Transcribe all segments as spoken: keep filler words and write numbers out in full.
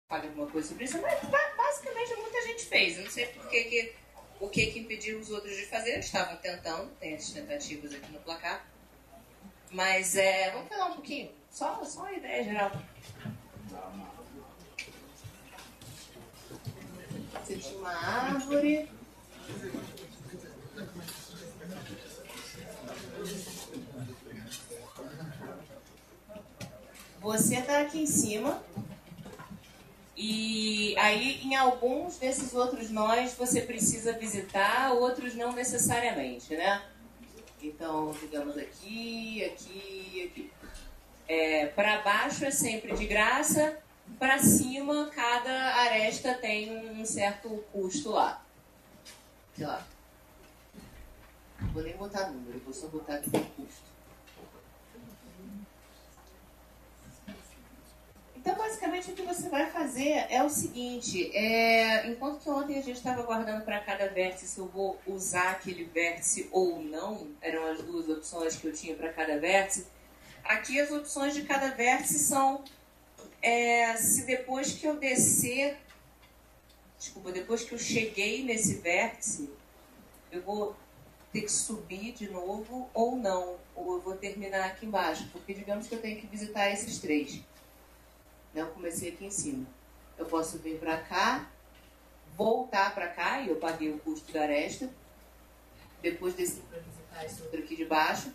fale alguma coisa sobre isso, mas basicamente muita gente fez. Eu não sei por que, que, o que, que impediu os outros de fazer. Eles estavam tentando, tem as tentativas aqui no placar. Mas é, vamos falar um pouquinho, só, só uma ideia geral. Você tinha uma árvore. Você está aqui em cima. E aí, em alguns desses outros nós, você precisa visitar, outros não necessariamente, né? Então, digamos aqui, aqui, aqui. É, para baixo é sempre de graça, para cima, cada aresta tem um certo custo lá. Sei lá. Não vou nem botar número, vou só botar aqui o custo. Então, basicamente, o que você vai fazer é o seguinte, é, enquanto que ontem a gente estava guardando para cada vértice se eu vou usar aquele vértice ou não, eram as duas opções que eu tinha para cada vértice, aqui as opções de cada vértice são, é, se depois que eu descer, desculpa, depois que eu cheguei nesse vértice, eu vou ter que subir de novo ou não, ou eu vou terminar aqui embaixo, porque digamos que eu tenho que visitar esses três. Eu comecei aqui em cima. Eu posso vir para cá, voltar para cá, e eu paguei o custo da aresta. Depois descer para visitar esse outro aqui de baixo.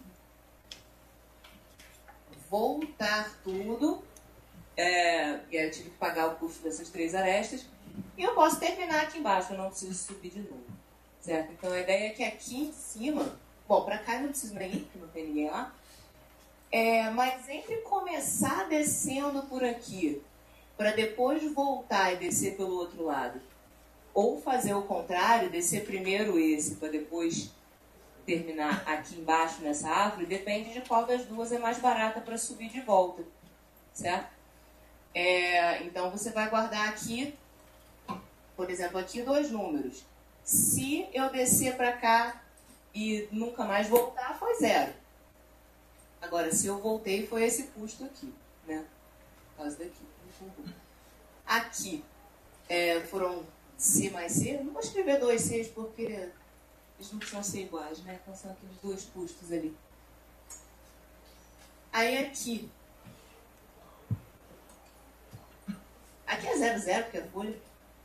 Voltar tudo. É, e aí eu tive que pagar o custo dessas três arestas. E eu posso terminar aqui embaixo, eu não preciso subir de novo. Certo? Então a ideia é que aqui em cima... Bom, para cá eu não preciso nem ir, porque não tem ninguém lá. É, mas entre começar descendo por aqui, para depois voltar e descer pelo outro lado, ou fazer o contrário, descer primeiro esse, para depois terminar aqui embaixo nessa árvore, depende de qual das duas é mais barata para subir de volta, certo? É, então você vai guardar aqui, por exemplo, aqui dois números. Se eu descer para cá e nunca mais voltar, foi zero. Agora, se eu voltei, foi esse custo aqui, né? Por causa daqui. Aqui, é, foram C mais C. Não vou escrever dois Cs porque eles não precisam ser iguais, né? Então são aqueles dois custos ali. Aí aqui. Aqui é zero, zero, porque é folha.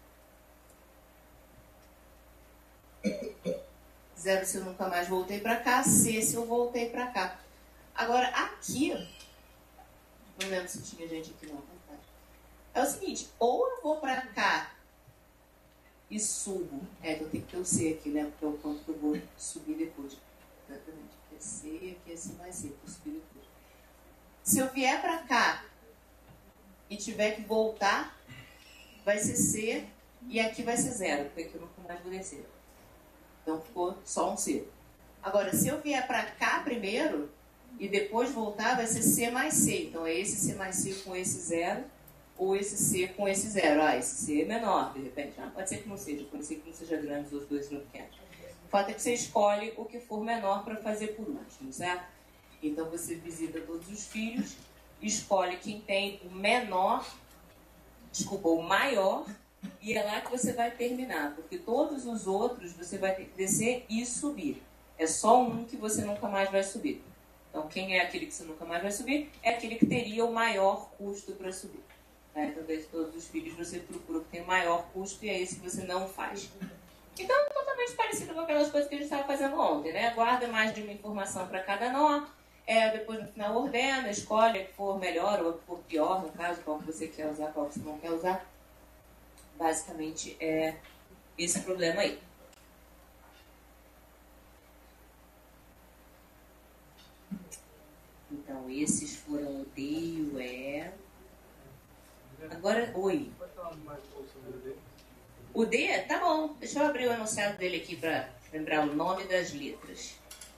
Zero se eu nunca mais voltei para cá. C se eu voltei para cá. Agora, aqui, não lembro se tinha gente aqui não, é o seguinte, ou eu vou pra cá e subo, é, então tem que ter o C aqui, né, porque é o quanto que eu vou subir depois, exatamente, aqui é C, aqui é C mais C, vou subir depois. Se eu vier pra cá e tiver que voltar, vai ser C e aqui vai ser zero, porque aqui eu nunca mais vou descer. Então ficou só um C. Agora, se eu vier pra cá primeiro, e depois voltar, vai ser C mais C. Então, é esse C mais C com esse zero, ou esse C com esse zero. Ah, esse C é menor, de repente. Ah, pode ser que não seja, pode ser que não seja grande, os dois não pequenos. O fato é que você escolhe o que for menor para fazer por último, certo? Então, você visita todos os filhos, escolhe quem tem o menor, desculpa, o maior, e é lá que você vai terminar. Porque todos os outros, você vai ter que descer e subir. É só um que você nunca mais vai subir. Então, quem é aquele que você nunca mais vai subir? É aquele que teria o maior custo para subir. Tá? Então, de todos os filhos, você procura o que tem o maior custo e é esse que você não faz. Então, é totalmente parecido com aquelas coisas que a gente estava fazendo ontem, né? Guarda mais de uma informação para cada nó, é, depois no final ordena, escolhe a que for melhor ou a que for pior, no caso, qual que você quer usar, qual que você não quer usar. Basicamente, é esse problema aí. Então, esses foram o D e o E. Agora, oi. O D? Tá bom. Deixa eu abrir o enunciado dele aqui para lembrar o nome das letras.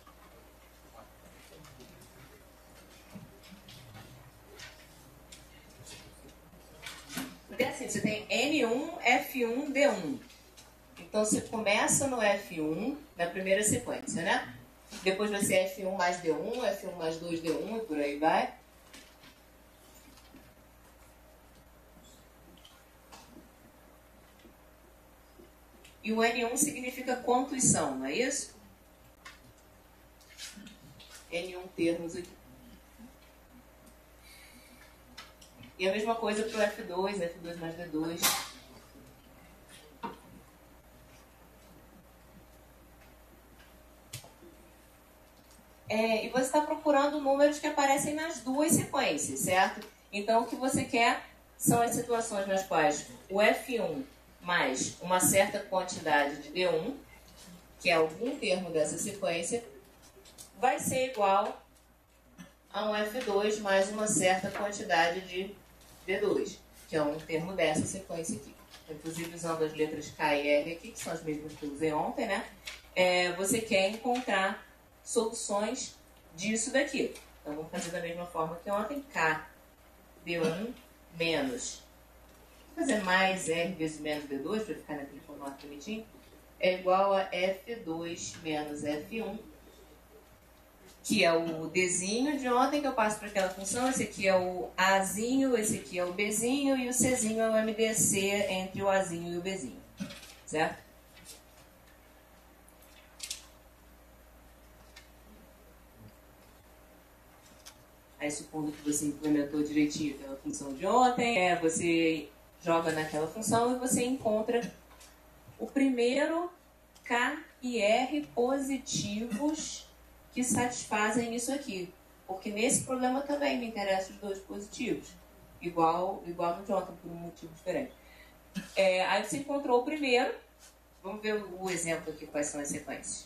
Porque assim, você tem N um, F um, D um. Então, você começa no F um, na primeira sequência, né? Depois vai ser F um mais D um, F um mais dois D um e por aí vai. E o N um significa quantos são, não é isso? N um termos aqui. E a mesma coisa para o F dois, F dois mais D dois. É, e você está procurando números que aparecem nas duas sequências, certo? Então, o que você quer são as situações nas quais o F um mais uma certa quantidade de D um, que é algum termo dessa sequência, vai ser igual a um F dois mais uma certa quantidade de D dois, que é um termo dessa sequência aqui. Inclusive, usando as letras K e R aqui, que são as mesmas que eu usei ontem, né? É, você quer encontrar soluções disso daqui. Então, vamos fazer da mesma forma que ontem. K, D um, menos. Vou fazer mais R vezes menos D dois, para ficar naquele formato bonitinho. É igual a F dois menos F um, que é o Dzinho de ontem, que eu passo para aquela função. Esse aqui é o Azinho, esse aqui é o Bzinho, e o Czinho é o M D C entre o Azinho e o Bzinho. Certo? Aí, supondo que você implementou direitinho aquela função de ontem, é, você joga naquela função e você encontra o primeiro K e R positivos que satisfazem isso aqui. Porque nesse problema também me interessam os dois positivos. Igual, igual no de ontem, por um motivo diferente. É, aí você encontrou o primeiro. Vamos ver o exemplo aqui, quais são as sequências.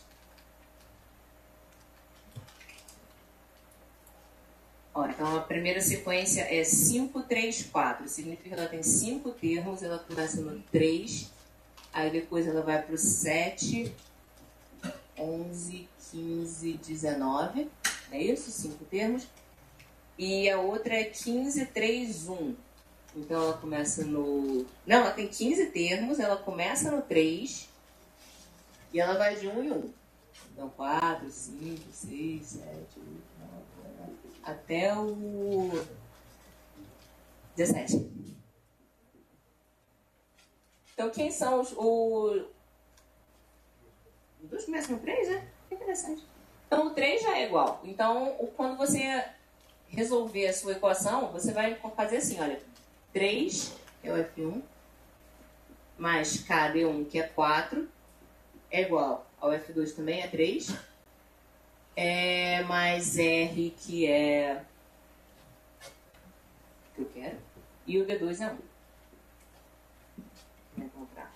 Ó, então, a primeira sequência é cinco, três, quatro. Significa que ela tem cinco termos, ela começa no três, aí depois ela vai para o sete, onze, quinze, dezenove. É isso? Cinco termos. E a outra é quinze, três, um. Então, ela começa no... Não, ela tem quinze termos, ela começa no três e ela vai de um em um. Então, quatro, cinco, seis, sete, oito, nove, até o dezessete. Então, quem são os... O... Os dois começam no três, né? Que interessante. Então, o três já é igual. Então, quando você resolver a sua equação, você vai fazer assim, olha. três, que é o F um, mais K D um, que é quatro, é igual ao F dois também, é três. É, mais R, que é que eu quero, e o D dois é um. Vou encontrar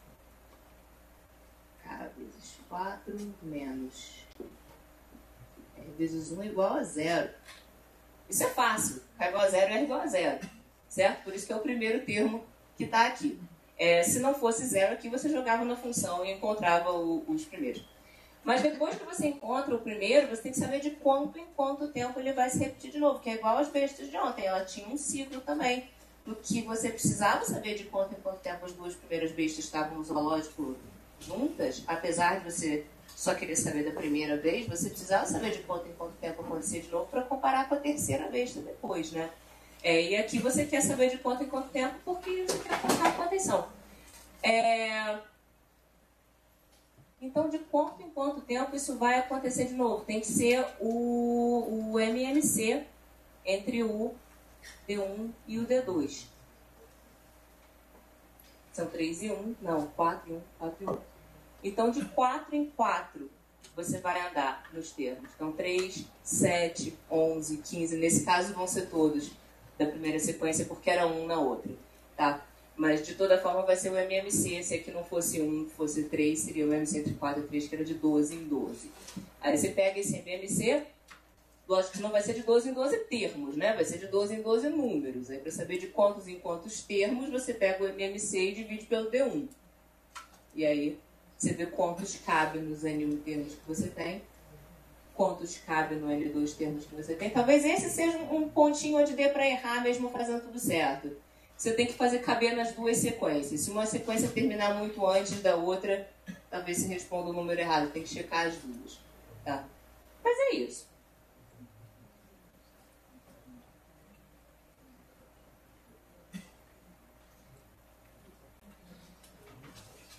K vezes quatro menos R vezes um é igual a zero. Isso é fácil. K igual a zero é R igual a zero. Certo? Por isso que é o primeiro termo que está aqui. É, se não fosse zero aqui, você jogava na função e encontrava o, os primeiros. Mas depois que você encontra o primeiro, você tem que saber de quanto em quanto tempo ele vai se repetir de novo, que é igual às bestas de ontem. Ela tinha um ciclo também, do que você precisava saber de quanto em quanto tempo as duas primeiras bestas estavam no zoológico juntas, apesar de você só querer saber da primeira vez, você precisava saber de quanto em quanto tempo acontecia de novo para comparar com a terceira besta depois, né? É, e aqui você quer saber de quanto em quanto tempo porque você quer contar com atenção. É... Então, de quanto em quanto tempo isso vai acontecer de novo? Tem que ser o, o M M C entre o D um e o D dois. São três e um, não, quatro e um, quatro e um. Então, de quatro em quatro, você vai andar nos termos. Então, três, sete, onze, quinze. Nesse caso, vão ser todos da primeira sequência, porque era um na outra, tá? Mas, de toda forma, vai ser o M M C. Se aqui não fosse um, fosse três, seria o M M C entre quatro e três, que era de doze em doze. Aí você pega esse M M C, lógico que não vai ser de doze em doze termos, né? Vai ser de doze em doze números. Aí, para saber de quantos em quantos termos, você pega o M M C e divide pelo D um. E aí, você vê quantos cabe nos N um termos que você tem, quantos cabe no N dois termos que você tem. Talvez esse seja um pontinho onde dê para errar mesmo fazendo tudo certo. Você tem que fazer caber nas duas sequências. Se uma sequência terminar muito antes da outra, talvez você responda o número errado. Tem que checar as duas. Tá? Mas é isso.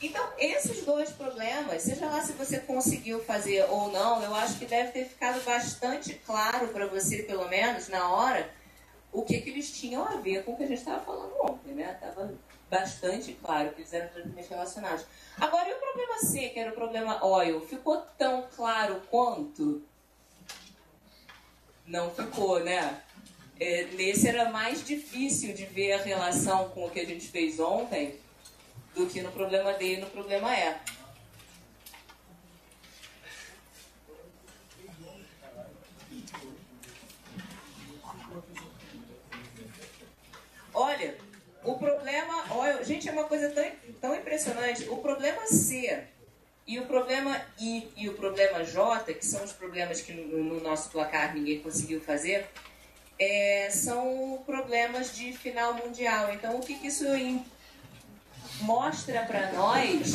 Então, esses dois problemas, seja lá se você conseguiu fazer ou não, eu acho que deve ter ficado bastante claro para você, pelo menos, na hora, o que, que eles tinham a ver com o que a gente estava falando ontem, né? Estava bastante claro que eles eram diretamente relacionados. Agora, e o problema C, que era o problema oil, ficou tão claro quanto? Não ficou, né? É, nesse era mais difícil de ver a relação com o que a gente fez ontem do que no problema D e no problema E. Olha, o problema... Olha, gente, é uma coisa tão, tão impressionante. O problema C e o problema I e o problema J, que são os problemas que no, no nosso placar ninguém conseguiu fazer, é, são problemas de final mundial. Então, o que, que isso mostra para nós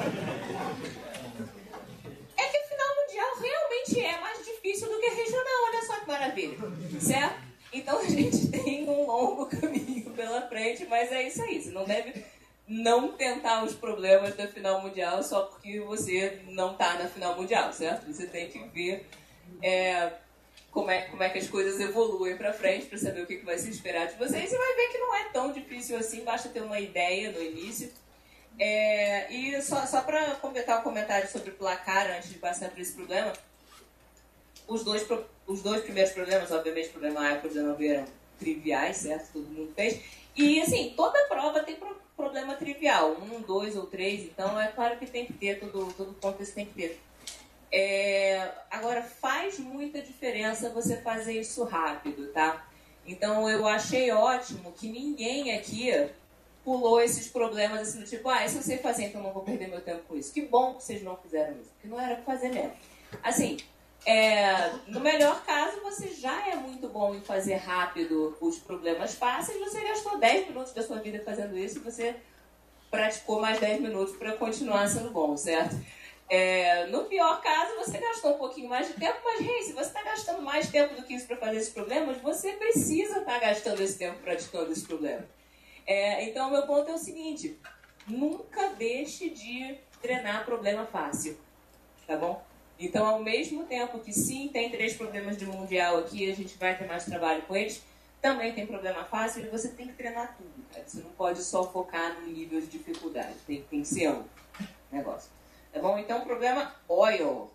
é que o final mundial realmente é mais difícil do que a regional. Olha só que maravilha, certo? Então a gente tem um longo caminho pela frente, mas é isso aí. Você não deve não tentar os problemas da final mundial só porque você não está na final mundial, certo? Você tem que ver é, como, é, como é que as coisas evoluem para frente para saber o que, que vai se esperar de vocês. Você vai ver que não é tão difícil assim, basta ter uma ideia no início. É, e só, só para completar o comentário sobre o placar, antes de passar por esse problema, os dois, os dois primeiros problemas, obviamente, o problema A e o problema B eram triviais, certo? Todo mundo fez. E, assim, toda prova tem pro, problema trivial, um, dois ou três, então é claro que tem que ter, todo, todo contexto tem que ter. É, agora, faz muita diferença você fazer isso rápido, tá? Então, eu achei ótimo que ninguém aqui pulou esses problemas assim, do tipo, ah, isso eu sei fazer, então não vou perder meu tempo com isso. Que bom que vocês não fizeram isso, porque não era pra fazer mesmo. Assim, é, no melhor caso, você já é muito bom em fazer rápido os problemas fáceis, você gastou dez minutos da sua vida fazendo isso e você praticou mais dez minutos para continuar sendo bom, certo? É, no pior caso, você gastou um pouquinho mais de tempo, mas, hey, se você está gastando mais tempo do que isso para fazer esses problemas, você precisa estar tá gastando esse tempo praticando esses problemas. É, então, meu ponto é o seguinte, nunca deixe de treinar problema fácil, tá bom? Então, ao mesmo tempo que sim, tem três problemas de mundial aqui, a gente vai ter mais trabalho com eles, também tem problema fácil e você tem que treinar tudo, cara. Você não pode só focar no nível de dificuldade, tem, tem que ser um negócio. Tá bom? Então, problema oil.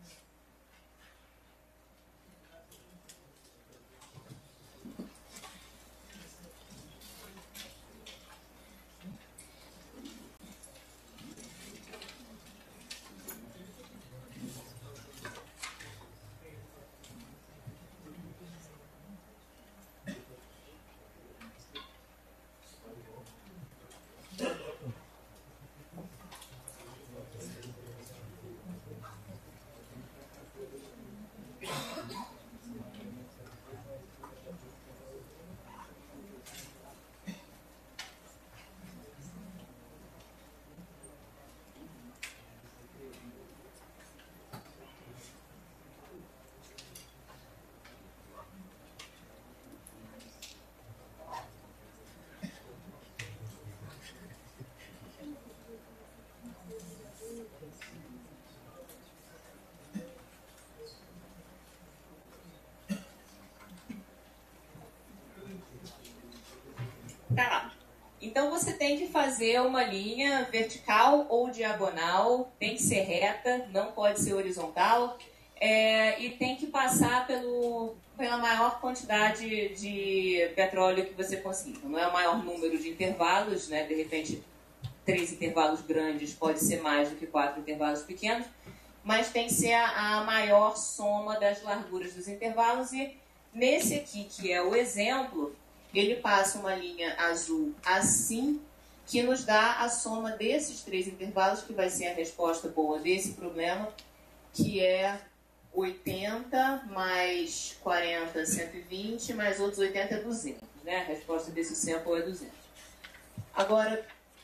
Tá lá. Então você tem que fazer uma linha vertical ou diagonal, tem que ser reta, não pode ser horizontal, é, e tem que passar pelo, pela maior quantidade de petróleo que você conseguir. Não é o maior número de intervalos, né? De repente, três intervalos grandes pode ser mais do que quatro intervalos pequenos, mas tem que ser a, a maior soma das larguras dos intervalos, e nesse aqui, que é o exemplo, ele passa uma linha azul assim, que nos dá a soma desses três intervalos, que vai ser a resposta boa desse problema, que é oitenta mais quarenta, cento e vinte, mais outros oitenta é duzentos. Né? A resposta desse sample é duzentos. Agora,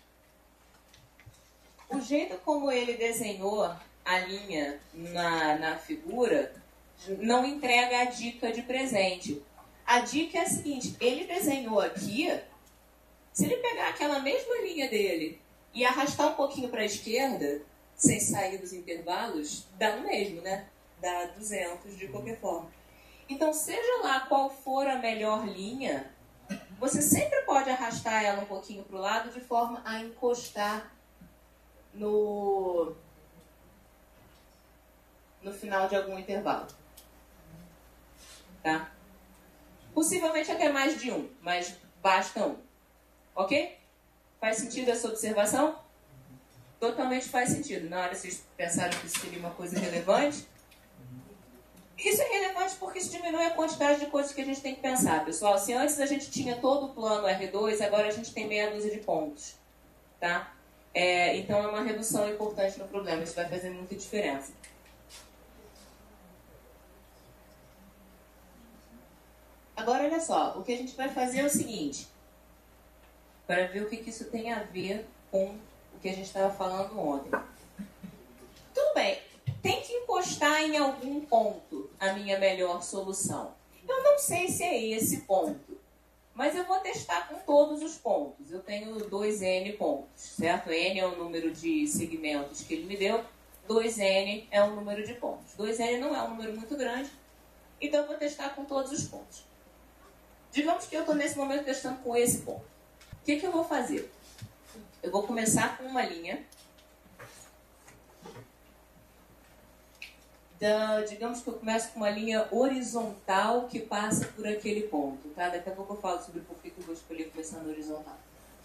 o jeito como ele desenhou a linha na, na figura não entrega a dica de presente. A dica é a seguinte, ele desenhou aqui, se ele pegar aquela mesma linha dele E arrastar um pouquinho para a esquerda, sem sair dos intervalos, dá no mesmo, né? Dá duzentos de qualquer forma. Então, seja lá qual for a melhor linha, você sempre pode arrastar ela um pouquinho para o lado de forma a encostar no, no final de algum intervalo. Tá? Possivelmente até mais de um, mas basta um. Ok? Faz sentido essa observação? Totalmente faz sentido. Na hora vocês pensaram que isso seria uma coisa relevante? Isso é relevante porque isso diminui a quantidade de coisas que a gente tem que pensar, pessoal. Se antes a gente tinha todo o plano R dois, agora a gente tem meia dúzia de pontos. Tá? É, então é uma redução importante no problema. Isso vai fazer muita diferença. Agora, olha só. O que a gente vai fazer é o seguinte. Para ver o que, que isso tem a ver com o que a gente estava falando ontem. Tudo bem. Tem que encostar em algum ponto a minha melhor solução. Eu não sei se é esse ponto, mas eu vou testar com todos os pontos. Eu tenho dois N pontos, certo? N é o número de segmentos que ele me deu, dois N é o número de pontos. dois N não é um número muito grande, então eu vou testar com todos os pontos. Digamos que eu estou nesse momento testando com esse ponto. O que, que eu vou fazer? Eu vou começar com uma linha. Da, digamos que eu começo com uma linha horizontal que passa por aquele ponto, tá? Daqui a pouco eu falo sobre por que eu vou escolher começar no horizontal.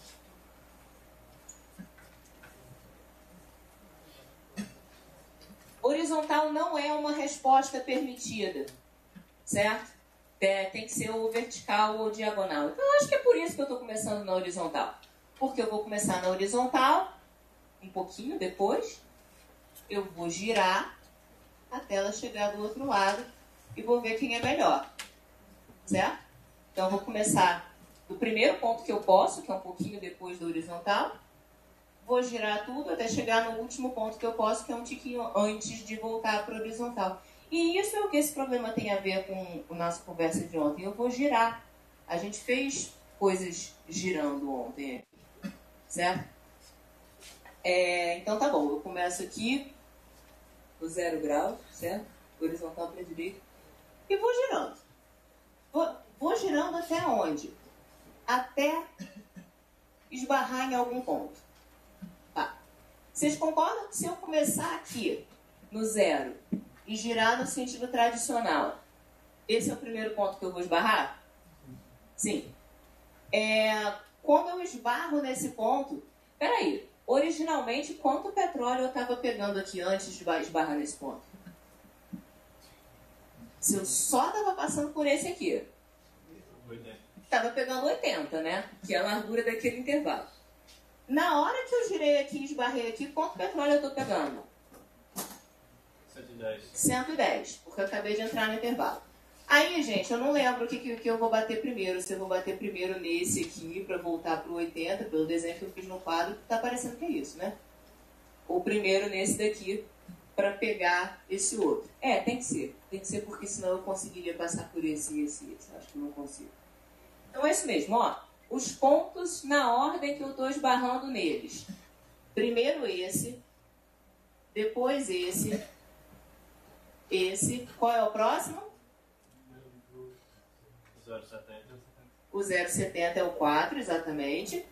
Horizontal não é uma resposta permitida, certo? É, tem que ser ou vertical ou diagonal. Então eu acho que é por isso que eu estou começando na horizontal. Porque eu vou começar na horizontal, um pouquinho depois, eu vou girar até ela chegar do outro lado e vou ver quem é melhor, certo? Então, eu vou começar do primeiro ponto que eu posso, que é um pouquinho depois da horizontal, vou girar tudo até chegar no último ponto que eu posso, que é um tiquinho antes de voltar para a horizontal. E isso é o que esse problema tem a ver com a nossa conversa de ontem. Eu vou girar. A gente fez coisas girando ontem, certo? É, então, tá bom, eu começo aqui no zero grau, certo? Horizontal para a direita. E vou girando. Vou, vou girando até onde? Até esbarrar em algum ponto. Tá. Vocês concordam que se eu começar aqui no zero e girar no sentido tradicional, esse é o primeiro ponto que eu vou esbarrar? Sim. É, quando eu esbarro nesse ponto, peraí, originalmente, quanto petróleo eu estava pegando aqui antes de esbarrar nesse ponto? Se eu só estava passando por esse aqui, estava pegando oitenta, né? Que é a largura daquele intervalo. Na hora que eu girei aqui e esbarrei aqui, quanto petróleo eu estou pegando? cento e dez. cento e dez, porque eu acabei de entrar no intervalo. Aí, gente, eu não lembro o que, que, que eu vou bater primeiro. Se eu vou bater primeiro nesse aqui para voltar para o oitenta, pelo desenho que eu fiz no quadro, tá parecendo que é isso, né? Ou primeiro nesse daqui para pegar esse outro. É, tem que ser. Tem que ser porque senão eu conseguiria passar por esse e esse e esse. Acho que não consigo. Então é isso mesmo, ó. Os pontos na ordem que eu estou esbarrando neles. Primeiro esse, depois esse, esse. Qual é o próximo? zero vírgula setenta. O zero vírgula setenta é o quatro, exatamente.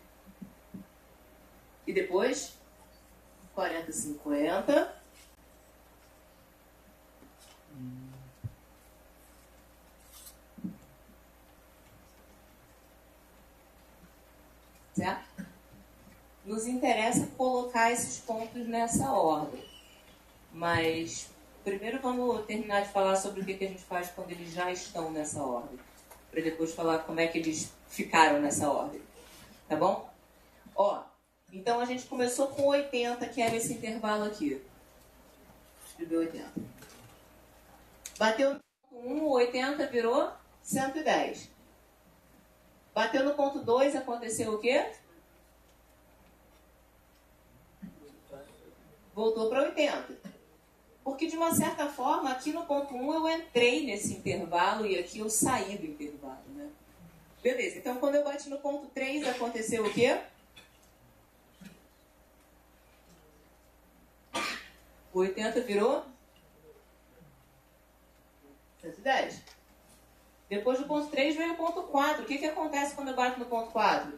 E depois? quarenta, cinquenta. Certo? Nos interessa colocar esses pontos nessa ordem. Mas primeiro vamos terminar de falar sobre o que a gente faz quando eles já estão nessa ordem. Para depois falar como é que eles ficaram nessa ordem. Tá bom? Ó, então a gente começou com oitenta, que era esse intervalo aqui. Escreveu oitenta. Bateu no ponto um, oitenta virou cento e dez. Bateu no ponto dois, aconteceu o quê? Voltou para oitenta. Porque, de uma certa forma, aqui no ponto um eu entrei nesse intervalo e aqui eu saí do intervalo, né? Beleza, então quando eu bati no ponto três, aconteceu o quê? O oitenta virou cento e dez. Depois do ponto três vem o ponto quatro. O que, que acontece quando eu bato no ponto quatro?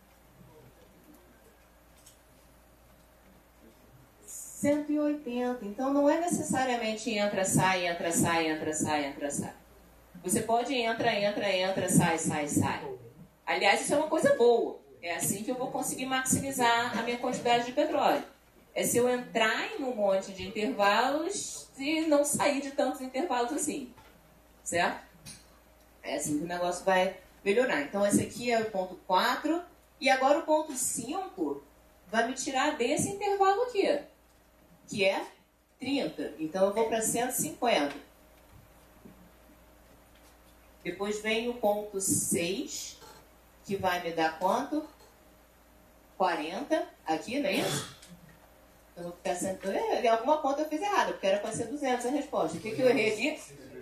cento e oitenta. Então não é necessariamente entra, sai, entra, sai, entra, sai, entra, sai. Você pode entra, entra, entra, sai, sai, sai. Aliás, isso é uma coisa boa. É assim que eu vou conseguir maximizar a minha quantidade de petróleo. É se eu entrar em um monte de intervalos e não sair de tantos intervalos assim. Certo? É assim que o negócio vai melhorar. Então, esse aqui é o ponto quatro. E agora o ponto cinco vai me tirar desse intervalo aqui, que é trinta. Então, eu vou para cento e cinquenta. Depois vem o ponto seis, que vai me dar quanto? quarenta. Aqui, não é isso? Então, eu vou ficar cento... Em alguma conta eu fiz errado, porque era para ser duzentos a resposta. O que, que eu errei aqui?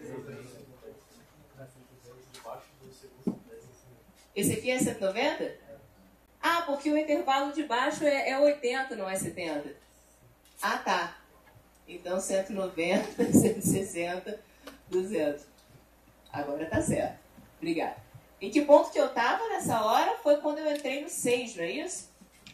Esse aqui é cento e noventa? Ah, porque o intervalo de baixo é, é oitenta, não é setenta. Ah, tá. Então, cento e noventa, cento e sessenta, duzentos. Agora tá certo. Obrigada. Em que ponto que eu estava nessa hora? Foi quando eu entrei no seis, não é isso?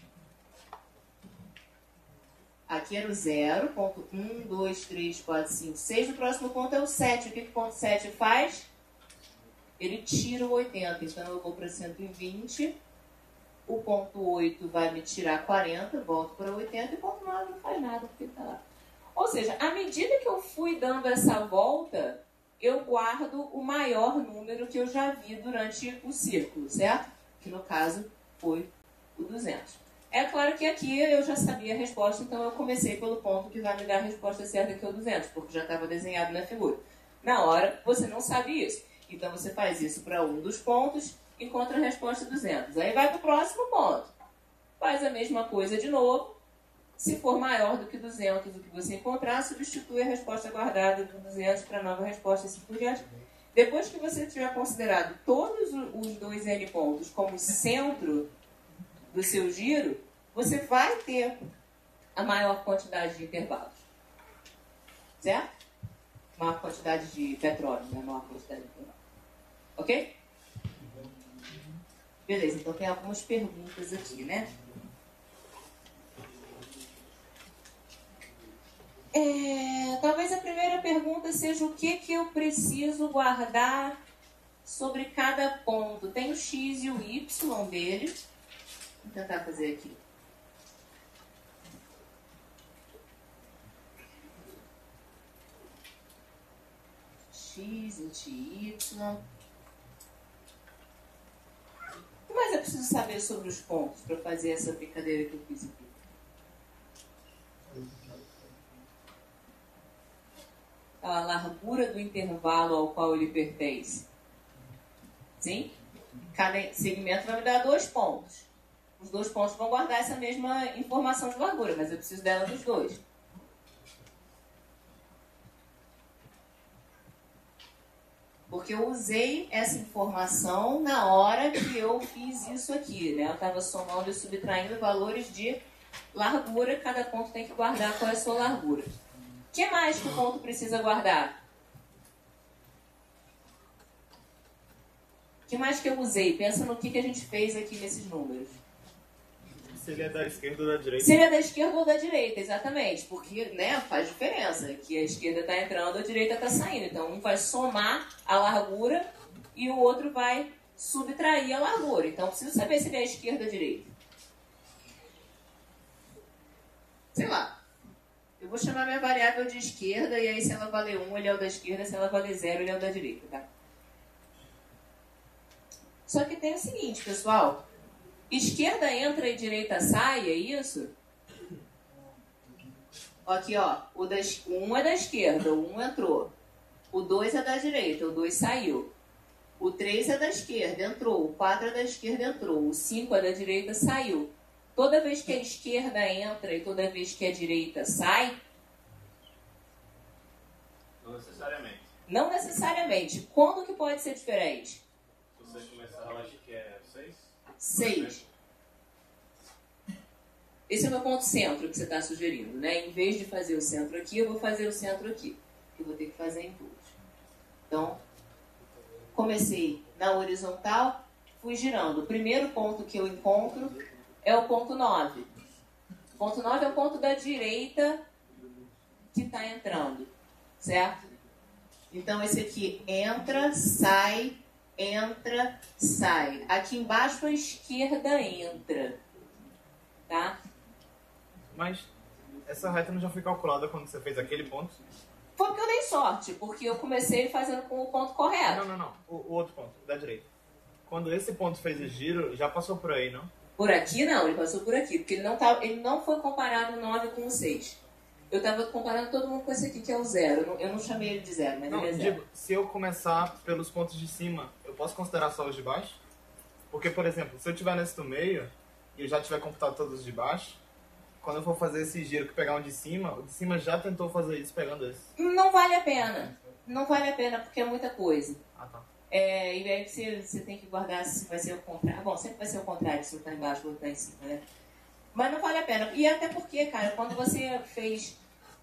Aqui era o zero, ponto um, dois, três, quatro, cinco, seis. O próximo ponto é o sete. O que, que o ponto sete faz? Ele tira o oitenta. Então, eu vou para cento e vinte. O ponto oito vai me tirar quarenta. Volto para oitenta. E o ponto nove não faz nada, porque está lá. Ou seja, à medida que eu fui dando essa volta, eu guardo o maior número que eu já vi durante o círculo, certo? Que no caso foi o duzentos. É claro que aqui eu já sabia a resposta, então eu comecei pelo ponto que vai me dar a resposta certa, que é o duzentos, porque já estava desenhado na figura. Na hora, você não sabe isso. Então você faz isso para um dos pontos, encontra a resposta duzentos. Aí vai para o próximo ponto. Faz a mesma coisa de novo. Se for maior do que duzentos, o que você encontrar, substitui a resposta guardada do duzentos para a nova resposta, assim por diante. Depois que você tiver considerado todos os dois N pontos como centro do seu giro, você vai ter a maior quantidade de intervalos. Certo? Maior quantidade de petróleo, né? Maior quantidade de intervalos. Ok? Beleza, então tem algumas perguntas aqui, né? É, talvez a primeira pergunta seja o que, que eu preciso guardar sobre cada ponto. Tem o X e o Y dele. Vou tentar fazer aqui. X e Y. O que mais eu preciso saber sobre os pontos para fazer essa brincadeira que eu fiz aqui? A largura do intervalo ao qual ele pertence. Sim? Cada segmento vai me dar dois pontos. Os dois pontos vão guardar essa mesma informação de largura, mas eu preciso dela dos dois. Porque eu usei essa informação na hora que eu fiz isso aqui, né? Eu estava somando e subtraindo valores de largura. Cada ponto tem que guardar qual é a sua largura. O que mais que o ponto precisa guardar? O que mais que eu usei? Pensa no que, que a gente fez aqui nesses números. Se ele é da esquerda ou da direita. Se ele é da esquerda ou da direita, exatamente. Porque, né, faz diferença. Que a esquerda está entrando, a direita está saindo. Então, um vai somar a largura e o outro vai subtrair a largura. Então, preciso saber se ele é esquerda ou direita. Sei lá. Eu vou chamar minha variável de esquerda, e aí se ela valer um, ele é o da esquerda, se ela valer zero, ele é o da direita, tá? Só que tem o seguinte, pessoal. Esquerda entra e direita sai, é isso? Aqui, ó. O da, um é da esquerda, o um entrou. O dois é da direita, o dois saiu. O três é da esquerda, entrou. O quatro é da esquerda, entrou. O cinco é da direita, saiu. Toda vez que a esquerda entra e toda vez que a direita sai? Não necessariamente. Não necessariamente. Quando que pode ser diferente? Se você começar, eu acho que é seis. seis. esse é o meu ponto centro que você está sugerindo, né? Em vez de fazer o centro aqui, eu vou fazer o centro aqui. Que eu vou ter que fazer em todos. Então, comecei na horizontal, fui girando. O primeiro ponto que eu encontro é o ponto nove. O ponto nove é o ponto da direita que está entrando, certo? Então, esse aqui entra, sai, entra, sai. Aqui embaixo a esquerda entra, tá? Mas essa reta não já foi calculada quando você fez aquele ponto? Foi porque eu dei sorte, porque eu comecei fazendo com o ponto correto. Não, não, não. O, o outro ponto, da direita. Quando esse ponto fez o giro, já passou por aí, não? Por aqui não, ele passou por aqui, porque ele não, tá, ele não foi comparado o nove com o seis. Eu estava comparando todo mundo com esse aqui, que é o zero. Eu não, eu não chamei ele de zero, mas Não, ele é zero. digo, se eu começar pelos pontos de cima, eu posso considerar só os de baixo? Porque, por exemplo, se eu estiver nesse do meio, e eu já tiver computado todos os de baixo, quando eu for fazer esse giro que pegar um de cima, o de cima já tentou fazer isso pegando esse. Não vale a pena. Não vale a pena, porque é muita coisa. Ah, tá. É, e aí você, você tem que guardar se vai ser o contrário. Bom, sempre vai ser o contrário, se eu estar embaixo ou estar em cima, né? Mas não vale a pena. E até porque, cara, quando você fez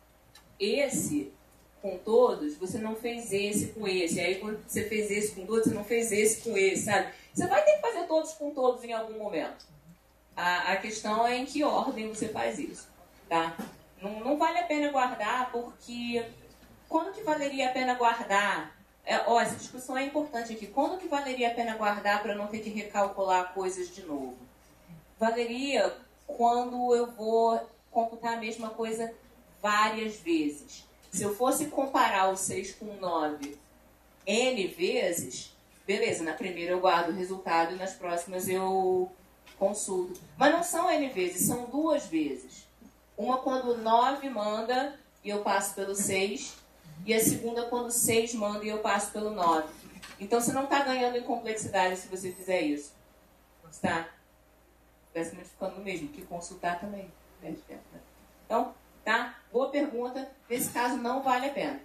esse com todos, você não fez esse com esse. Aí quando você fez esse com todos, você não fez esse com esse, sabe? Você vai ter que fazer todos com todos em algum momento. A, a questão é em que ordem você faz isso, tá? Não, não vale a pena guardar, porque quando que valeria a pena guardar? É, ó, essa discussão é importante aqui. Quando que valeria a pena guardar para não ter que recalcular coisas de novo? Valeria quando eu vou computar a mesma coisa várias vezes. Se eu fosse comparar o seis com o nove N vezes, beleza, na primeira eu guardo o resultado e nas próximas eu consulto. Mas não são N vezes, são duas vezes. Uma quando o nove manda e eu passo pelo seis, e a segunda quando o seis manda e eu passo pelo nove. Então você não está ganhando em complexidade se você fizer isso. Está basicamente ficando no mesmo, que consultar também. Então, tá? Boa pergunta. Nesse caso não vale a pena.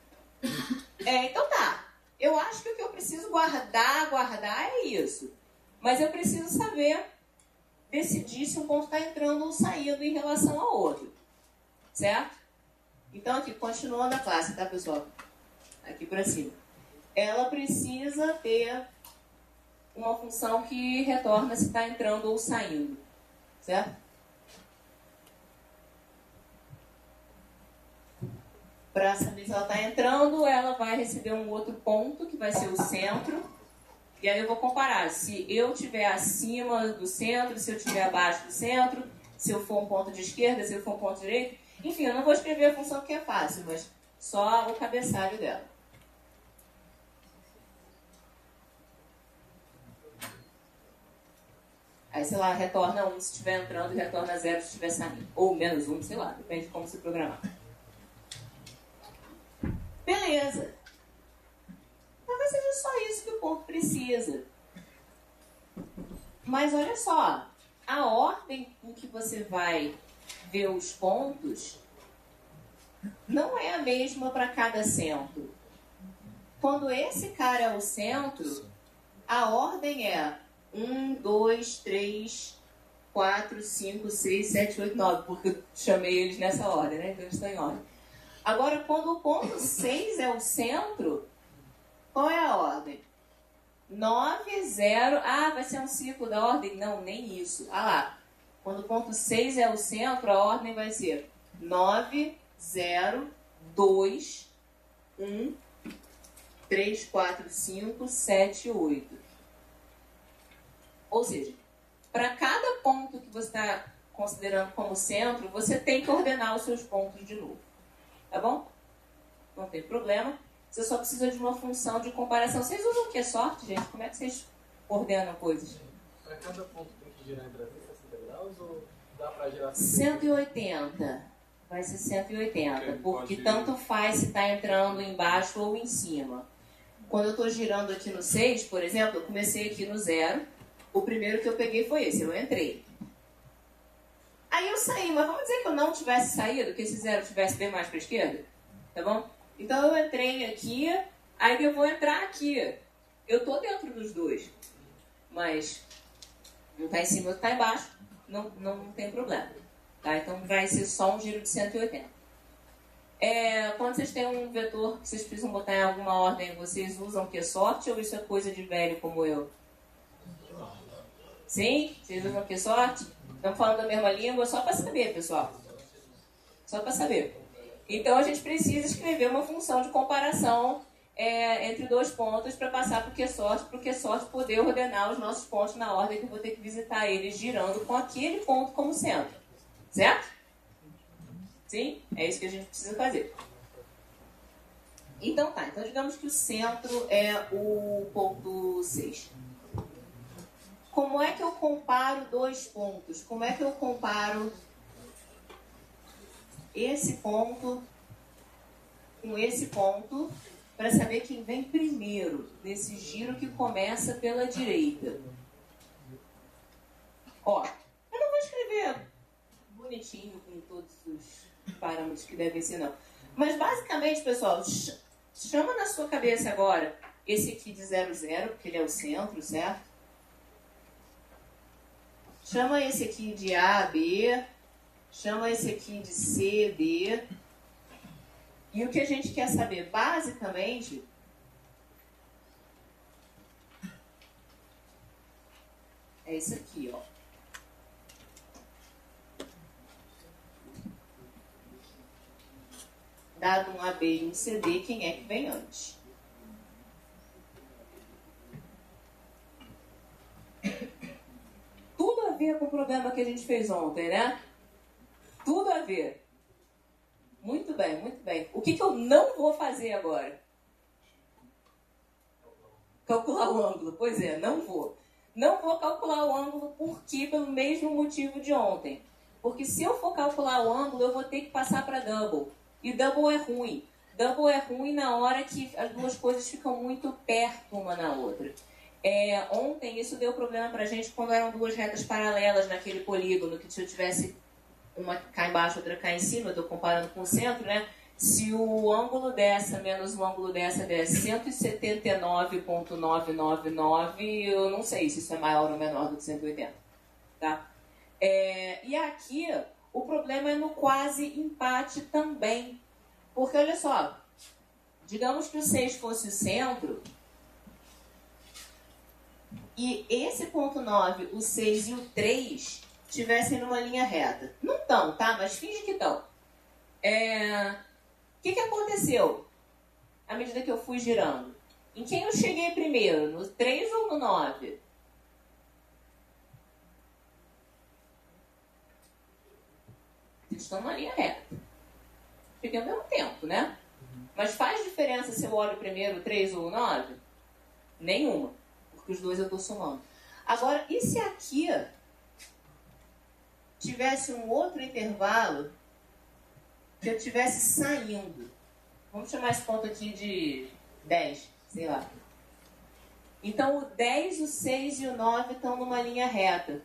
É, então tá. Eu acho que o que eu preciso guardar, guardar é isso. Mas eu preciso saber decidir se um ponto está entrando ou saindo em relação ao outro. Certo? Então aqui, continuando a classe, tá, pessoal? Aqui pra cima. Ela precisa ter uma função que retorna se está entrando ou saindo. Certo? Para saber se ela está entrando, ela vai receber um outro ponto, que vai ser o centro. E aí eu vou comparar se eu estiver acima do centro, se eu estiver abaixo do centro, se eu for um ponto de esquerda, se eu for um ponto de direita. Enfim, eu não vou escrever a função porque é fácil, mas só o cabeçalho dela. Aí, sei lá, retorna um se estiver entrando e retorna zero se estiver saindo. Ou menos um, sei lá, depende de como se programar. Beleza. Talvez seja só isso que o ponto precisa. Mas olha só, a ordem em que você vai ver os pontos não é a mesma para cada centro. Quando esse cara é o centro, a ordem é um, dois, três, quatro, cinco, seis, sete, oito, nove, porque eu chamei eles nessa ordem, né? Então eles estão em ordem. Agora, quando o ponto seis é o centro, qual é a ordem? nove, zero, ah, vai ser um círculo da ordem? Não, nem isso. Ah lá, quando o ponto seis é o centro, a ordem vai ser nove, zero, dois, um, três, quatro, cinco, sete, oito. Ou seja, para cada ponto que você está considerando como centro, você tem que ordenar os seus pontos de novo. Tá bom? Não tem problema. Você só precisa de uma função de comparação. Vocês usam o que? Sorte, gente? Como é que vocês ordenam coisas? Para cada ponto tem que girar em trezentos e sessenta graus ou dá para girar cento e oitenta. Vai ser cento e oitenta. Porque tanto faz se está entrando embaixo ou em cima. Quando eu estou girando aqui no seis, por exemplo, eu comecei aqui no zero. O primeiro que eu peguei foi esse. Eu entrei. Aí eu saí, mas vamos dizer que eu não tivesse saído, que esse zero tivesse bem mais para a esquerda, tá bom? Então eu entrei aqui, aí eu vou entrar aqui. Eu estou dentro dos dois, mas um está em cima e outro está embaixo, não, não tem problema. Tá? Então vai ser só um giro de cento e oitenta. É, quando vocês têm um vetor que vocês precisam botar em alguma ordem, vocês usam que sorte ou isso é coisa de velho como eu? Sim? Vocês usam que sorte? Estamos falando da mesma língua, só para saber, pessoal. Só para saber. Então a gente precisa escrever uma função de comparação é, entre dois pontos para passar para o que sorte, para o que sorte poder ordenar os nossos pontos na ordem que eu vou ter que visitar eles girando com aquele ponto como centro. Certo? Sim? É isso que a gente precisa fazer. Então tá, então digamos que o centro é o ponto seis. Como é que eu comparo dois pontos? Como é que eu comparo esse ponto com esse ponto para saber quem vem primeiro nesse giro que começa pela direita? Ó, eu não vou escrever bonitinho com todos os parâmetros que devem ser, não. Mas basicamente, pessoal, chama na sua cabeça agora esse aqui de zero, zero, porque ele é o centro, certo? Chama esse aqui de A, B. Chama esse aqui de C, D. E o que a gente quer saber, basicamente, é isso aqui, ó. Dado um A B e um C D, quem é que vem antes? Tudo a ver com o problema que a gente fez ontem, né? Tudo a ver. Muito bem, muito bem. O que, que eu não vou fazer agora? Calcular o ângulo. Pois é, não vou. Não vou calcular o ângulo porque pelo mesmo motivo de ontem. Porque se eu for calcular o ângulo, eu vou ter que passar para double. E double é ruim. Double é ruim na hora que as duas coisas ficam muito perto uma na outra. É, ontem isso deu problema pra gente quando eram duas retas paralelas naquele polígono, que se eu tivesse uma cá embaixo, outra cá em cima, eu estou comparando com o centro, né? Se o ângulo dessa menos o ângulo dessa der cento e setenta e nove vírgula novecentos e noventa e nove, eu não sei se isso é maior ou menor do que cento e oitenta. Tá? É, e aqui, o problema é no quase empate também. Porque, olha só, digamos que o seis fosse o centro, e esse ponto nove, o seis e o três estivessem numa linha reta. Não estão, tá? Mas finge que estão. É... O que, que aconteceu à medida que eu fui girando? Em quem eu cheguei primeiro? No três ou no nove? Eles estão numa linha reta. Cheguei ao mesmo tempo, né? Mas faz diferença se eu olho primeiro o três ou o nove? Nenhuma. Porque os dois eu estou somando. Agora, e se aqui tivesse um outro intervalo que eu tivesse saindo? Vamos chamar esse ponto aqui de dez, sei lá. Então, o dez, o seis e o nove estão numa linha reta.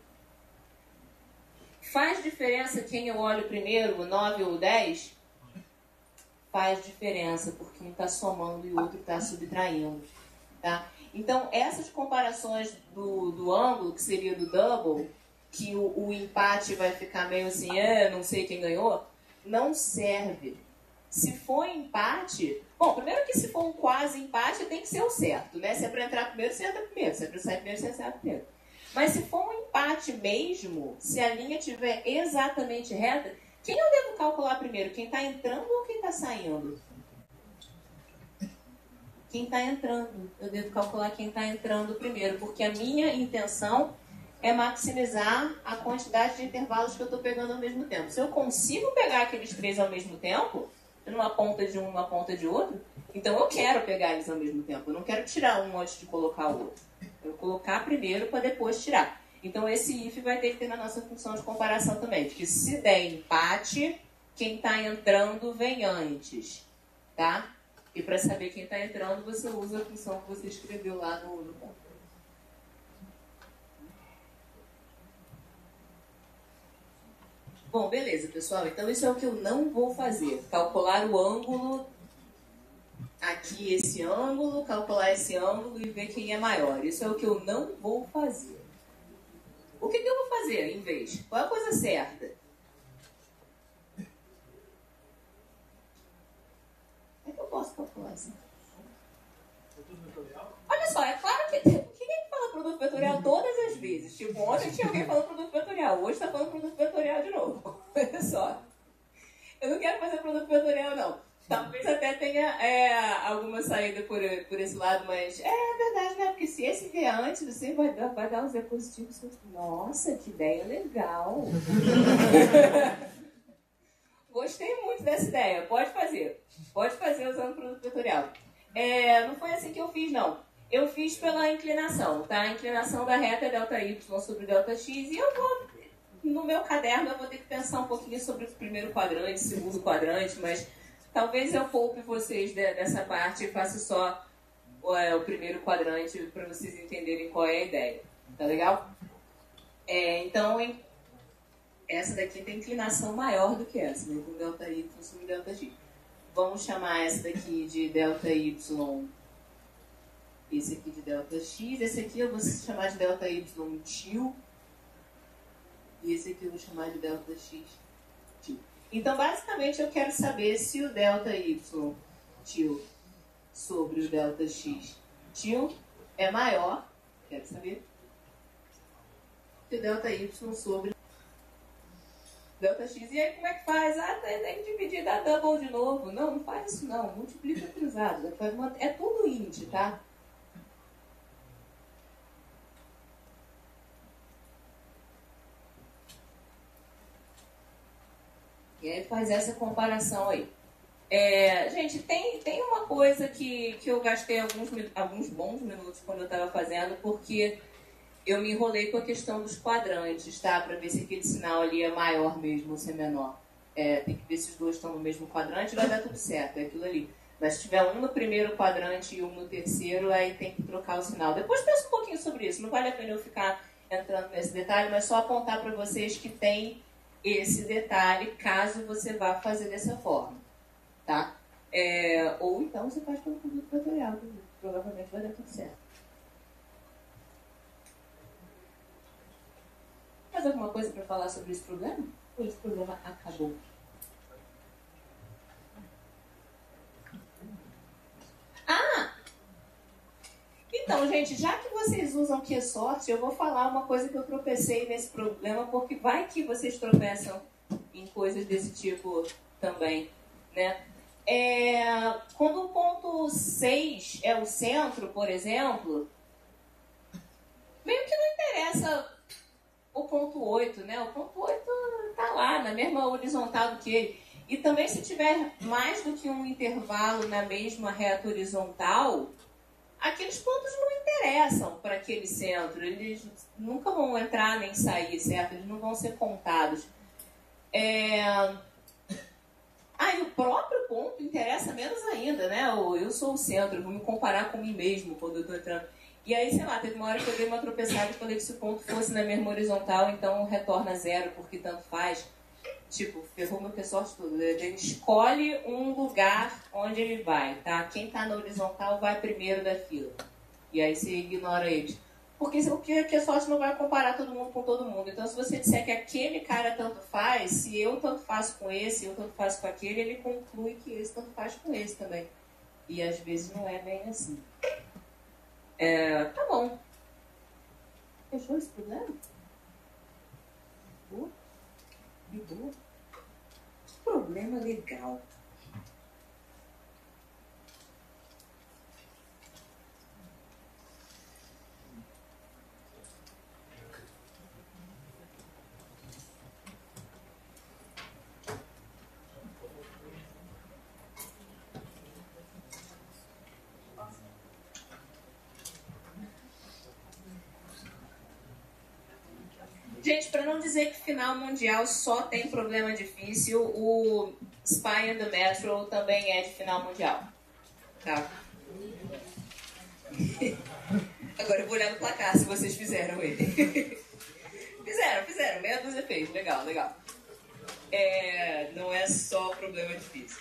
Faz diferença quem eu olho primeiro, o nove ou o dez? Faz diferença, porque um está somando e o outro está subtraindo. Tá? Então, essas comparações do, do ângulo, que seria do double, que o, o empate vai ficar meio assim, é, não sei quem ganhou, não serve. Se for empate... Bom, primeiro que se for um quase empate, tem que ser o certo, né? Se é para entrar primeiro, você entra primeiro. Se é para sair primeiro, você sai primeiro. Mas se for um empate mesmo, se a linha estiver exatamente reta, quem eu devo calcular primeiro? Quem está entrando ou quem está saindo? Quem está entrando. Eu devo calcular quem está entrando primeiro, porque a minha intenção é maximizar a quantidade de intervalos que eu estou pegando ao mesmo tempo. Se eu consigo pegar aqueles três ao mesmo tempo, numa ponta de um, numa ponta de outro, então eu quero pegar eles ao mesmo tempo. Eu não quero tirar um antes de colocar o outro. Eu vou colocar primeiro para depois tirar. Então esse if vai ter que ter na nossa função de comparação também. Porque se der empate, quem está entrando vem antes. Tá? E para saber quem está entrando, você usa a função que você escreveu lá no, no ponto. Bom, beleza, pessoal. Então, isso é o que eu não vou fazer. Calcular o ângulo, aqui esse ângulo, calcular esse ângulo e ver quem é maior. Isso é o que eu não vou fazer. O que, que eu vou fazer, em vez? Qual é a coisa certa? falar assim. Olha só, é claro que tem... Quem é que fala produto vetorial todas as vezes? Tipo, ontem tinha alguém falando produto vetorial, hoje está falando produto vetorial de novo. Olha só. Eu não quero fazer produto vetorial, não. Talvez até tenha é, alguma saída por, por esse lado, mas é verdade, né? Porque se esse vier antes, você vai dar, vai dar uns diapositivos. Nossa, que ideia legal. Gostei muito dessa ideia. Pode fazer. Pode fazer usando produto vetorial. É, não foi assim que eu fiz, não. Eu fiz pela inclinação, tá? A inclinação da reta é ΔY sobre ΔX e eu vou, no meu caderno, eu vou ter que pensar um pouquinho sobre o primeiro quadrante, segundo quadrante, mas talvez eu poupe vocês de, dessa parte e faça só é, o primeiro quadrante para vocês entenderem qual é a ideia. Tá legal? É, então, em, essa daqui tem inclinação maior do que essa, né? Com ΔY sobre ΔX. Vamos chamar essa daqui de ΔY, esse aqui de ΔX, esse aqui eu vou chamar de ΔY tio, e esse aqui eu vou chamar de ΔX tio. Então, basicamente, eu quero saber se o ΔY tio sobre o ΔX tio é maior, quero saber, que o ΔY sobre ΔX. E aí, como é que faz? Ah, tem que dividir da double de novo. Não, não faz isso não. Multiplica cruzado. É tudo int, tá? E aí faz essa comparação aí. É, gente, tem, tem uma coisa que, que eu gastei alguns, alguns bons minutos quando eu estava fazendo, porque eu me enrolei com a questão dos quadrantes, tá? Para ver se aquele sinal ali é maior mesmo ou se é menor. É, tem que ver se os dois estão no mesmo quadrante, vai dar tudo certo, é aquilo ali. Mas se tiver um no primeiro quadrante e um no terceiro, aí tem que trocar o sinal. Depois pensa um pouquinho sobre isso, não vale a pena eu ficar entrando nesse detalhe, mas só apontar para vocês que tem esse detalhe, caso você vá fazer dessa forma, tá? É, ou então você faz pelo produto vetorial, provavelmente vai dar tudo certo. Mais alguma coisa para falar sobre esse problema? Ou esse problema acabou? Ah! Então, gente, já que vocês usam QSort, eu vou falar uma coisa que eu tropecei nesse problema, porque vai que vocês tropeçam em coisas desse tipo também, né? É, quando o ponto seis é o centro, por exemplo, meio que não interessa o ponto oito, né? O ponto oito está lá, na mesma horizontal do que ele. E também, se tiver mais do que um intervalo na mesma reta horizontal, aqueles pontos não interessam para aquele centro. Eles nunca vão entrar nem sair, certo? Eles não vão ser contados. É... Ah, e o próprio ponto interessa menos ainda, né? Eu sou o centro, eu vou me comparar com mim mesmo quando eu estou entrando. E aí, sei lá, teve uma hora que eu dei uma tropeçada e falei que se o ponto fosse na mesma horizontal, então retorna zero, porque tanto faz. Tipo, ferrou meu QSort tudo. Ele escolhe um lugar onde ele vai, tá? Quem tá na horizontal vai primeiro da fila. E aí você ignora eles. Porque o QSort não vai comparar todo mundo com todo mundo. Então, se você disser que aquele cara tanto faz, se eu tanto faço com esse, eu tanto faço com aquele, ele conclui que esse tanto faz com esse também. E às vezes não é bem assim. É, tá bom. Fechou esse problema? Boa. De boa. Que problema legal. Gente, para não dizer que final mundial só tem problema difícil, o Spy and the Metro também é de final mundial. Tá? Agora eu vou olhar no placar se vocês fizeram ele. Fizeram, fizeram. Meia dúzia fez. Legal, legal. É, não é só problema difícil.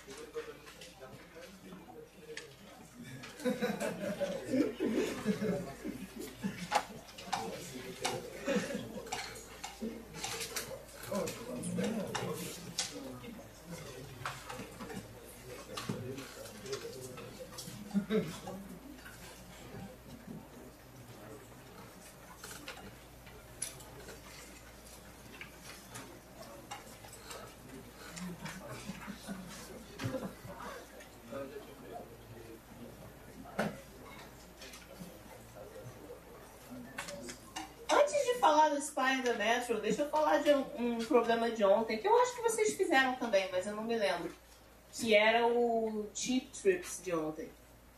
Antes de falar do Spy and the Metro, deixa eu falar de um, um problema de ontem, que eu acho que vocês fizeram também, mas eu não me lembro. Que era o Cheap Trips de ontem.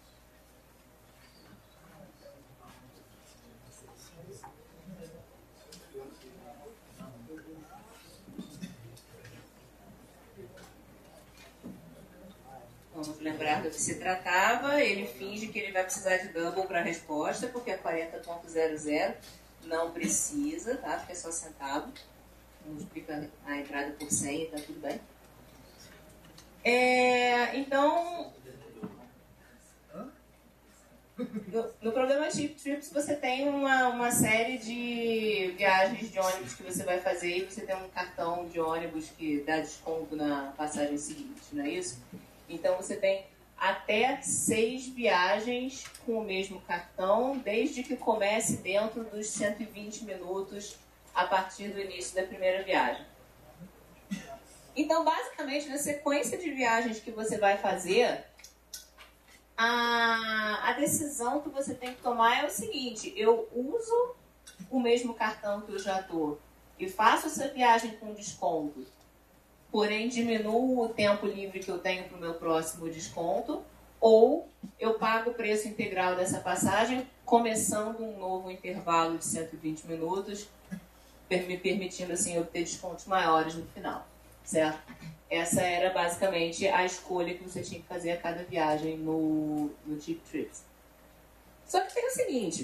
Vamos lembrar do que se tratava. Ele finge que ele vai precisar de double para a resposta, porque é quarenta ponto zero zero. Não precisa, tá? Porque é só centavo. Multiplica a entrada por cem e tá tudo bem. É, então, no, no programa Cheap Trips você tem uma, uma série de viagens de ônibus que você vai fazer e você tem um cartão de ônibus que dá desconto na passagem seguinte, não é isso? Então você tem até seis viagens com o mesmo cartão, desde que comece dentro dos cento e vinte minutos a partir do início da primeira viagem. Então, basicamente, na sequência de viagens que você vai fazer, a, a decisão que você tem que tomar é o seguinte: eu uso o mesmo cartão que eu já estou e faço essa viagem com desconto, porém diminuo o tempo livre que eu tenho para o meu próximo desconto, ou eu pago o preço integral dessa passagem, começando um novo intervalo de cento e vinte minutos, me permitindo assim obter descontos maiores no final. Certo? Essa era basicamente a escolha que você tinha que fazer a cada viagem no, no Cheap Trips. Só que tem o seguinte: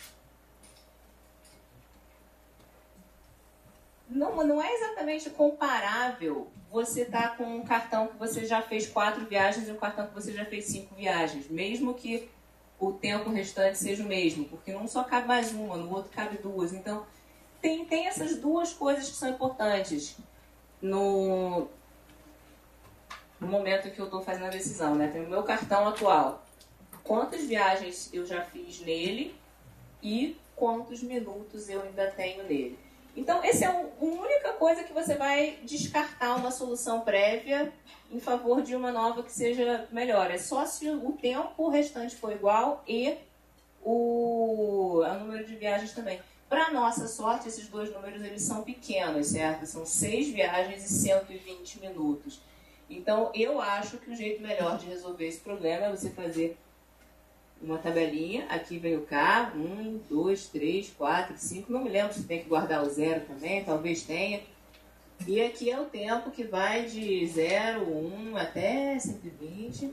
não, não é exatamente comparável você estar com um cartão que você já fez quatro viagens e um cartão que você já fez cinco viagens, mesmo que o tempo restante seja o mesmo, porque num só cabe mais uma, no outro cabe duas. Então, tem, tem essas duas coisas que são importantes No, no momento que eu estou fazendo a decisão, né? Tem o meu cartão atual. Quantas viagens eu já fiz nele e quantos minutos eu ainda tenho nele. Então, essa é a única coisa que você vai descartar uma solução prévia em favor de uma nova que seja melhor. É só se o tempo restante for igual e o, o número de viagens também. Para nossa sorte, esses dois números eles são pequenos, certo? São seis viagens e cento e vinte minutos. Então, eu acho que o jeito melhor de resolver esse problema é você fazer uma tabelinha. Aqui vem o K, um, dois, três, quatro, cinco. Não me lembro se tem que guardar o zero também, talvez tenha. E aqui é o tempo que vai de zero, um até cento e vinte.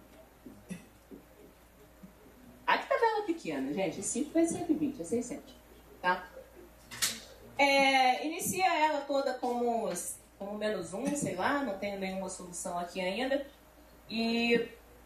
Aqui tabela pequena, gente. cinco vezes cento e vinte, é seiscentos. Tá? É, inicia ela toda como, como menos um, sei lá, não tenho nenhuma solução aqui ainda. E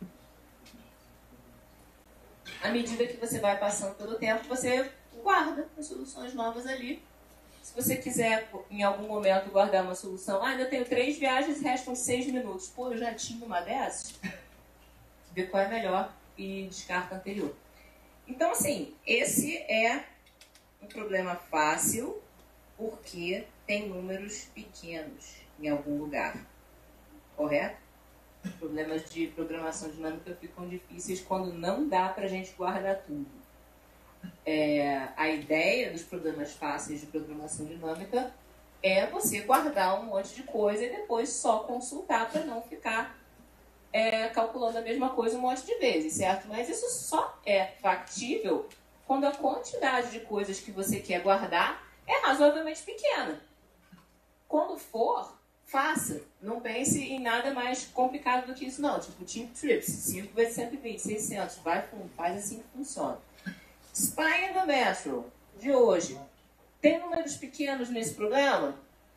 à medida que você vai passando pelo tempo, você guarda as soluções novas ali. Se você quiser, em algum momento, guardar uma solução, ah, ainda tenho três viagens, restam seis minutos. Pô, eu já tinha uma dessas. Vê qual é melhor e descarta a anterior. Então, assim, esse é um problema fácil, porque tem números pequenos em algum lugar. Correto? Problemas de programação dinâmica ficam difíceis quando não dá para a gente guardar tudo. É, a ideia dos problemas fáceis de programação dinâmica é você guardar um monte de coisa e depois só consultar para não ficar é, calculando a mesma coisa um monte de vezes, certo? Mas isso só é factível quando a quantidade de coisas que você quer guardar é razoavelmente pequena. Quando for, faça. Não pense em nada mais complicado do que isso, não. Tipo, Cheap Trips, cinco vezes cento e vinte, seiscentos. Vai fundo, faz assim que funciona. Spy and the Metro, de hoje. Tem números pequenos nesse problema?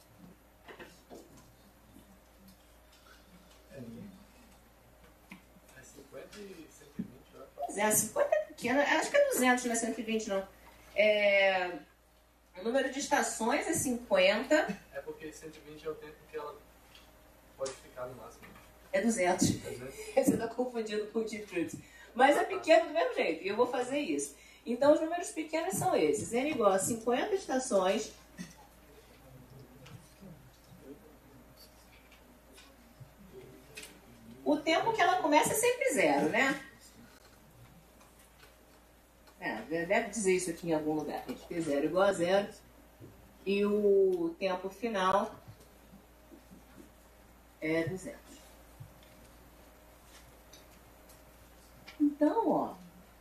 É cinquenta e cento e vinte, né? Pois é, cinquenta é pequeno. Acho que é duzentos, não é cento e vinte, não. É... O número de estações é cinquenta. É porque cento e vinte é o tempo que ela pode ficar no máximo. É duzentos. É duzentos? Você está confundindo com o Cheap Trips. Mas é pequeno do mesmo jeito, e eu vou fazer isso. Então, os números pequenos são esses. N igual a cinquenta estações. O tempo que ela começa é sempre zero, né? É, deve dizer isso aqui em algum lugar. A gente fez zero igual a zero. E o tempo final é duzentos. Então, ó,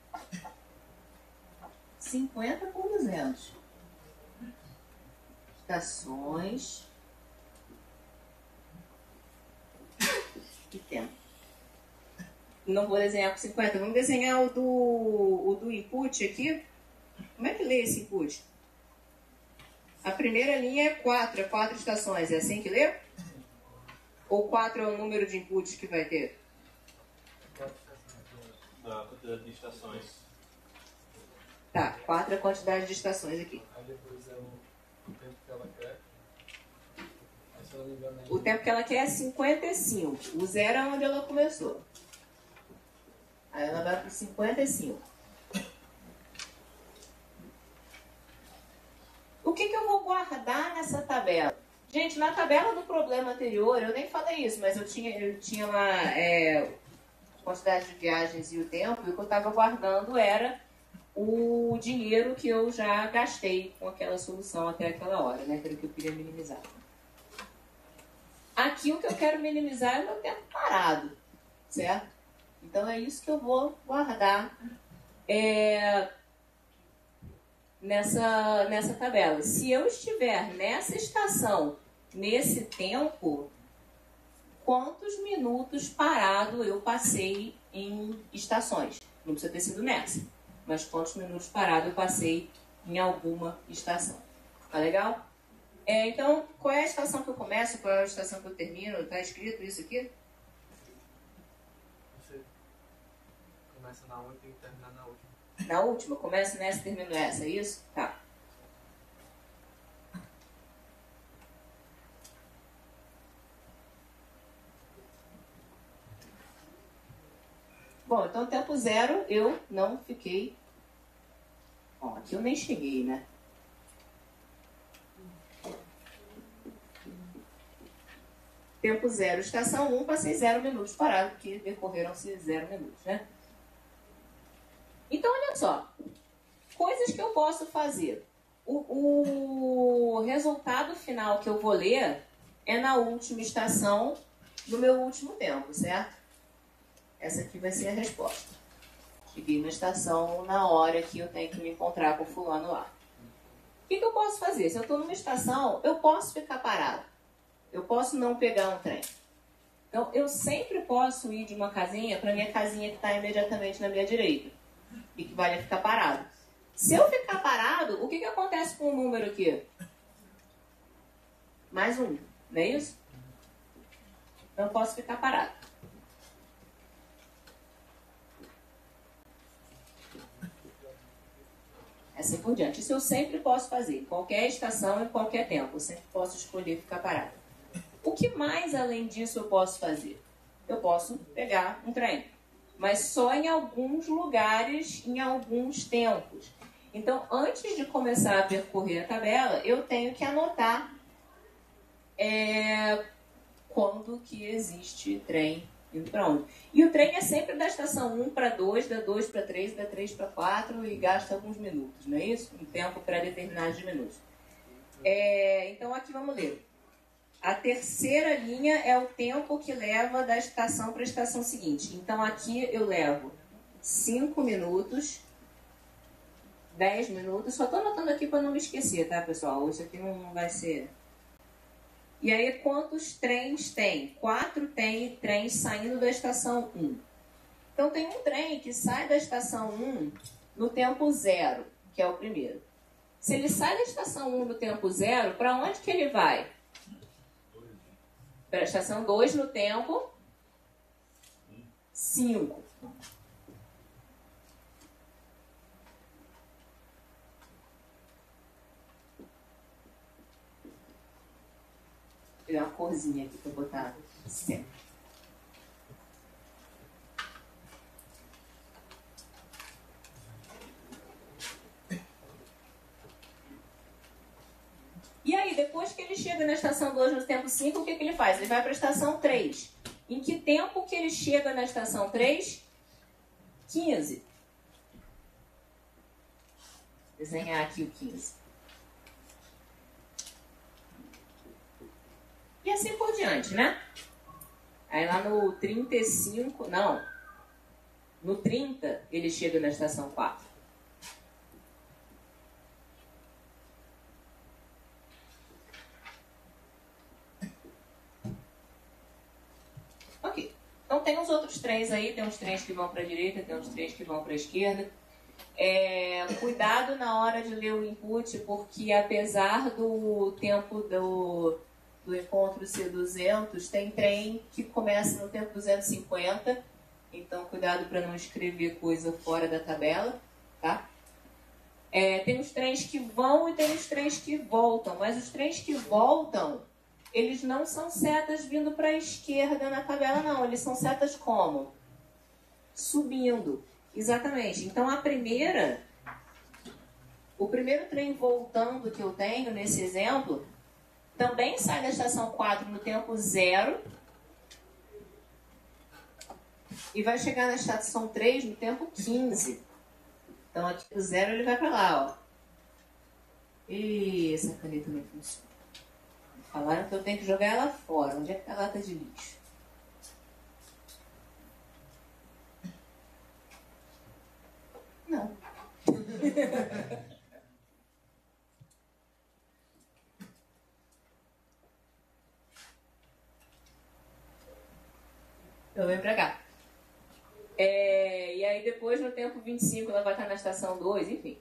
cinquenta por duzentos. Estações e tempo. Não vou desenhar com cinquenta, vamos desenhar o do, o do input aqui. Como é que lê esse input? A primeira linha é quatro, é quatro estações, é assim que lê? Ou quatro é o número de inputs que vai ter? Da quantidade de estações. Tá, quatro é a quantidade de estações aqui. Aí depois é o, o tempo que ela quer. Aí, se eu não me engano, aí... O tempo que ela quer é cinquenta e cinco. O zero é onde ela começou. Aí ela vai para cinquenta e cinco. O que, que eu vou guardar nessa tabela? Gente, na tabela do problema anterior, eu nem falei isso, mas eu tinha, eu tinha lá é, a quantidade de viagens e o tempo, e o que eu estava guardando era o dinheiro que eu já gastei com aquela solução até aquela hora, né? Que era o que eu queria minimizar. Aqui o que eu quero minimizar é o meu tempo parado, certo? Então é isso que eu vou guardar é, nessa, nessa tabela. Se eu estiver nessa estação, nesse tempo, quantos minutos parado eu passei em estações? Não precisa ter sido nessa, mas quantos minutos parado eu passei em alguma estação. Tá legal? É, então, qual é a estação que eu começo? Qual é a estação que eu termino? Tá escrito isso aqui? Você começa na última e termina na última. Na última, começo nessa e termino essa, é isso? Tá. Bom, então tempo zero eu não fiquei... Bom, aqui eu nem cheguei, né? Tempo zero, estação um, passei zero minutos parado, porque percorreram-se zero minutos, né? Então, olha só. Coisas que eu posso fazer. O, o resultado final que eu vou ler é na última estação do meu último tempo, certo? Essa aqui vai ser a resposta. Cheguei na estação na hora que eu tenho que me encontrar com o fulano lá. O que, que eu posso fazer? Se eu estou numa estação, eu posso ficar parado. Eu posso não pegar um trem. Então, eu sempre posso ir de uma casinha para minha casinha que está imediatamente na minha direita. E que vale ficar parado. Se eu ficar parado, o que, que acontece com o número aqui? Mais um, não é isso? Então, eu posso ficar parado. Assim por diante. Isso eu sempre posso fazer. Em qualquer estação, em qualquer tempo. Eu sempre posso escolher ficar parado. O que mais, além disso, eu posso fazer? Eu posso pegar um trem. Mas só em alguns lugares, em alguns tempos. Então, antes de começar a percorrer a tabela, eu tenho que anotar é, quando que existe trem indo para onde. E o trem é sempre da estação um para dois, da dois para três, da três para quatro e gasta alguns minutos, não é isso? Um tempo pré-determinado de minutos. É, então, aqui vamos ler. A terceira linha é o tempo que leva da estação para a estação seguinte. Então, aqui eu levo cinco minutos, dez minutos. Só estou anotando aqui para não me esquecer, tá, pessoal? Isso aqui não vai ser... E aí, quantos trens tem? Quatro tem trens saindo da estação um. Então, tem um trem que sai da estação um no tempo zero, que é o primeiro. Se ele sai da estação um no tempo zero, para onde que ele vai? Para a estação dois no tempo cinco. Vou pegar uma corzinha aqui para botar sempre. depois que ele chega na estação dois no tempo cinco, o que, que ele faz? Ele vai para a estação três. Em que tempo que ele chega na estação três? quinze. Vou desenhar aqui o quinze. E assim por diante, né? Aí lá no trinta e cinco, não. No trinta, ele chega na estação quatro. Ok. Então tem os outros trens aí, tem uns trens que vão para a direita, tem uns trens que vão para a esquerda. É, cuidado na hora de ler o input, porque apesar do tempo do, do encontro ser duzentos, tem trem que começa no tempo duzentos e cinquenta, então cuidado para não escrever coisa fora da tabela, tá? É, tem os trens que vão e tem os trens que voltam, mas os trens que voltam, eles não são setas vindo para a esquerda na tabela, não, eles são setas como? Subindo. Exatamente. Então, a primeira, o primeiro trem voltando que eu tenho nesse exemplo, também sai da estação quatro no tempo zero e vai chegar na estação três no tempo quinze. Então, aqui do zero ele vai para lá, ó. E essa caneta não funciona. Falaram que eu tenho que jogar ela fora. Onde é que tá a lata de lixo? Não. Então vem pra cá. É, e aí depois no tempo vinte e cinco ela vai estar na estação dois, enfim.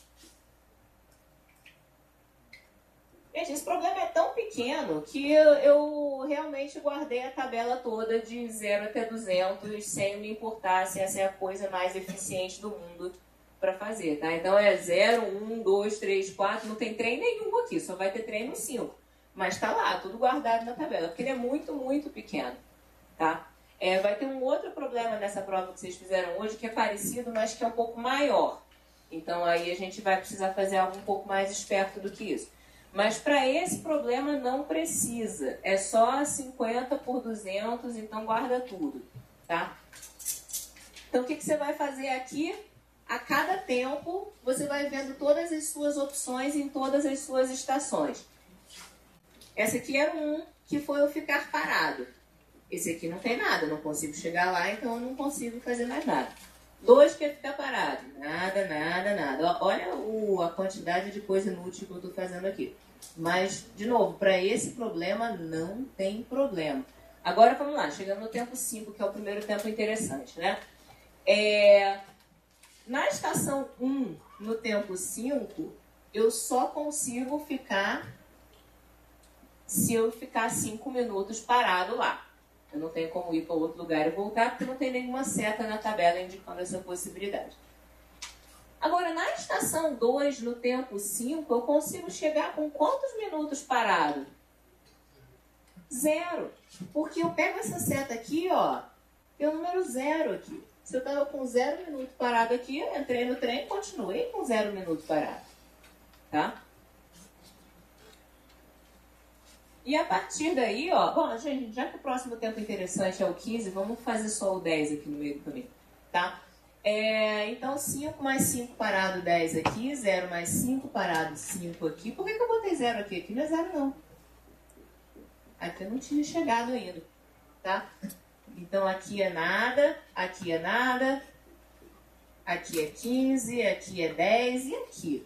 Gente, esse problema é tão pequeno que eu, eu realmente guardei a tabela toda de zero até duzentos sem me importar se essa é a coisa mais eficiente do mundo para fazer, tá? Então é zero, um, dois, três, quatro, não tem trem nenhum aqui, só vai ter trem no cinco. Mas tá lá, tudo guardado na tabela, porque ele é muito, muito pequeno, tá? É, vai ter um outro problema nessa prova que vocês fizeram hoje, que é parecido, mas que é um pouco maior. Então aí a gente vai precisar fazer algo um pouco mais esperto do que isso. Mas para esse problema não precisa. É só cinquenta por duzentos, então guarda tudo, tá? Então o que, que você vai fazer aqui? A cada tempo, você vai vendo todas as suas opções em todas as suas estações. Essa aqui era um, que foi o ficar parado. Esse aqui não tem nada, não consigo chegar lá, então eu não consigo fazer mais nada. Dois que é ficar parado. Nada, nada, nada. Olha o, a quantidade de coisa inútil que eu estou fazendo aqui. Mas, de novo, para esse problema não tem problema. Agora, vamos lá. Chegando no tempo cinco, que é o primeiro tempo interessante, né? É, na estação um, no tempo cinco, eu só consigo ficar se eu ficar cinco minutos parado lá. Eu não tenho como ir para outro lugar e voltar, porque não tem nenhuma seta na tabela indicando essa possibilidade. Agora, na estação dois, no tempo cinco, eu consigo chegar com quantos minutos parado? Zero. Porque eu pego essa seta aqui, ó, tem o número zero aqui. Se eu estava com zero minuto parado aqui, eu entrei no trem e continuei com zero minuto parado. Tá? E a partir daí, ó, bom, gente, já que o próximo tempo interessante é o quinze, vamos fazer só o dez aqui no meio do caminho, tá? É, então, cinco mais cinco parado, dez aqui, zero mais cinco parado, cinco aqui. Por que, que eu botei zero aqui? Aqui não é zero, não. Aqui eu não tinha chegado ainda, tá? Então, aqui é nada, aqui é nada, aqui é quinze, aqui é dez e aqui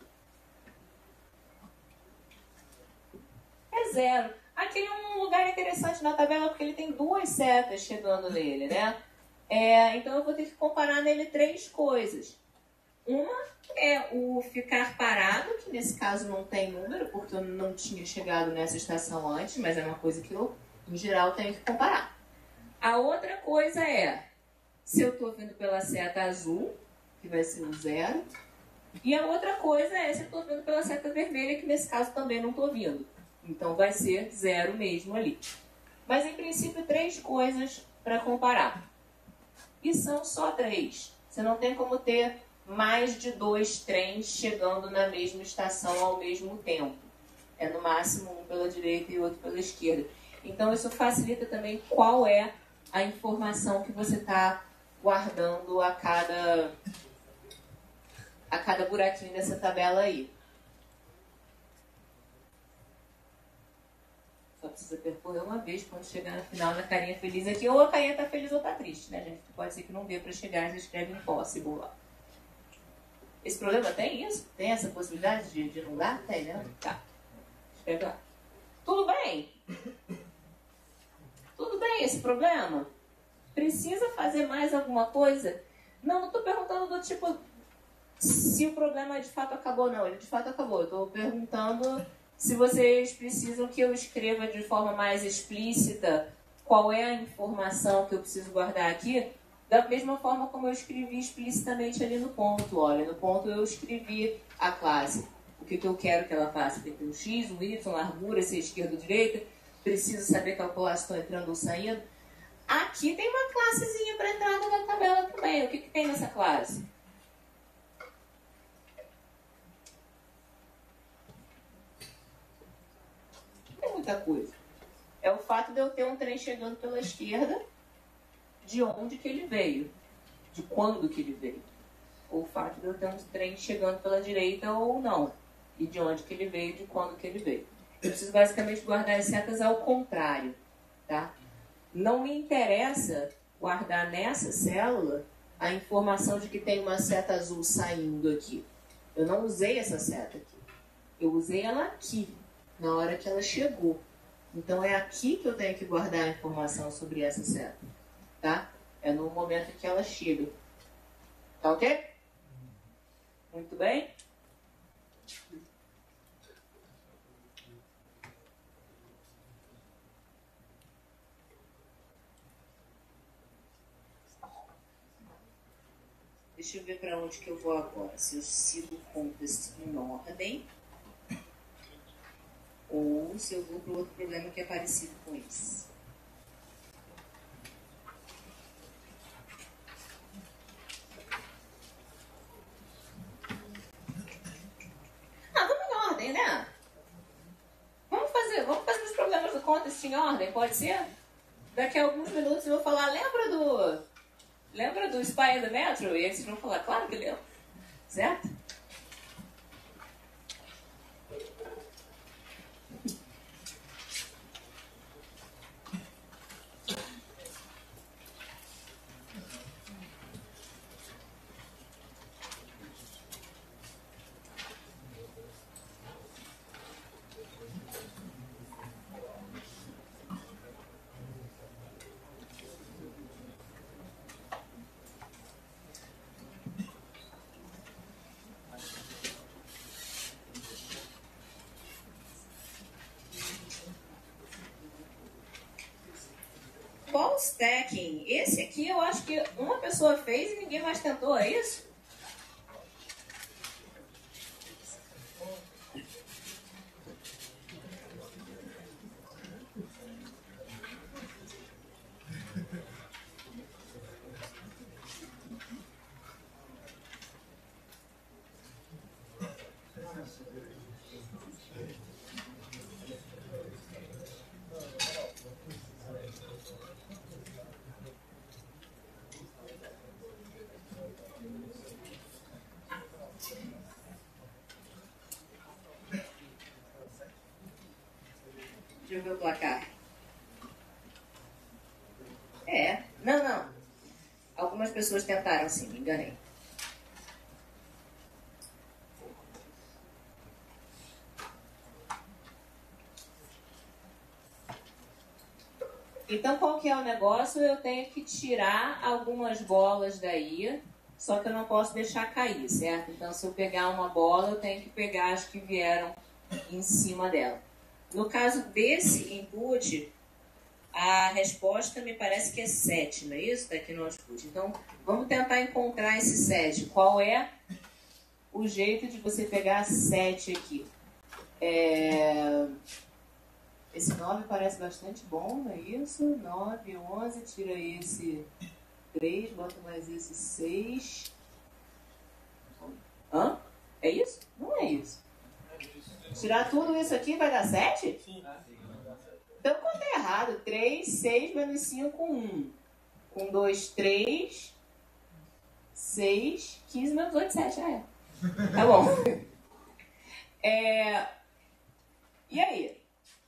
é zero. Aqui é um lugar interessante na tabela porque ele tem duas setas chegando nele, né? É, então eu vou ter que comparar nele três coisas. Uma é o ficar parado, que nesse caso não tem número, porque eu não tinha chegado nessa estação antes, mas é uma coisa que eu, em geral, tenho que comparar. A outra coisa é se eu estou vindo pela seta azul, que vai ser o zero, e a outra coisa é se eu estou vindo pela seta vermelha, que nesse caso também não estou vindo. Então vai ser zero mesmo ali. Mas em princípio três coisas para comparar. E são só três. Você não tem como ter mais de dois trens chegando na mesma estação ao mesmo tempo. É no máximo um pela direita e outro pela esquerda. Então isso facilita também qual é a informação que você está guardando a cada, a cada buraquinho dessa tabela aí. Só precisa percorrer uma vez quando chegar no final na carinha feliz aqui. Ou a carinha tá feliz ou tá triste, né, gente? Pode ser que não dê para chegar e você escreve impossible lá. Esse problema tem isso? Tem essa possibilidade de, de não dar? Tem, né? Tá. Escreve lá. Tudo bem? Tudo bem esse problema? Precisa fazer mais alguma coisa? Não, não estou perguntando do tipo se o problema de fato acabou, não. Ele de fato acabou. Estou perguntando se vocês precisam que eu escreva de forma mais explícita qual é a informação que eu preciso guardar aqui, da mesma forma como eu escrevi explicitamente ali no ponto. Olha, no ponto eu escrevi a classe. O que, que eu quero que ela faça? Tem que ter um X, um Y, largura, se é esquerda ou direita. Preciso saber calcular se estou entrando ou saindo. Aqui tem uma classezinha para entrada na tabela também. O que, que tem nessa classe? Não tem muita coisa. É o fato de eu ter um trem chegando pela esquerda, de onde que ele veio, de quando que ele veio. Ou o fato de eu ter um trem chegando pela direita ou não, e de onde que ele veio, de quando que ele veio. Eu preciso basicamente guardar as setas ao contrário, tá? Não me interessa guardar nessa célula a informação de que tem uma seta azul saindo aqui. Eu não usei essa seta aqui. Eu usei ela aqui, na hora que ela chegou. Então é aqui que eu tenho que guardar a informação sobre essa seta, tá? É no momento que ela chega. Tá ok? Muito bem? Deixa eu ver para onde que eu vou agora. Se eu sigo o contest em ordem ou se eu vou para outro problema que é parecido com esse. Ah, vamos em ordem, né? Vamos fazer, vamos fazer os problemas do contest em ordem, pode ser? Daqui a alguns minutos eu vou falar, lembra do... Lembra do Spy in the Metro? E aí vocês vão falar, claro que lembro. Certo? Ball stacking. Esse aqui eu acho que uma pessoa fez e ninguém mais tentou, é isso? Deixa eu ver o placar. É. Não, não. Algumas pessoas tentaram sim, me enganei. Então, qual que é o negócio? Eu tenho que tirar algumas bolas daí, só que eu não posso deixar cair, certo? Então, se eu pegar uma bola, eu tenho que pegar as que vieram em cima dela. No caso desse input, a resposta me parece que é sete, não é isso? Está aqui no output. Então, vamos tentar encontrar esse sete. Qual é o jeito de você pegar sete aqui? É... Esse nove parece bastante bom, não é isso? nove, onze, tira esse três, bota mais esse seis. Hã? É isso? Não é isso. Tirar tudo isso aqui vai dar sete? Sim. Então eu contei errado. três, seis menos cinco, um. um, dois, três, seis, quinze menos oito, sete. Ah, é. Tá bom. É... E aí?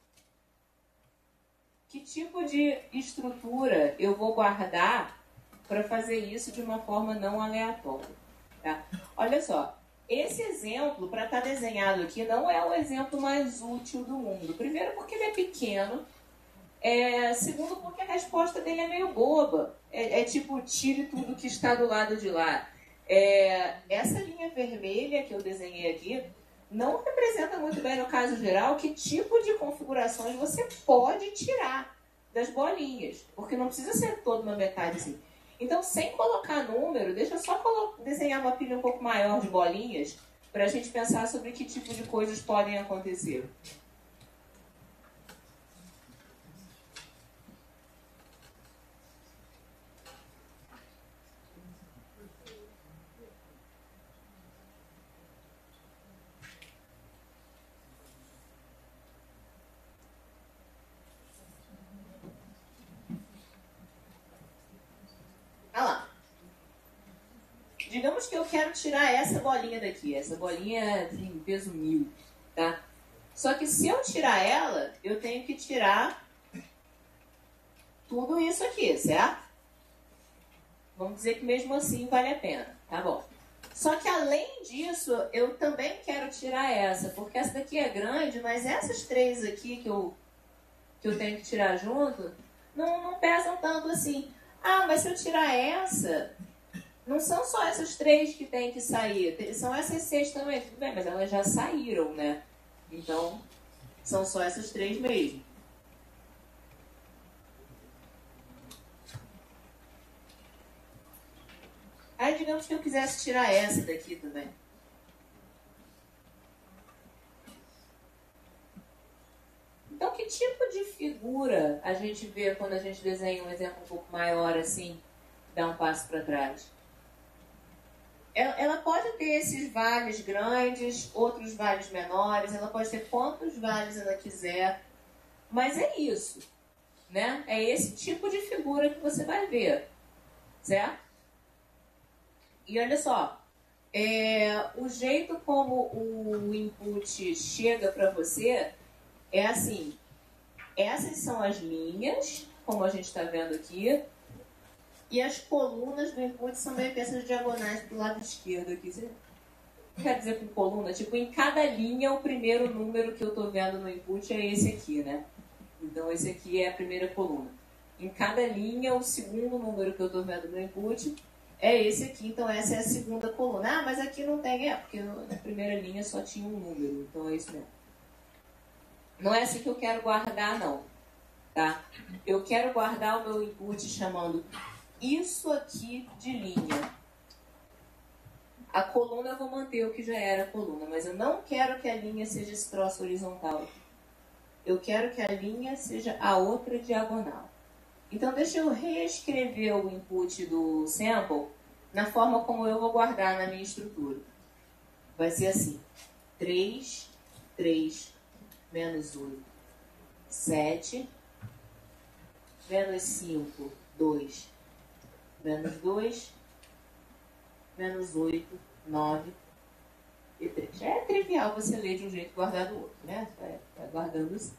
Que tipo de estrutura eu vou guardar para fazer isso de uma forma não aleatória? Tá? Olha só. Esse exemplo, para estar desenhado aqui, não é o exemplo mais útil do mundo. Primeiro, porque ele é pequeno. É, segundo, porque a resposta dele é meio boba. É, é tipo, tire tudo que está do lado de lá. É, essa linha vermelha que eu desenhei aqui não representa muito bem, no caso geral, que tipo de configurações você pode tirar das bolinhas. Porque não precisa ser toda uma metade assim. Então, sem colocar número, deixa eu só desenhar uma pilha um pouco maior de bolinhas para a gente pensar sobre que tipo de coisas podem acontecer. Olha lá. Digamos que eu quero tirar essa bolinha daqui. Essa bolinha tem peso mil, tá? Só que se eu tirar ela, eu tenho que tirar tudo isso aqui, certo? Vamos dizer que mesmo assim vale a pena, tá bom? Só que além disso, eu também quero tirar essa, porque essa daqui é grande, mas essas três aqui que eu, que eu tenho que tirar junto, não, não pesam tanto assim. Ah, mas se eu tirar essa, não são só essas três que tem que sair, são essas seis também. Tudo bem, mas elas já saíram, né? Então, são só essas três mesmo. Aí, digamos que eu quisesse tirar essa daqui também. Então, que tipo de figura a gente vê quando a gente desenha um exemplo um pouco maior assim, dá um passo para trás? Ela, ela pode ter esses vales grandes, outros vales menores, ela pode ter quantos vales ela quiser, mas é isso, né? É esse tipo de figura que você vai ver, certo? E olha só, é, o jeito como o input chega para você é assim, essas são as linhas, como a gente está vendo aqui, e as colunas do input são meio que essas diagonais do lado esquerdo aqui. Você quer dizer com coluna? Tipo, em cada linha, o primeiro número que eu estou vendo no input é esse aqui, né? Então, esse aqui é a primeira coluna. Em cada linha, o segundo número que eu estou vendo no input é esse aqui. Então, essa é a segunda coluna. Ah, mas aqui não tem. É, porque na primeira linha só tinha um número. Então, é isso mesmo. Não é assim que eu quero guardar, não. Tá? Eu quero guardar o meu input chamando isso aqui de linha. A coluna eu vou manter o que já era a coluna, mas eu não quero que a linha seja esse troço horizontal. Eu quero que a linha seja a outra diagonal. Então, deixa eu reescrever o input do sample na forma como eu vou guardar na minha estrutura. Vai ser assim. três, três, menos oito, sete, menos cinco, dois, menos dois, menos oito, nove e três. Já é trivial você ler de um jeito e guardar do outro, né? Vai, vai guardando assim.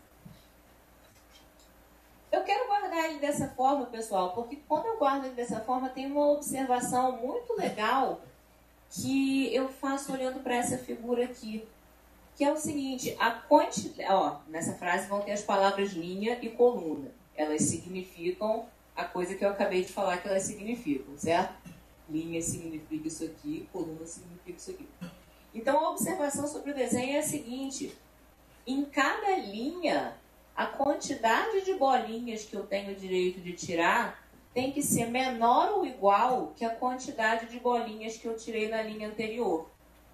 Eu quero guardar ele dessa forma, pessoal, porque quando eu guardo ele dessa forma, tem uma observação muito legal que eu faço olhando para essa figura aqui, que é o seguinte, a quantidade, ó, nessa frase vão ter as palavras linha e coluna. Elas significam a coisa que eu acabei de falar que elas significam, certo? Linha significa isso aqui, coluna significa isso aqui. Então, a observação sobre o desenho é a seguinte, em cada linha, a quantidade de bolinhas que eu tenho direito de tirar tem que ser menor ou igual que a quantidade de bolinhas que eu tirei na linha anterior.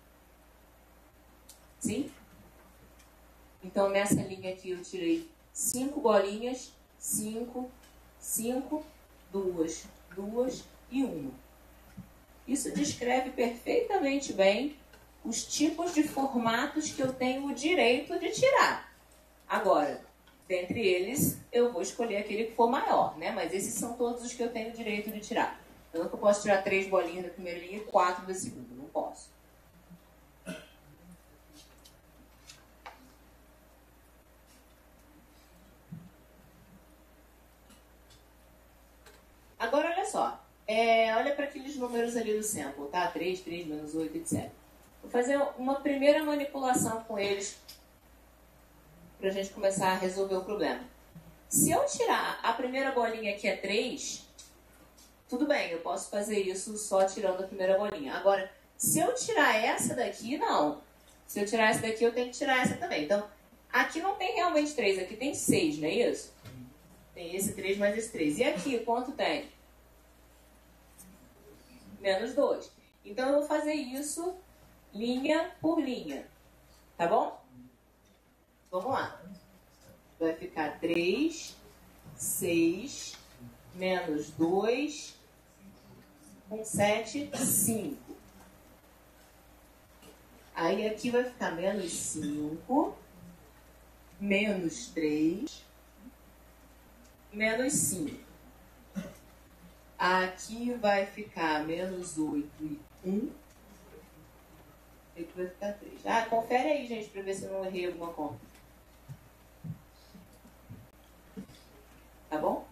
Sim? Então, nessa linha aqui eu tirei cinco bolinhas, cinco, cinco, duas, duas e uma. Isso descreve perfeitamente bem os tipos de formatos que eu tenho o direito de tirar. Agora, dentre eles, eu vou escolher aquele que for maior, né? Mas esses são todos os que eu tenho o direito de tirar. Eu não posso tirar três bolinhas da primeira linha e quatro da segunda. Não posso. Agora, olha só. É, olha para aqueles números ali do sample, tá? três, três, menos oito, etcétera. Vou fazer uma primeira manipulação com eles para a gente começar a resolver o problema. Se eu tirar a primeira bolinha, que é três, tudo bem, eu posso fazer isso só tirando a primeira bolinha. Agora, se eu tirar essa daqui, não. Se eu tirar essa daqui, eu tenho que tirar essa também. Então, aqui não tem realmente três, aqui tem seis, não é isso? Tem esse três mais esse três. E aqui, quanto tem? Menos dois. Então, eu vou fazer isso linha por linha. Tá bom? Vamos lá. Vai ficar três, seis, menos dois, com sete, cinco. Aí aqui vai ficar menos cinco, menos três, menos cinco. Aqui vai ficar menos oito e um. Aqui vai ficar três. Ah, confere aí, gente, para ver se eu não errei alguma conta. Tá bom?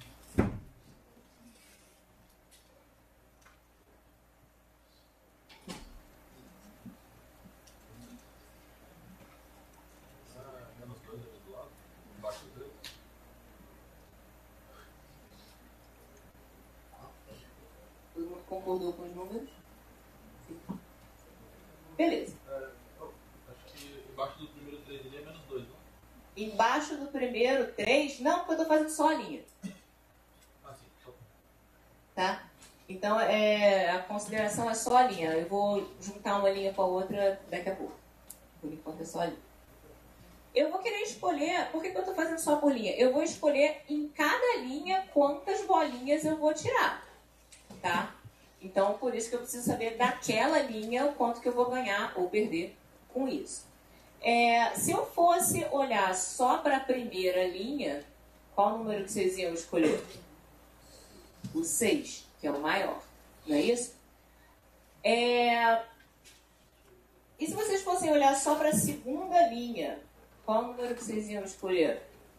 Todo mundo concordou com os números? Sim. Beleza. É, acho que embaixo do primeiro três ali é menos dois, não? Embaixo do primeiro três, não, porque eu estou fazendo só a linha. Ah, sim. Só. Tá? Então, é, a consideração é só a linha. Eu vou juntar uma linha com a outra daqui a pouco. Por enquanto é só a linha. Eu vou querer escolher... Por que, que eu estou fazendo só por linha? Eu vou escolher em cada linha quantas bolinhas eu vou tirar. Tá? Então, por isso que eu preciso saber daquela linha o quanto que eu vou ganhar ou perder com isso. É, se eu fosse olhar só para a primeira linha, qual número que vocês iam escolher? O seis, que é o maior. Não é isso? É... E se vocês fossem olhar só para a segunda linha, qual número que vocês iam escolher?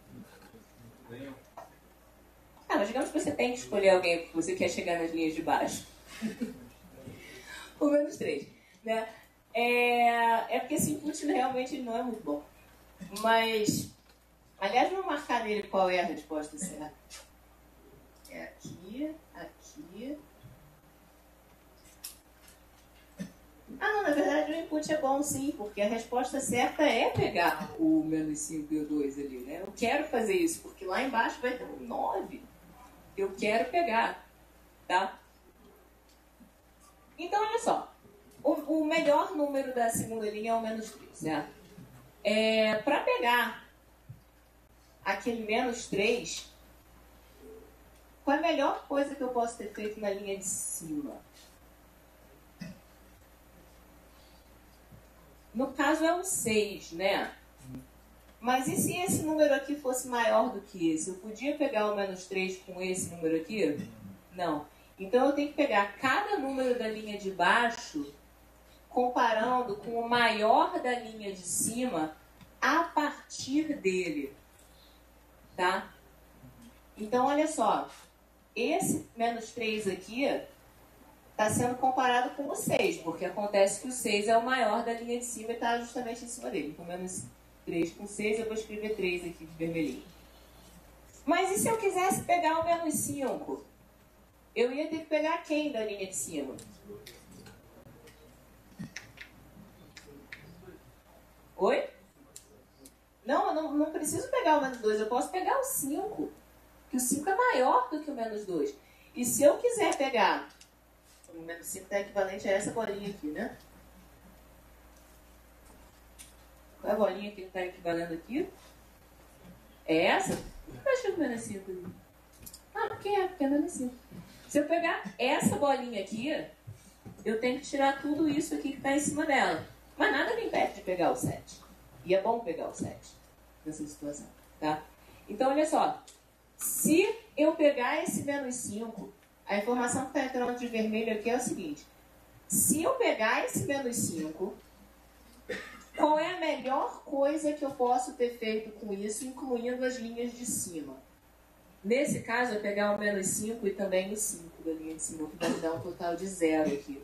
Ah, mas digamos que você tem que escolher alguém porque você quer chegar nas linhas de baixo. O menos três, né? É, é porque esse input realmente não é muito bom. Mas, aliás, vou marcar nele qual é a resposta certa. É aqui, aqui. Ah, não, na verdade o input é bom sim, porque a resposta certa é pegar o menos cinco e o dois ali, né? Eu quero fazer isso, porque lá embaixo vai ter um nove. Eu quero pegar, tá? Então, olha só. O, o melhor número da segunda linha é o menos três, certo? É, para pegar aquele menos três, qual é a melhor coisa que eu posso ter feito na linha de cima? No caso é o seis, né? Mas e se esse número aqui fosse maior do que esse? Eu podia pegar o menos três com esse número aqui? Não. Então eu tenho que pegar cada número da linha de baixo comparando com o maior da linha de cima a partir dele. Tá? Então, olha só. Esse menos três aqui está sendo comparado com o seis, porque acontece que o seis é o maior da linha de cima e está justamente em cima dele. Então, menos três com seis, eu vou escrever três aqui de vermelhinho. Mas e se eu quisesse pegar o menos cinco? Eu ia ter que pegar quem da linha de cima? Oi? Não, eu não, não preciso pegar o menos dois, eu posso pegar o cinco. Porque o cinco é maior do que o menos dois. E se eu quiser pegar... O menos cinco está equivalente a essa bolinha aqui, né? Qual é a bolinha que está equivalendo aqui? É essa? Por que eu achei o menos cinco ali? Ah, porque é, porque é menos cinco. Se eu pegar essa bolinha aqui, eu tenho que tirar tudo isso aqui que está em cima dela. Mas nada me impede de pegar o sete. E é bom pegar o sete nessa situação, tá? Então, olha só. Se eu pegar esse menos cinco, a informação que está entrando de vermelho aqui é o seguinte. Se eu pegar esse menos cinco, qual é a melhor coisa que eu posso ter feito com isso, incluindo as linhas de cima? Nesse caso, eu pegar o menos cinco e também o cinco da linha de cima, que vai me dar um total de zero aqui.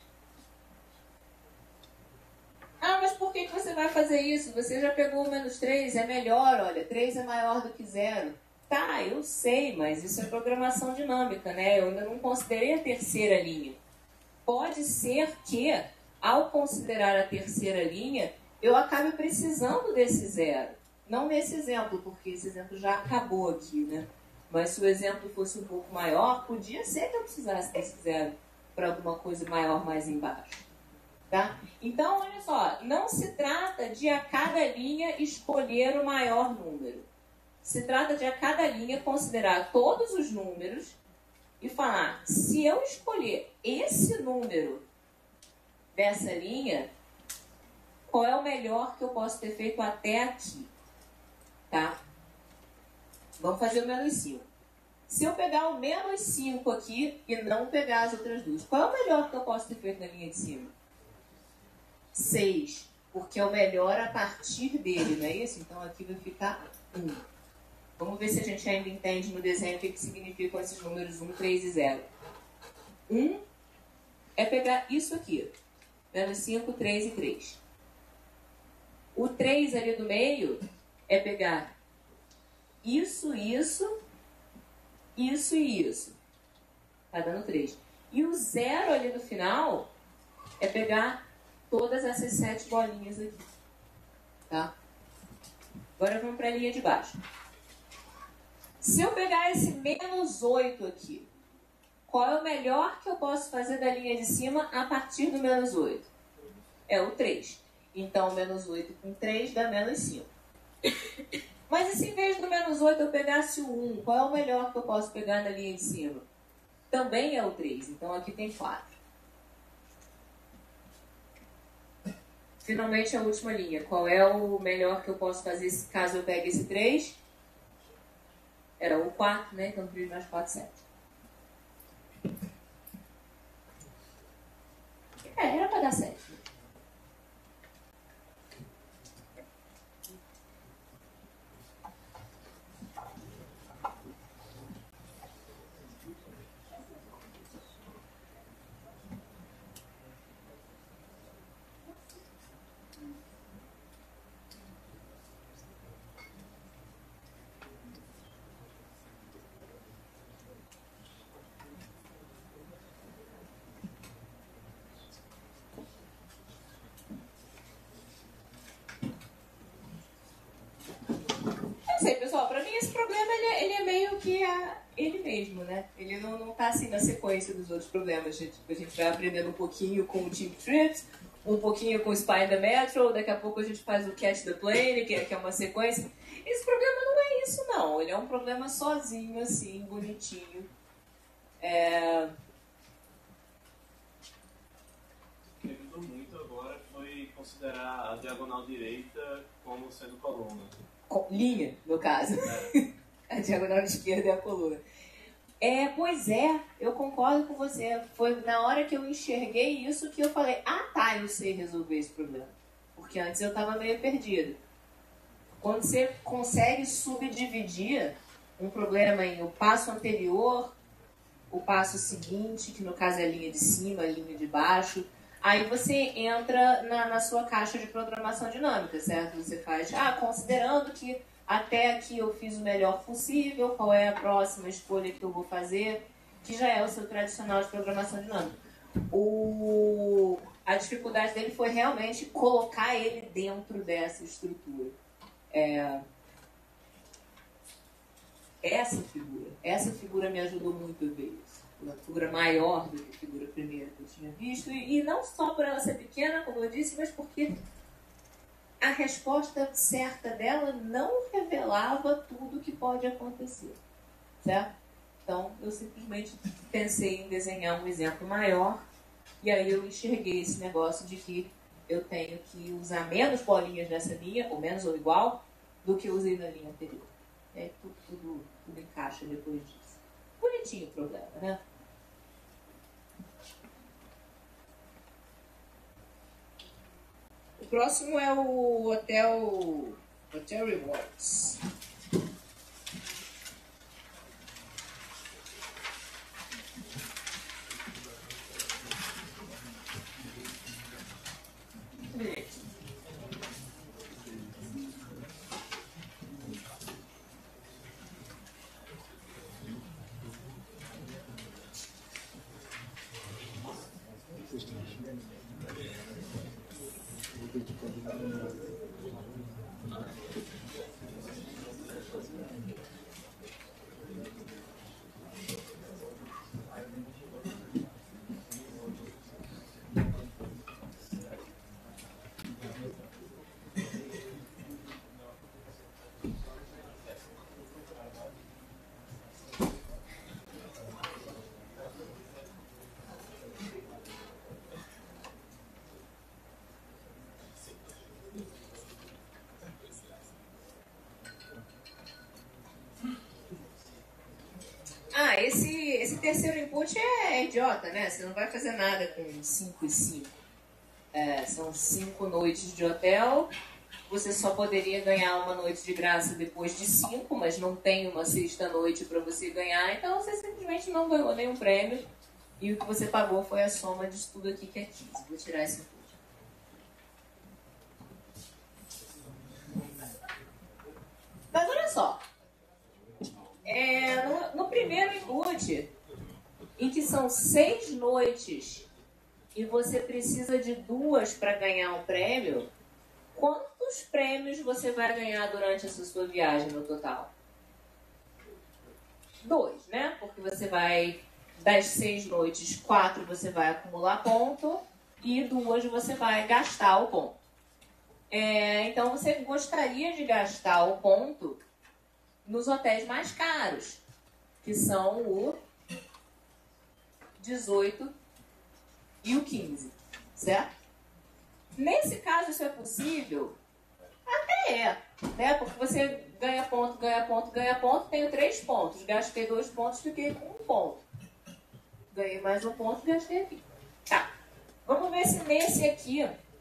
Ah, mas por que, que você vai fazer isso? Você já pegou o menos três, é melhor, olha, três é maior do que zero. Tá, eu sei, mas isso é programação dinâmica, né? Eu ainda não considerei a terceira linha. Pode ser que, ao considerar a terceira linha, eu acabe precisando desse zero. Não nesse exemplo, porque esse exemplo já acabou aqui, né? Mas se o exemplo fosse um pouco maior, podia ser que eu precisasse desse zero para alguma coisa maior mais embaixo. Tá? Então, olha só, não se trata de a cada linha escolher o maior número. Se trata de a cada linha considerar todos os números e falar, se eu escolher esse número dessa linha, qual é o melhor que eu posso ter feito até aqui? Tá? Vamos fazer o menos cinco. Se eu pegar o menos cinco aqui e não pegar as outras duas, qual é o melhor que eu posso ter feito na linha de cima? seis, porque é o melhor a partir dele, não é isso? Então aqui vai ficar um. Vamos ver se a gente ainda entende no desenho o que, que significam esses números um, três e zero. um é pegar isso aqui, menos cinco, três e três. O três ali do meio é pegar isso, isso, isso e isso. Tá dando três. E o zero ali no final é pegar todas essas sete bolinhas aqui. Tá? Agora vamos para a linha de baixo. Se eu pegar esse menos oito aqui, qual é o melhor que eu posso fazer da linha de cima a partir do menos oito? É o três. Então, menos oito com três dá menos cinco. Mas e se em vez do menos oito eu pegasse o um, qual é o melhor que eu posso pegar na linha de cima? Também é o três. Então, aqui tem quatro. Finalmente, a última linha. Qual é o melhor que eu posso fazer caso eu pegue esse três? Era o quatro, né? Então, três mais quatro, sete. É, era para dar sete. Pessoal, para mim esse problema ele é, ele é meio que a, ele mesmo, né? Ele não, não tá assim na sequência dos outros problemas. A gente, a gente vai aprendendo um pouquinho com o Team Trips, um pouquinho com o Spy the Metro, daqui a pouco a gente faz o Catch the Plane, que é, que é uma sequência. Esse problema não é isso, não. Ele é um problema sozinho, assim, bonitinho. É... O que ajudou muito agora foi considerar a diagonal direita como sendo coluna. Linha, no caso. A diagonal esquerda é a coluna. É, pois é, eu concordo com você. Foi na hora que eu enxerguei isso que eu falei, ah tá, eu sei resolver esse problema. Porque antes eu estava meio perdida. Quando você consegue subdividir um problema em o passo anterior, o passo seguinte, que no caso é a linha de cima, a linha de baixo, aí você entra na, na sua caixa de programação dinâmica, certo? Você faz, ah, considerando que até aqui eu fiz o melhor possível, qual é a próxima escolha que eu vou fazer, que já é o seu tradicional de programação dinâmica. O... A dificuldade dele foi realmente colocar ele dentro dessa estrutura. É... Essa figura, essa figura me ajudou muito a ver isso. Uma figura maior do que a figura primeira que eu tinha visto, e, e não só por ela ser pequena, como eu disse, mas porque a resposta certa dela não revelava tudo o que pode acontecer, certo? Então, eu simplesmente pensei em desenhar um exemplo maior E aí eu enxerguei esse negócio de que eu tenho que usar menos bolinhas nessa linha, ou menos ou igual, do que eu usei na linha anterior. E aí tudo, tudo, tudo encaixa depois disso. Bonitinho o problema, né? O próximo é o Hotel, Hotel Rewards. Ah, esse, esse terceiro input é idiota, né? Você não vai fazer nada com cinco e cinco. É, são cinco noites de hotel. Você só poderia ganhar uma noite de graça depois de cinco, mas não tem uma sexta noite para você ganhar. Então você simplesmente não ganhou nenhum prêmio. E o que você pagou foi a soma disso tudo aqui, que é quinze. Vou tirar esse input. Mas olha só. É, no, no primeiro input, em que são seis noites e você precisa de duas para ganhar um prêmio, quantos prêmios você vai ganhar durante essa sua viagem no total? Dois, né? Porque você vai, das seis noites, quatro você vai acumular ponto e duas você vai gastar o ponto. É, então você gostaria de gastar o ponto nos hotéis mais caros, que são o dezoito e o quinze, certo? Nesse caso isso é possível? Até é, né? Porque você ganha ponto, ganha ponto, ganha ponto, tenho três pontos, gastei dois pontos, fiquei com um ponto. Ganhei mais um ponto, gastei aqui. Tá, vamos ver se nesse aqui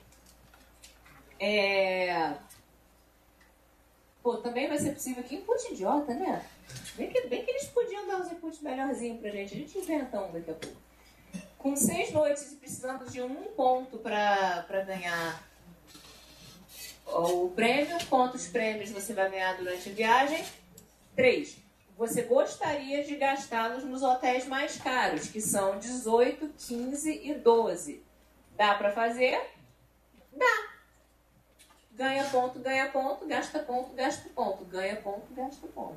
é... Pô, também vai ser possível aqui input idiota, né? Bem que, bem que eles podiam dar uns inputs melhorzinhos pra gente. A gente inventa um daqui a pouco. Com seis noites e precisando de um ponto pra, pra ganhar o prêmio, quantos prêmios você vai ganhar durante a viagem? Três. Você gostaria de gastá-los nos hotéis mais caros, que são dezoito, quinze e doze. Dá pra fazer? Dá. Ganha ponto, ganha ponto, gasta ponto, gasta ponto. Ganha ponto, gasta ponto.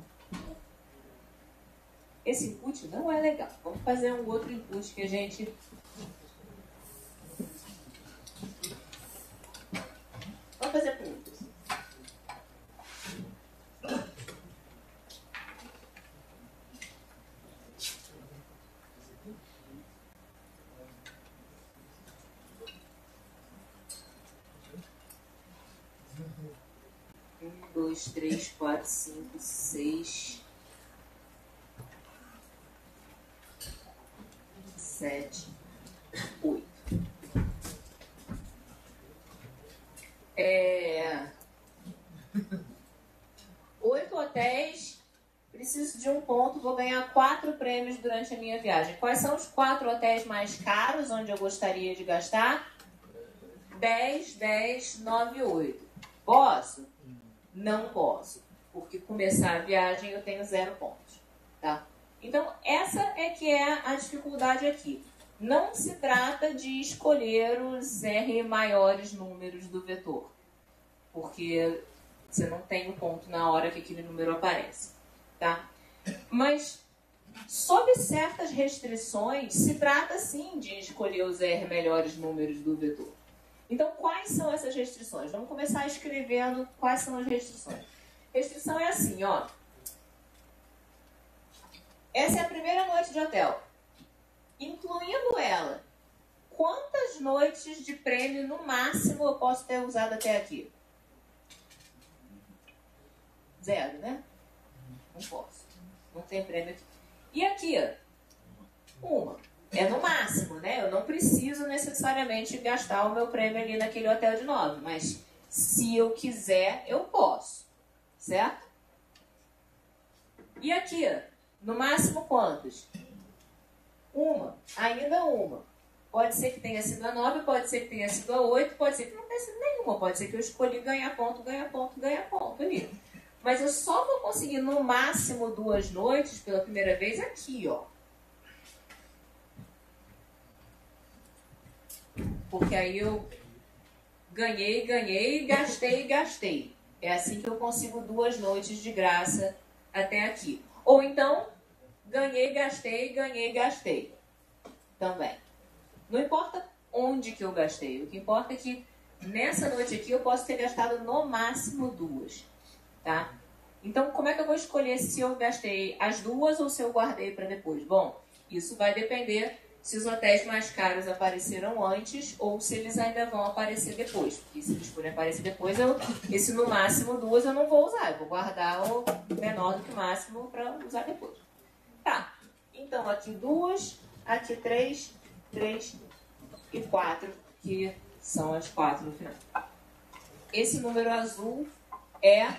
Esse input não é legal. Vamos fazer um outro input que a gente... Vamos fazer pontos. Um, dois, três, quatro, cinco, seis, sete, oito. É... Oito hotéis, preciso de um ponto, vou ganhar quatro prêmios durante a minha viagem. Quais são os quatro hotéis mais caros onde eu gostaria de gastar? dez, dez, nove, oito. Posso? Não posso, porque começar a viagem eu tenho zero pontos, tá? Então, essa é que é a dificuldade aqui. Não se trata de escolher os R maiores números do vetor, porque você não tem o ponto na hora que aquele número aparece, tá? Mas, sob certas restrições, se trata sim de escolher os R melhores números do vetor. Então, quais são essas restrições? Vamos começar escrevendo quais são as restrições. Restrição é assim, ó. Essa é a primeira noite de hotel. Incluindo ela, quantos quantas noites de prêmio no máximo eu posso ter usado até aqui? Zero, né? Não posso. Não tem prêmio aqui. E aqui? Uma. É no máximo, né? Eu não preciso necessariamente gastar o meu prêmio ali naquele hotel de nove, mas se eu quiser, eu posso. Certo? E aqui? No máximo quantos? Uma. Ainda uma. Pode ser que tenha sido a nove, pode ser que tenha sido a oito, pode ser que não tenha sido nenhuma. Pode ser que eu escolhi ganhar ponto, ganhar ponto, ganhar ponto ali. Mas eu só vou conseguir no máximo duas noites pela primeira vez aqui, ó. Porque aí eu ganhei, ganhei, gastei, gastei. É assim que eu consigo duas noites de graça até aqui. Ou então, ganhei, gastei, ganhei, gastei. Também. Não importa onde que eu gastei. O que importa é que nessa noite aqui eu posso ter gastado no máximo duas. Tá? Então, como é que eu vou escolher se eu gastei as duas ou se eu guardei para depois? Bom, isso vai depender se os hotéis mais caros apareceram antes ou se eles ainda vão aparecer depois. Porque se eles forem aparecer depois, eu, esse no máximo duas eu não vou usar. Eu vou guardar o menor do que o máximo para usar depois. Tá. Então, aqui duas, aqui três, três e quatro, que são as quatro no final. Esse número azul é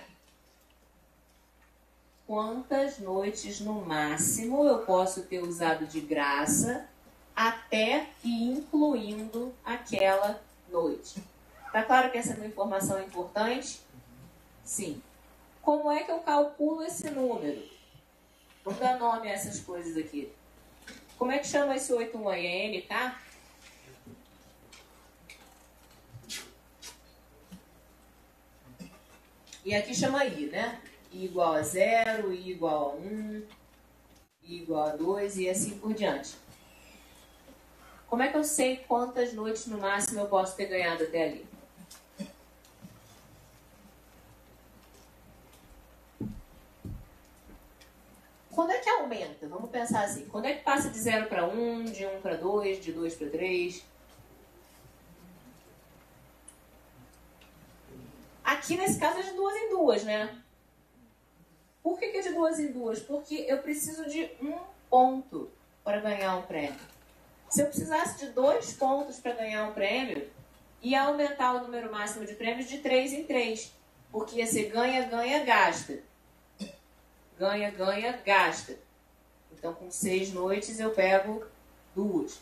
quantas noites no máximo eu posso ter usado de graça até e incluindo aquela noite. Tá claro que essa é uma informação importante? Sim. Como é que eu calculo esse número? Vamos dar nome a essas coisas aqui. Como é que chama esse oito um aí? É N K? E aqui chama I, né? I igual a zero, I igual a um, I igual a dois e assim por diante. Como é que eu sei quantas noites no máximo eu posso ter ganhado até ali? Quando é que aumenta? Vamos pensar assim. Quando é que passa de zero para um, de um para dois, de dois para três? Aqui nesse caso é de duas em duas, né? Por que que é de duas em duas? Porque eu preciso de um ponto para ganhar um prêmio. Se eu precisasse de dois pontos para ganhar um prêmio, ia aumentar o número máximo de prêmios de três em três. Porque ia ser ganha, ganha, gasta. Ganha, ganha, gasta. Então, com seis noites, eu pego duas.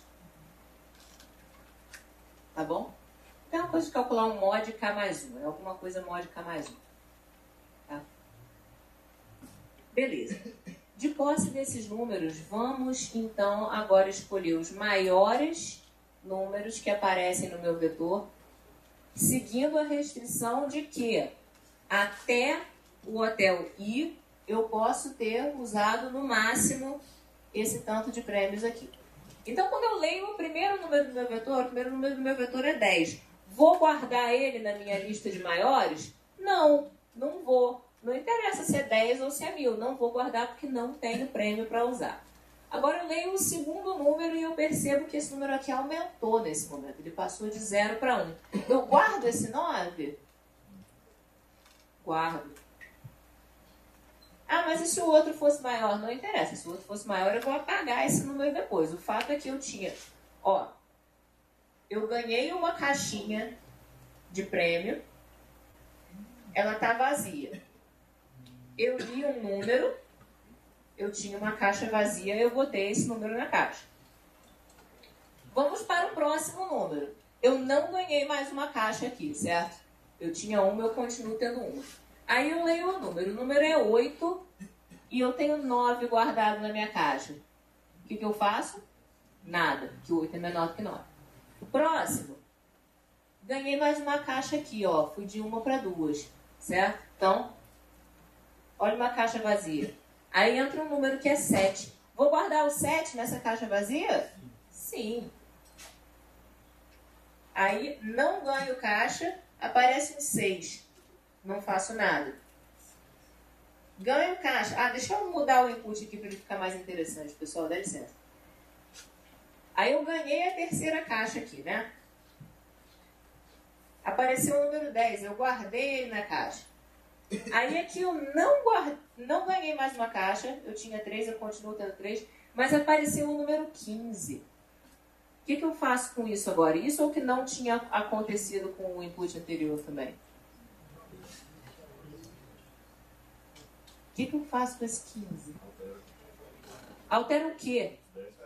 Tá bom? Tem uma coisa de calcular um mod K mais um. É alguma coisa mod K mais um. Tá? Beleza. De posse desses números, vamos então agora escolher os maiores números que aparecem no meu vetor, seguindo a restrição de que até o hotel I eu posso ter usado no máximo esse tanto de prêmios aqui. Então, quando eu leio o primeiro número do meu vetor, o primeiro número do meu vetor é dez. Vou guardar ele na minha lista de maiores? Não, não vou. Não interessa se é dez ou se é mil. Não vou guardar porque não tenho prêmio para usar. Agora eu leio o segundo número e eu percebo que esse número aqui aumentou nesse momento. Ele passou de zero para um. Eu guardo esse nove? Guardo. Ah, mas e se o outro fosse maior? Não interessa. Se o outro fosse maior, eu vou apagar esse número depois. O fato é que eu tinha... Ó, eu ganhei uma caixinha de prêmio. Ela tá vazia. Eu li um número, eu tinha uma caixa vazia, eu botei esse número na caixa. Vamos para o próximo número. Eu não ganhei mais uma caixa aqui, certo? Eu tinha uma, eu continuo tendo uma. Aí eu leio o número. O número é oito e eu tenho nove guardado na minha caixa. O que que eu faço? Nada, que oito é menor do que nove. Próximo. Ganhei mais uma caixa aqui, ó. Fui de uma para duas, certo? Então, olha uma caixa vazia. Aí entra um número que é sete. Vou guardar o sete nessa caixa vazia? Sim. Aí não ganho caixa, aparece um seis. Não faço nada. Ganho caixa. Ah, deixa eu mudar o input aqui para ele ficar mais interessante, pessoal. Dá licença. Aí eu ganhei a terceira caixa aqui, né? Apareceu o número dez, eu guardei ele na caixa. Aí aqui eu não, guard... não ganhei mais uma caixa, eu tinha três, eu continuo tendo três, mas apareceu o número quinze. O que, que eu faço com isso agora? Isso é o que não tinha acontecido com o input anterior também. O que, que eu faço com esse quinze? Altera o quê?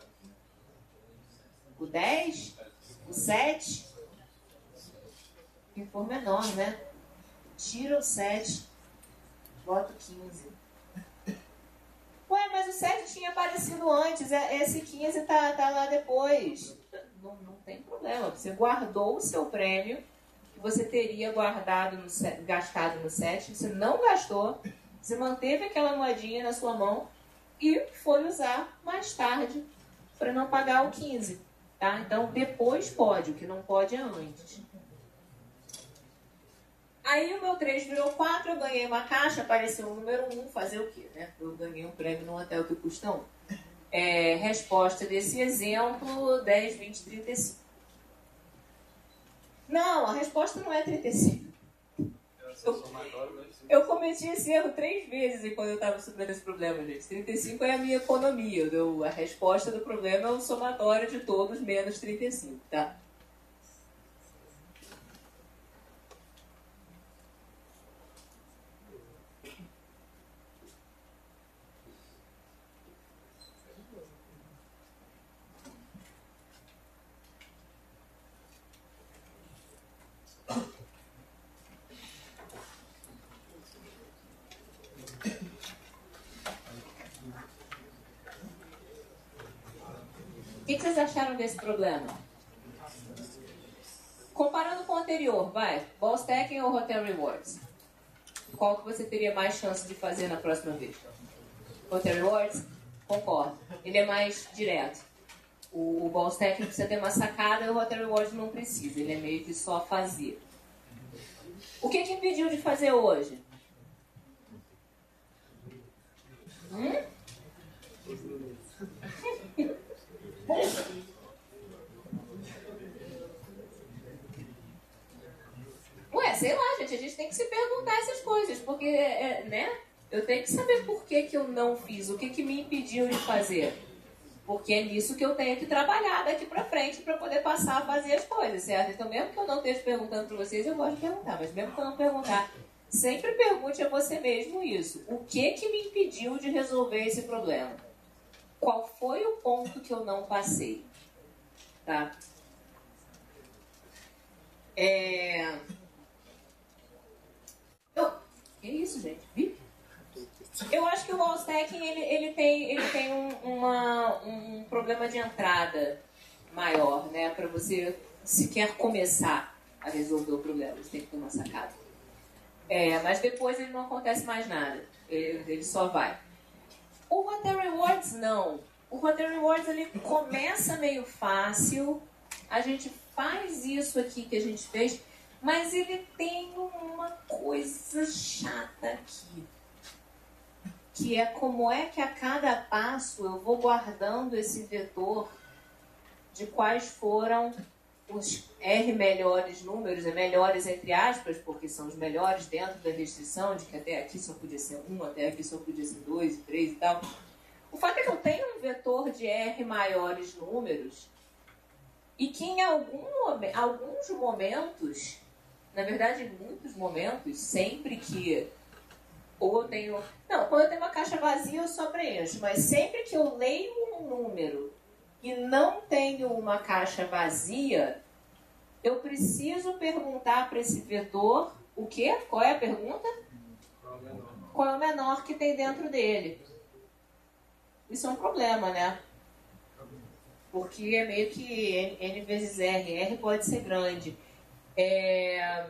O dez? O sete? Que for menor, né? Tira o sete, bota o quinze. Ué, mas o sete tinha aparecido antes, esse quinze tá, tá lá depois. Não, não tem problema, você guardou o seu prêmio, que você teria guardado no, gastado no sete, você não gastou, você manteve aquela moedinha na sua mão e foi usar mais tarde para não pagar o quinze. Tá? Então, depois pode, o que não pode é antes. Aí o meu três virou quatro, eu ganhei uma caixa, apareceu o número um, fazer o quê? Né? Eu ganhei um prêmio num hotel que custa um. É, resposta desse exemplo, dez, vinte, trinta e cinco. Não, a resposta não é trinta e cinco. Eu, eu cometi esse erro três vezes quando eu estava estudando esse problema, gente. trinta e cinco é a minha economia. Eu, a resposta do problema é o somatório de todos menos trinta e cinco, tá? O que, que vocês acharam desse problema? Comparando com o anterior, vai, Ball Stacking ou Hotel Rewards? Qual que você teria mais chance de fazer na próxima vez? Hotel Rewards? Concordo. Ele é mais direto. O, o Ball Stacking precisa ter uma sacada e o Hotel Rewards não precisa. Ele é meio que só fazer. O que que impediu de fazer hoje? Hum? Ué, sei lá, gente, a gente tem que se perguntar essas coisas, porque, é, né, eu tenho que saber por que que eu não fiz, o que que me impediu de fazer, porque é nisso que eu tenho que trabalhar daqui pra frente pra poder passar a fazer as coisas, certo? Então, mesmo que eu não esteja perguntando pra vocês, eu gosto de perguntar, mas mesmo que eu não perguntar, sempre pergunte a você mesmo isso, o que que me impediu de resolver esse problema? Qual foi o ponto que eu não passei? Tá? É... Eu... Que isso, gente? Vi? Eu acho que o Ball Stacking, ele, ele tem, ele tem um, uma, um problema de entrada maior, né? Para você sequer começar a resolver o problema. Você tem que ter uma sacada. É, mas depois ele não acontece mais nada. Ele, ele só vai. O Hotel Rewards, não. O Hotel Rewards, ele começa meio fácil. A gente faz isso aqui que a gente fez, mas ele tem uma coisa chata aqui. Que é como é que a cada passo eu vou guardando esse vetor de quais foram os R melhores números, é melhores entre aspas, porque são os melhores dentro da restrição, de que até aqui só podia ser um, até aqui só podia ser dois, três e tal. O fato é que eu tenho um vetor de R maiores números e que em algum, alguns momentos, na verdade em muitos momentos, sempre que ou eu tenho... Não, quando eu tenho uma caixa vazia eu só preencho, mas sempre que eu leio um número e não tenho uma caixa vazia, eu preciso perguntar para esse vetor o quê? Qual é a pergunta? Qual é o menor? Qual é o menor que tem dentro dele? Isso é um problema, né? Porque é meio que N, N vezes R. R pode ser grande. É...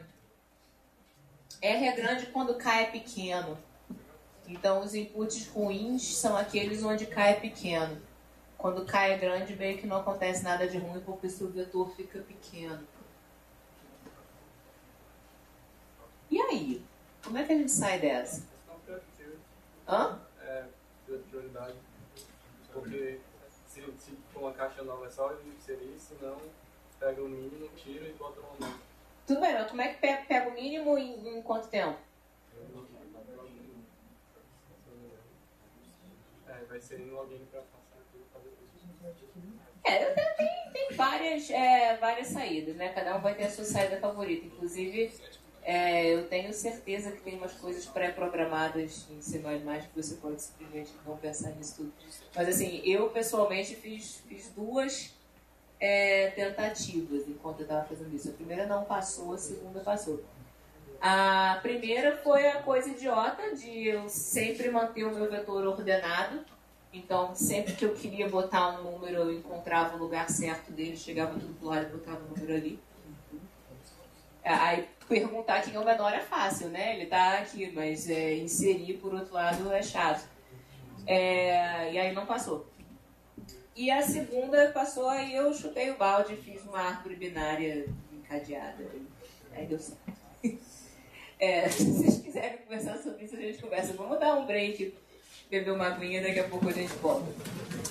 R é grande quando K é pequeno. Então, os inputs ruins são aqueles onde K é pequeno. Quando K é grande, meio que não acontece nada de ruim, porque o seu vetor fica pequeno. E aí? Como é que a gente sai dessa? Questão prioridade. Hã? É, prioridade. Porque se, se for uma caixa nova é só inserir, senão pega o mínimo, tira e bota uma nova. Tudo bem, mas como é que pega, pega o mínimo em, em quanto tempo? É, vai ser um login para passar tudo, fazer tudo. É, tem, tem várias, é, várias saídas, né? Cada um vai ter a sua saída favorita. Inclusive, é, eu tenho certeza que tem umas coisas pré-programadas em C mais mais que você pode simplesmente não pensar nisso tudo. Mas assim, eu pessoalmente fiz, fiz duas é, tentativas enquanto eu estava fazendo isso. A primeira não passou, a segunda passou. A primeira foi a coisa idiota de eu sempre manter o meu vetor ordenado. Então, sempre que eu queria botar um número, eu encontrava o lugar certo dele, chegava tudo do lado e botava o número ali. Aí, perguntar quem é o menor é fácil, né? Ele tá aqui, mas é, inserir, por outro lado, é chato. É, e aí não passou. E a segunda passou, aí eu chutei o balde e fiz uma árvore binária encadeada. Aí deu certo. É, se vocês quiserem conversar sobre isso, a gente conversa. Vamos dar um break, beber uma aguinha, daqui a pouco a gente volta.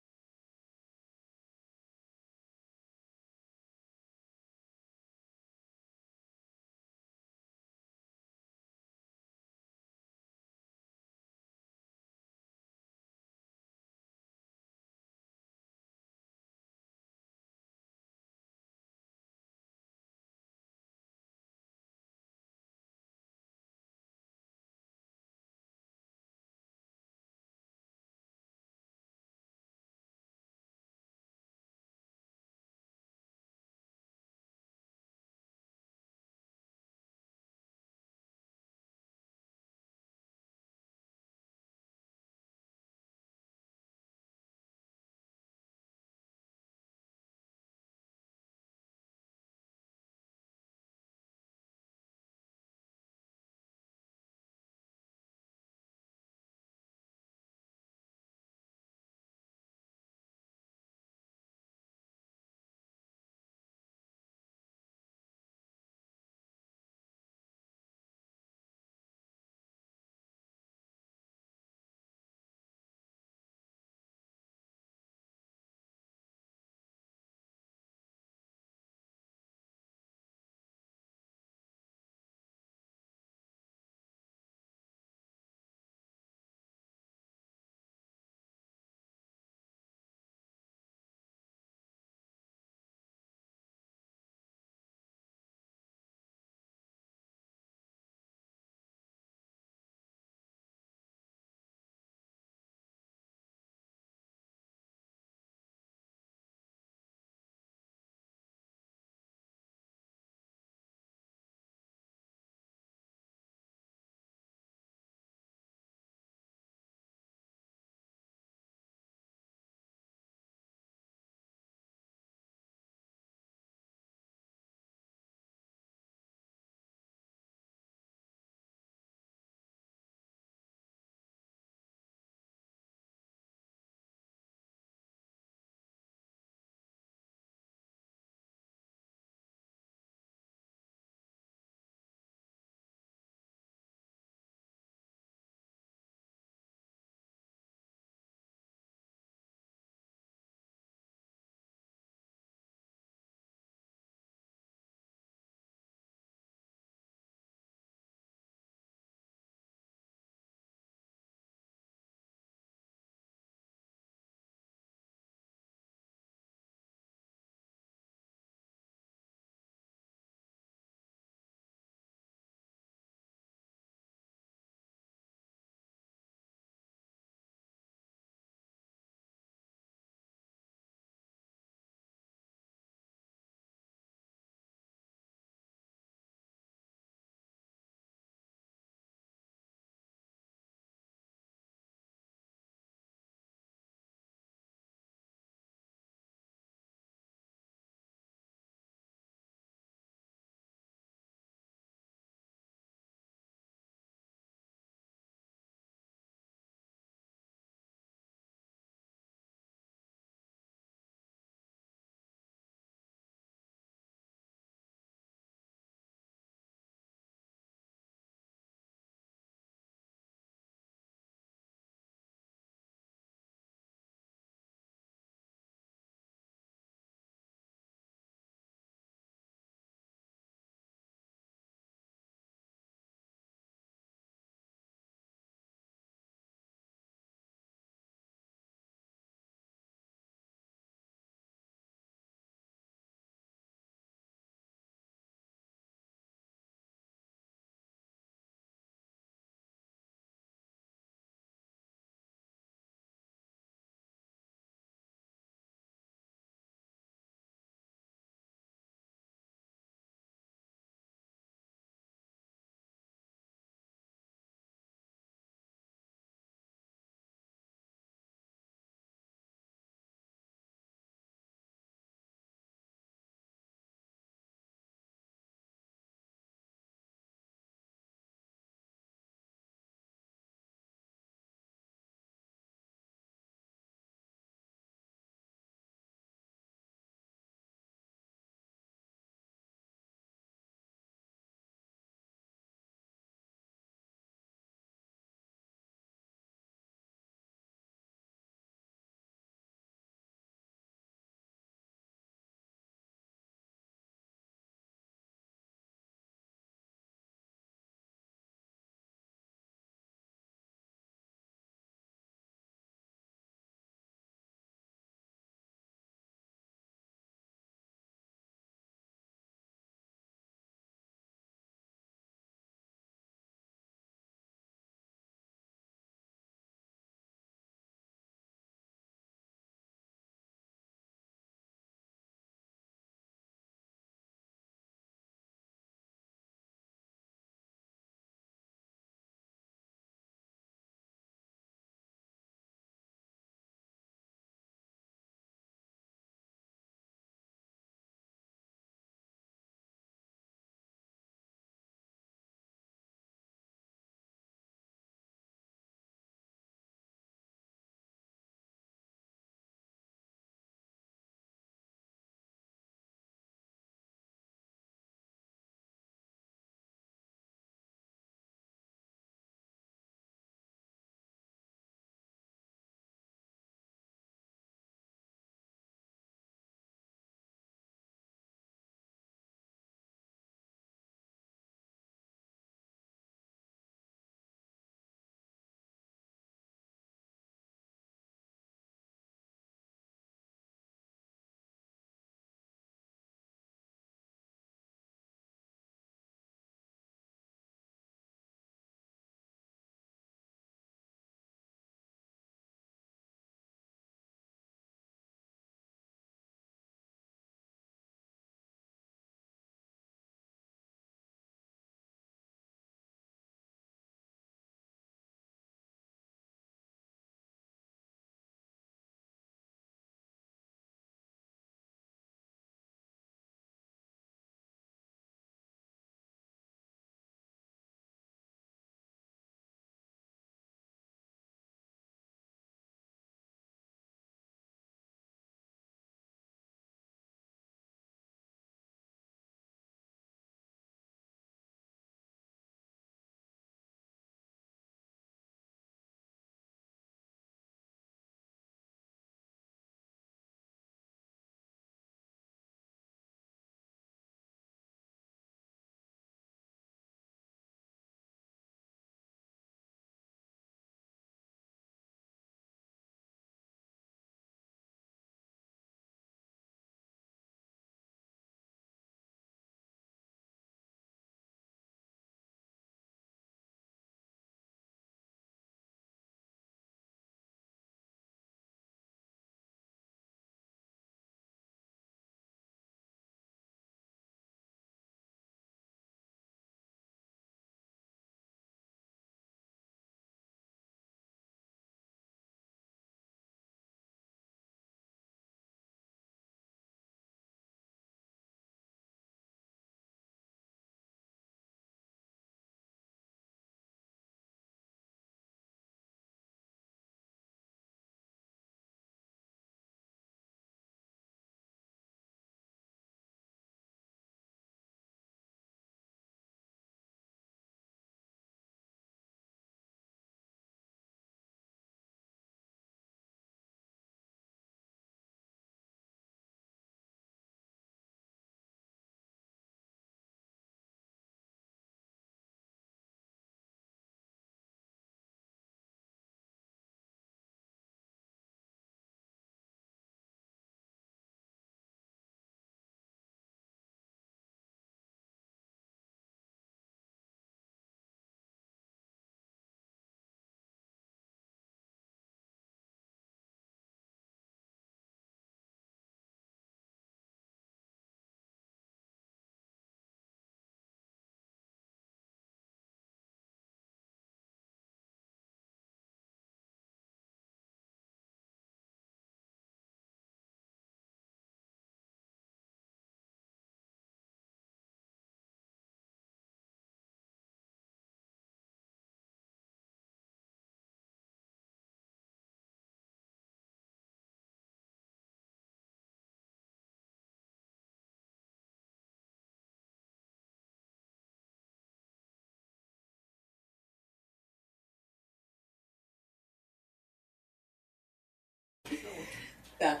Tá.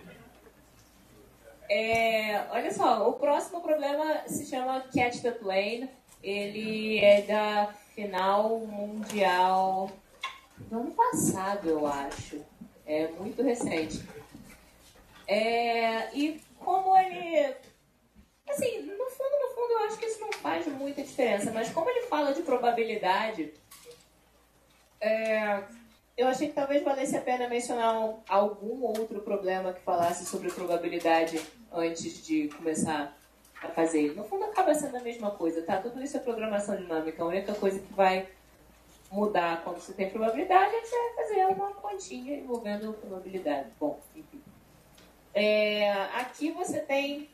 É, olha só, o próximo problema se chama Catch the Plane. Ele é da final mundial do ano passado, eu acho. É muito recente. É, e como ele... Assim, no fundo, no fundo, eu acho que isso não faz muita diferença. Mas como ele fala de probabilidade... É, eu achei que talvez valesse a pena mencionar algum outro problema que falasse sobre probabilidade antes de começar a fazer. No fundo, acaba sendo a mesma coisa, tá? Tudo isso é programação dinâmica. A única coisa que vai mudar quando você tem probabilidade é que você vai fazer uma continha envolvendo probabilidade. Bom, enfim. É, aqui você tem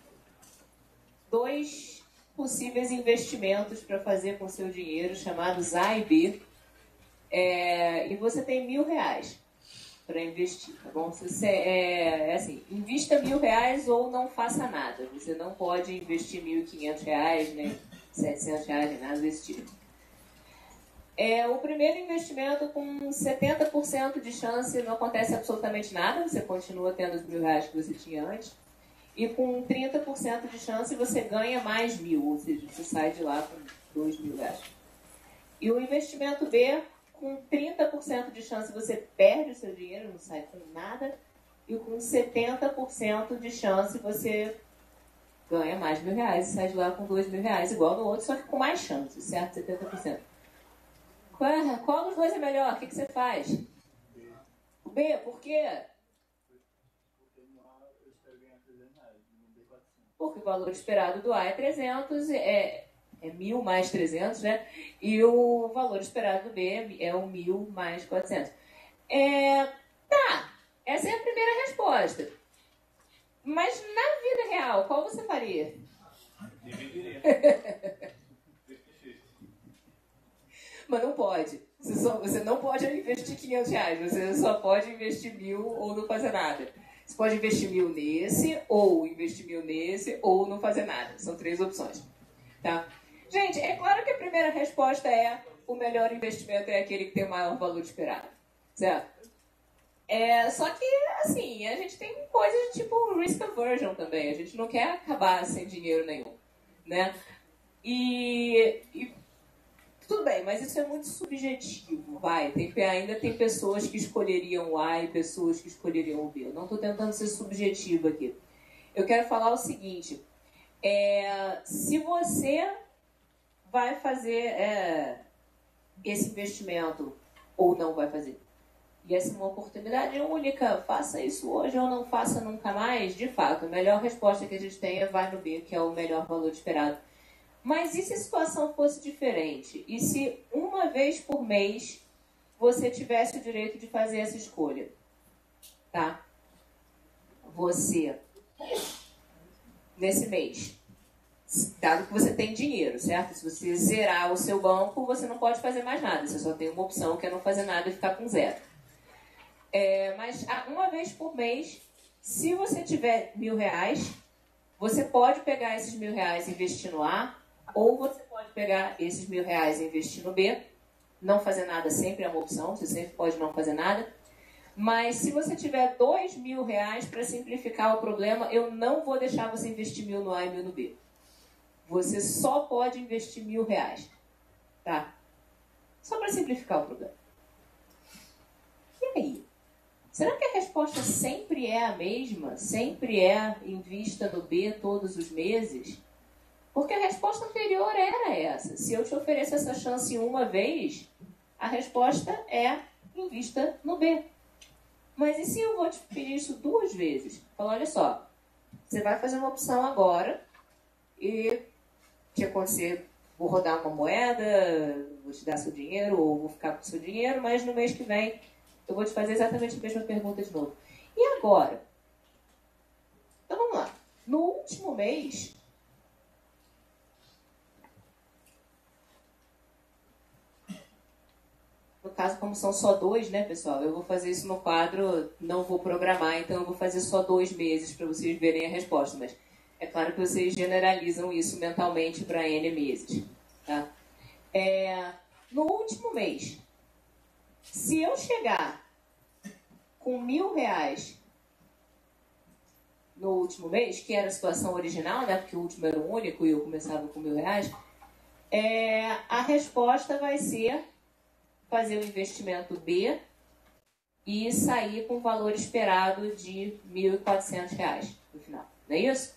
dois possíveis investimentos para fazer com seu dinheiro, chamados A e B. É, e você tem mil reais para investir, tá bom? Você, é, é assim, invista mil reais ou não faça nada. Você não pode investir mil e quinhentos reais, nem setecentos reais, nem nada desse tipo. É, o primeiro investimento com setenta por cento de chance não acontece absolutamente nada, você continua tendo os mil reais que você tinha antes. E com trinta por cento de chance você ganha mais mil, ou seja, você sai de lá com dois mil reais. E o investimento B, com trinta por cento de chance você perde o seu dinheiro, não sai com nada. E com setenta por cento de chance você ganha mais mil reais e sai de lá com dois mil reais, igual no outro, só que com mais chance, certo? setenta por cento. Qual, qual dos dois é melhor? O que, que você faz? O B, por quê? Porque o valor esperado do A é trezentos, é... É mil mais trezentos, né? E o valor esperado do B é o mil mais quatrocentos. É, tá, essa é a primeira resposta. Mas na vida real, qual você faria? Dividiria. Mas não pode. Você, só, você não pode investir quinhentos reais. Você só pode investir mil ou não fazer nada. Você pode investir mil nesse, ou investir mil nesse, ou não fazer nada. São três opções. Tá? Gente, é claro que a primeira resposta é o melhor investimento é aquele que tem o maior valor esperado, certo? É, só que, assim, a gente tem coisas tipo risk aversion também. A gente não quer acabar sem dinheiro nenhum, né? E, e tudo bem, mas isso é muito subjetivo, vai. Tem, ainda tem pessoas que escolheriam o A e pessoas que escolheriam o B. Eu não estou tentando ser subjetivo aqui. Eu quero falar o seguinte. É, se você vai fazer é, esse investimento ou não vai fazer, e essa é uma oportunidade única, faça isso hoje ou não faça nunca mais, de fato, a melhor resposta que a gente tem é vai no B, que é o melhor valor esperado. Mas e se a situação fosse diferente? E se uma vez por mês você tivesse o direito de fazer essa escolha? Tá? Você... nesse mês, dado que você tem dinheiro, certo? Se você zerar o seu banco, você não pode fazer mais nada. Você só tem uma opção que é não fazer nada e ficar com zero. É, mas uma vez por mês, se você tiver mil reais, você pode pegar esses mil reais e investir no A, ou você pode pegar esses mil reais e investir no B. Não fazer nada sempre é uma opção, você sempre pode não fazer nada. Mas se você tiver dois mil reais, para simplificar o problema, eu não vou deixar você investir mil no A e mil no B. Você só pode investir mil reais. Tá? Só para simplificar o problema. E aí? Será que a resposta sempre é a mesma? Sempre é invista no B todos os meses? Porque a resposta anterior era essa. Se eu te ofereço essa chance uma vez, a resposta é invista no B. Mas e se eu vou te pedir isso duas vezes? Fala, olha só, você vai fazer uma opção agora e o que acontecer, vou rodar uma moeda, vou te dar seu dinheiro ou vou ficar com seu dinheiro, mas no mês que vem eu vou te fazer exatamente a mesma pergunta de novo. E agora? Então vamos lá. No último mês, no caso, como são só dois, né, pessoal? Eu vou fazer isso no quadro, não vou programar, então eu vou fazer só dois meses para vocês verem a resposta. Mas é claro que vocês generalizam isso mentalmente para N meses. Tá? É, no último mês, se eu chegar com mil reais no último mês, que era a situação original, né, porque o último era o único e eu começava com mil reais, é, a resposta vai ser fazer o investimento B e sair com o valor esperado de mil e quatrocentos reais no final. Não é isso?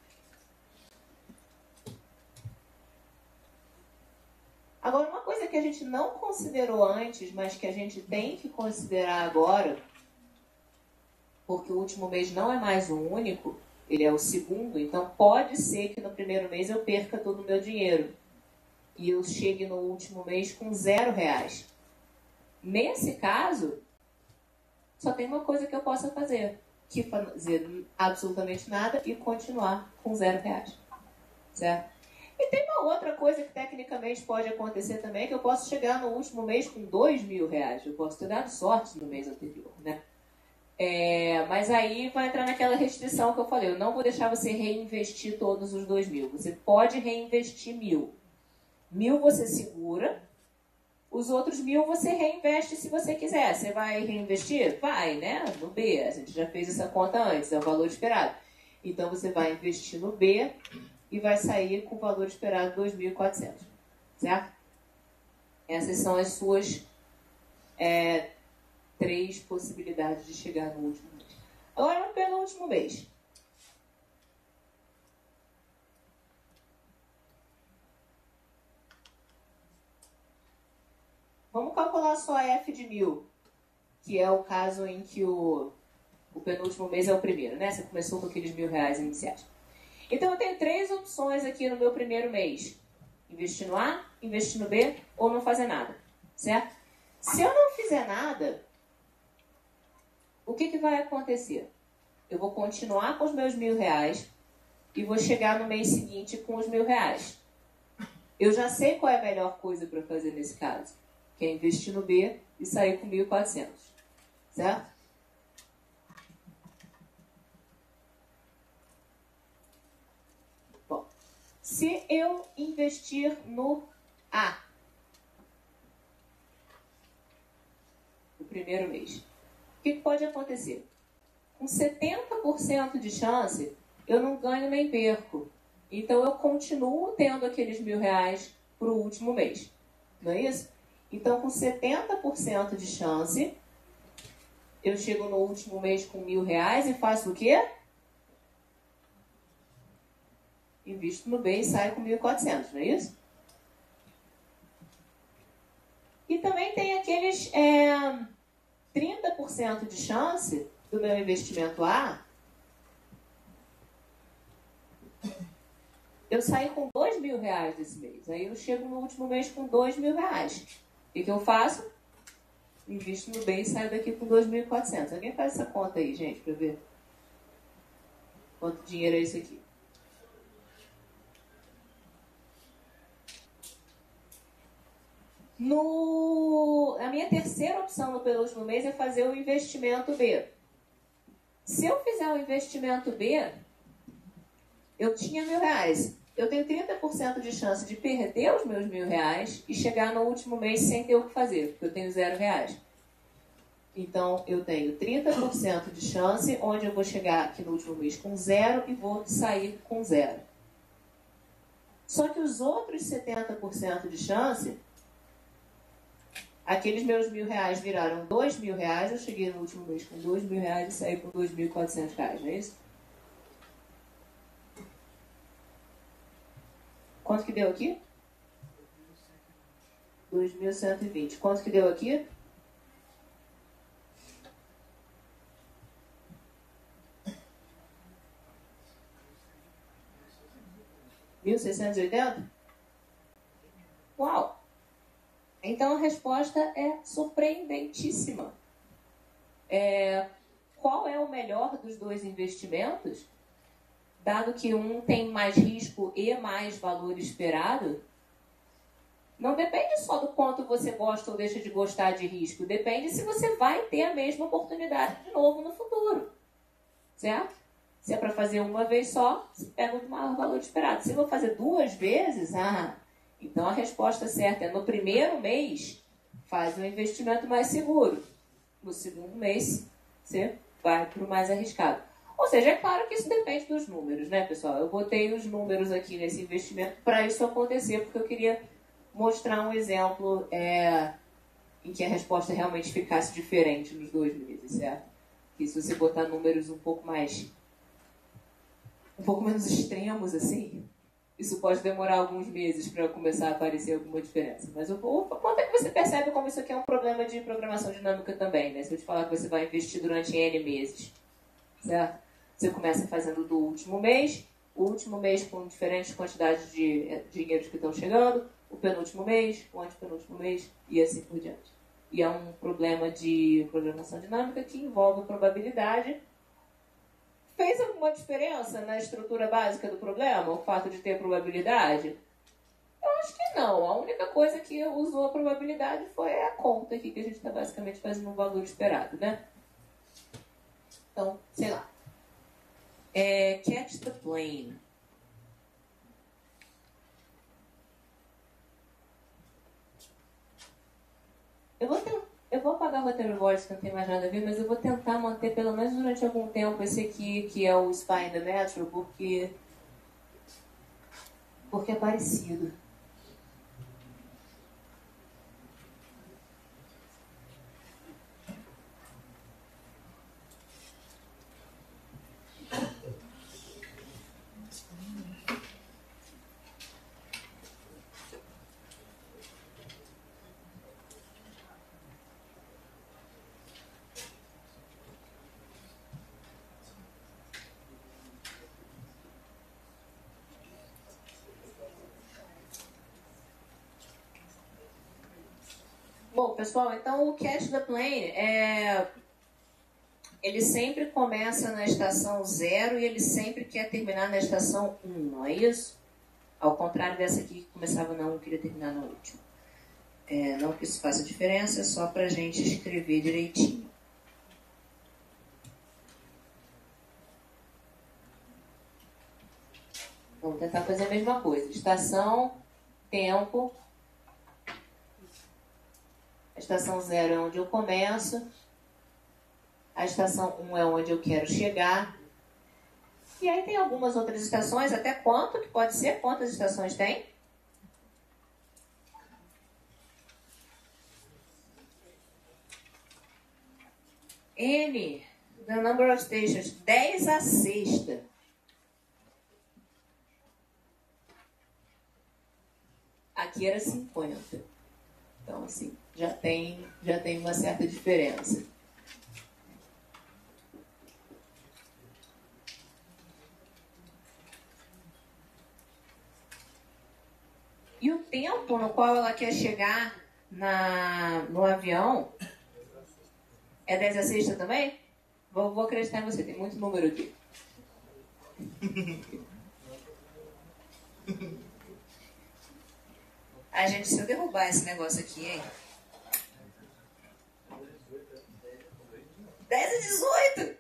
Agora, uma coisa que a gente não considerou antes, mas que a gente tem que considerar agora, porque o último mês não é mais o único, ele é o segundo, então pode ser que no primeiro mês eu perca todo o meu dinheiro e eu chegue no último mês com zero reais. Nesse caso, só tem uma coisa que eu possa fazer, que fazer absolutamente nada e continuar com zero reais, certo? E tem uma outra coisa que tecnicamente pode acontecer também, que eu posso chegar no último mês com dois mil reais. Eu posso ter dado sorte no mês anterior, né? É, mas aí vai entrar naquela restrição que eu falei. Eu não vou deixar você reinvestir todos os dois mil. Você pode reinvestir mil. Mil você segura. Os outros mil você reinveste se você quiser. Você vai reinvestir? Vai, né? No B. A gente já fez essa conta antes. É o valor esperado. Então você vai investir no B e vai sair com o valor esperado dois mil e quatrocentos, certo? Essas são as suas é, três possibilidades de chegar no último mês. Agora vamos pegar o último mês. Vamos calcular só a F de mil, que é o caso em que o, o penúltimo mês é o primeiro, né? Você começou com aqueles mil reais iniciais. Então, eu tenho três opções aqui no meu primeiro mês. Investir no A, investir no B ou não fazer nada, certo? Se eu não fizer nada, o que, que vai acontecer? Eu vou continuar com os meus mil reais e vou chegar no mês seguinte com os mil reais. Eu já sei qual é a melhor coisa para fazer nesse caso, que é investir no B e sair com mil e quatrocentos, certo? Se eu investir no A, no primeiro mês, o que pode acontecer? Com setenta por cento de chance, eu não ganho nem perco. Então, eu continuo tendo aqueles mil reais para o último mês. Não é isso? Então, com setenta por cento de chance, eu chego no último mês com mil reais e faço o quê? Invisto no B e saio com mil e quatrocentos, não é isso? E também tem aqueles é, trinta por cento de chance do meu investimento A, eu saio com dois mil reais desse mês. Aí eu chego no último mês com dois mil reais. O que, que eu faço? Invisto no B e saio daqui com dois mil e quatrocentos. Alguém faz essa conta aí, gente, para ver quanto dinheiro é isso aqui. No, a minha terceira opção no penúltimo mês é fazer o investimento B. Se eu fizer o investimento B, eu tinha mil reais. Eu tenho trinta por cento de chance de perder os meus mil reais e chegar no último mês sem ter o que fazer, porque eu tenho zero reais. Então, eu tenho trinta por cento de chance, onde eu vou chegar aqui no último mês com zero e vou sair com zero. Só que os outros setenta por cento de chance, aqueles meus mil reais viraram dois mil reais, eu cheguei no último mês com dois mil reais e saí com dois mil e quatrocentos reais, não é isso? Quanto que deu aqui? dois mil cento e vinte. Quanto que deu aqui? mil seiscentos e oitenta? Uau! Então a resposta é surpreendentíssima. É, qual é o melhor dos dois investimentos? Dado que um tem mais risco e mais valor esperado, não depende só do quanto você gosta ou deixa de gostar de risco. Depende se você vai ter a mesma oportunidade de novo no futuro. Certo? Se é para fazer uma vez só, você pega o maior valor esperado. Se eu vou fazer duas vezes, ah, então a resposta certa é no primeiro mês, faz um investimento mais seguro. No segundo mês, você vai para o mais arriscado. Ou seja, é claro que isso depende dos números, né, pessoal? Eu botei os números aqui nesse investimento para isso acontecer, porque eu queria mostrar um exemplo é, em que a resposta realmente ficasse diferente nos dois meses, certo? E se você botar números um pouco mais... um pouco menos extremos, assim, isso pode demorar alguns meses para começar a aparecer alguma diferença. Mas o, o ponto é que você percebe como isso aqui é um problema de programação dinâmica também, né? Se eu te falar que você vai investir durante N meses, certo? Você começa fazendo do último mês, o último mês com diferentes quantidades de dinheiros que estão chegando, o penúltimo mês, o antepenúltimo mês, e assim por diante. E é um problema de programação dinâmica que envolve probabilidade. Fez alguma diferença na estrutura básica do problema, o fato de ter probabilidade? Eu acho que não. A única coisa que usou a probabilidade foi a conta aqui, que a gente está basicamente fazendo um valor esperado, né? Então, sei lá. É, catch the plane. Eu vou, ter, eu vou apagar o roteiro voice, que não tem mais nada a ver, mas eu vou tentar manter pelo menos durante algum tempo esse aqui, que é o Spy in the Metro, porque, porque é parecido. Bom, pessoal, então o Catch the Plane, é... ele sempre começa na estação zero e ele sempre quer terminar na estação um, não é isso? Ao contrário dessa aqui que começava na um e queria terminar na última. É, não que isso faça diferença, é só para a gente escrever direitinho. Vamos tentar fazer a mesma coisa. Estação, tempo... A estação zero é onde eu começo. A estação um é onde eu quero chegar. E aí tem algumas outras estações. Até quanto que pode ser? Quantas estações tem? N. The number of stations. dez a sexta. Aqui era cinquenta. Então, assim... Já tem, já tem uma certa diferença. E o tempo no qual ela quer chegar na, no avião é dez a sexta também? Vou, vou acreditar em você, tem muito número aqui. Ai, gente, se eu derrubar esse negócio aqui, hein? dez a dezoito!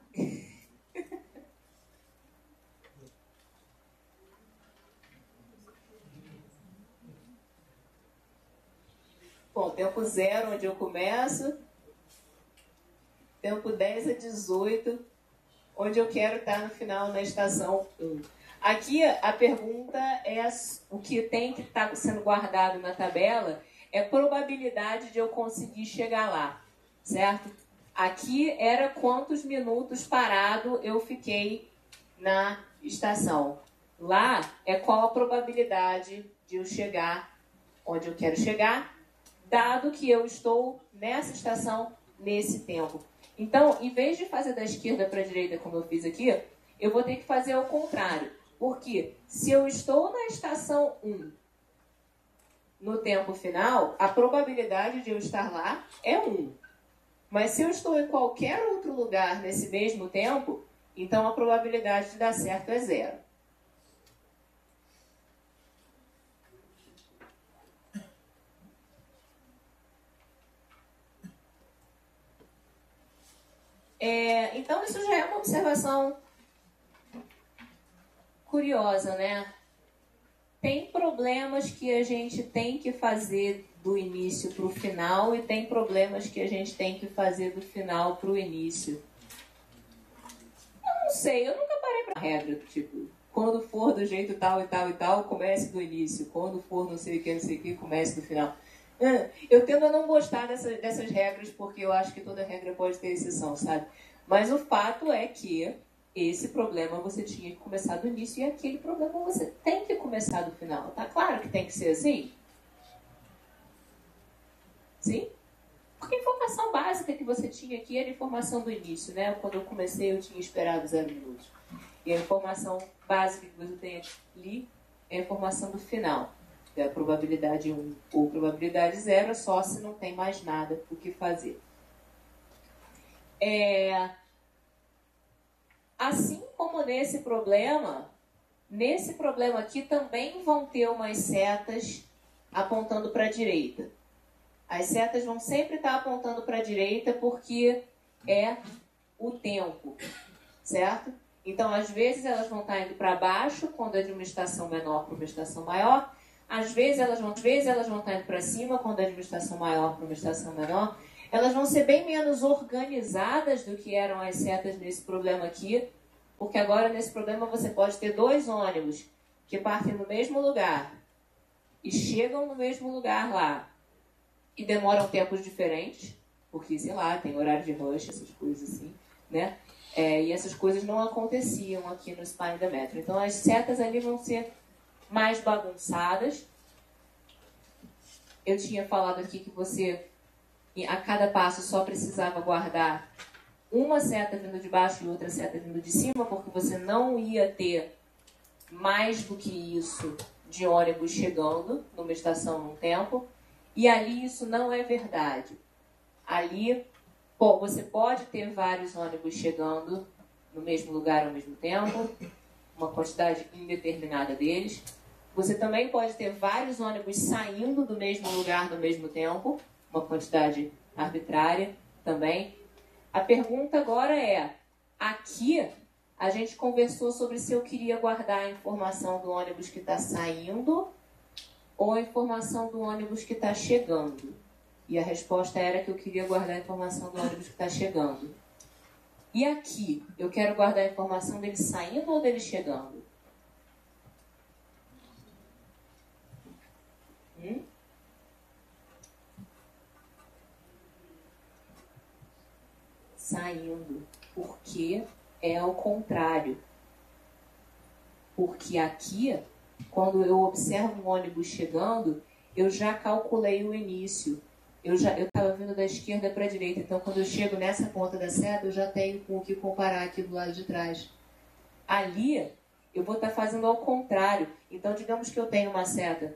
Bom, tempo zero, onde eu começo. Tempo dez a dezoito, onde eu quero estar no final na estação um. Aqui a pergunta é o que tem que estar sendo guardado na tabela é probabilidade de eu conseguir chegar lá, certo? Aqui era quantos minutos parado eu fiquei na estação. Lá é qual a probabilidade de eu chegar onde eu quero chegar, dado que eu estou nessa estação nesse tempo. Então, em vez de fazer da esquerda para a direita, como eu fiz aqui, eu vou ter que fazer ao contrário. Porque se eu estou na estação um no tempo final, a probabilidade de eu estar lá é um. Mas se eu estou em qualquer outro lugar nesse mesmo tempo, então a probabilidade de dar certo é zero. É, então isso já é uma observação curiosa, né? Tem problemas que a gente tem que fazer do início para o final e tem problemas que a gente tem que fazer do final para o início. Eu não sei, eu nunca parei pra regra, tipo, quando for do jeito tal e tal e tal, comece do início. Quando for não sei o que, não sei o que, comece do final. Eu tendo a não gostar dessa, dessas regras, porque eu acho que toda regra pode ter exceção, sabe? Mas o fato é que esse problema você tinha que começar do início e aquele problema você tem que começar do final. Tá claro que tem que ser assim? Sim? Porque a informação básica que você tinha aqui era a informação do início, né? Quando eu comecei eu tinha esperado zero minutos. E a informação básica que você tem ali é a informação do final. É a probabilidade um ou probabilidade zero, só se não tem mais nada o que fazer. É... Assim como nesse problema, nesse problema aqui também vão ter umas setas apontando para a direita. As setas vão sempre estar apontando para a direita porque é o tempo, certo? Então, às vezes, elas vão estar indo para baixo, quando é de uma estação menor para uma estação maior. Às vezes, elas vão, às vezes, elas vão estar indo para cima, quando é de uma estação maior para uma estação menor. Elas vão ser bem menos organizadas do que eram as setas nesse problema aqui, porque agora, nesse problema, você pode ter dois ônibus que partem no mesmo lugar e chegam no mesmo lugar lá e demoram tempos diferentes, porque, sei lá, tem horário de rush, essas coisas assim, né? É, e essas coisas não aconteciam aqui no Spine da Metro. Então, as setas ali vão ser mais bagunçadas. Eu tinha falado aqui que você, a cada passo, só precisava guardar uma seta vindo de baixo e outra seta vindo de cima, porque você não ia ter mais do que isso de ônibus chegando numa estação num tempo. E ali isso não é verdade. Ali, pô, você pode ter vários ônibus chegando no mesmo lugar ao mesmo tempo, uma quantidade indeterminada deles. Você também pode ter vários ônibus saindo do mesmo lugar no mesmo tempo, uma quantidade arbitrária também. A pergunta agora é, aqui a gente conversou sobre se eu queria guardar a informação do ônibus que está saindo ou a informação do ônibus que está chegando. E a resposta era que eu queria guardar a informação do ônibus que está chegando. E aqui, eu quero guardar a informação dele saindo ou dele chegando? Hum? Saindo. Porque é ao contrário. Porque aqui, quando eu observo um ônibus chegando, eu já calculei o início. Eu já eu estava vindo da esquerda para a direita. Então, quando eu chego nessa ponta da seta, eu já tenho com o que comparar aqui do lado de trás. Ali, eu vou estar fazendo ao contrário. Então, digamos que eu tenho uma seta.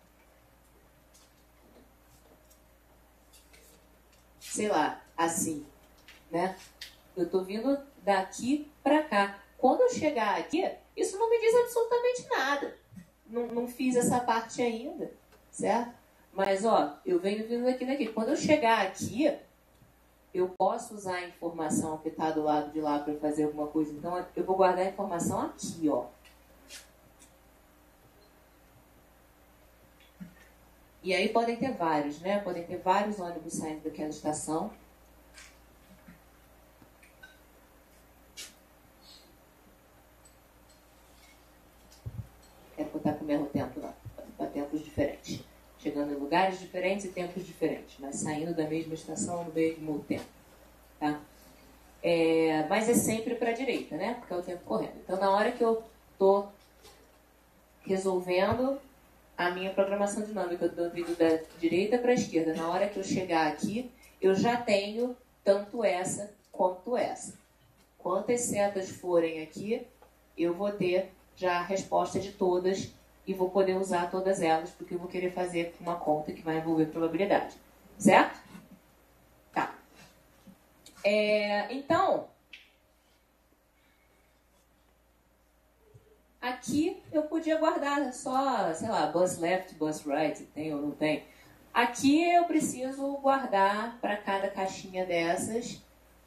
Sei lá, assim, né? Eu estou vindo daqui para cá. Quando eu chegar aqui, isso não me diz absolutamente nada. Não, não fiz essa parte ainda, certo? Mas, ó, eu venho vindo aqui daqui. Quando eu chegar aqui, eu posso usar a informação que está do lado de lá para fazer alguma coisa. Então, eu vou guardar a informação aqui, ó. E aí podem ter vários, né? Podem ter vários ônibus saindo daquela estação. Quero botar com o mesmo tempo, não. Para tempos diferentes. Chegando em lugares diferentes e tempos diferentes, mas saindo da mesma estação no mesmo tempo. Tá? É, mas é sempre para a direita, né? Porque é o tempo correndo. Então, na hora que eu estou resolvendo a minha programação dinâmica, eu estou vindo da direita para a esquerda. Na hora que eu chegar aqui, eu já tenho tanto essa quanto essa. Quantas setas forem aqui, eu vou ter já a resposta de todas e vou poder usar todas elas, porque eu vou querer fazer uma conta que vai envolver probabilidade. Certo? Tá. É, então, aqui eu podia guardar só, sei lá, bus left, bus right, tem ou não tem. Aqui eu preciso guardar para cada caixinha dessas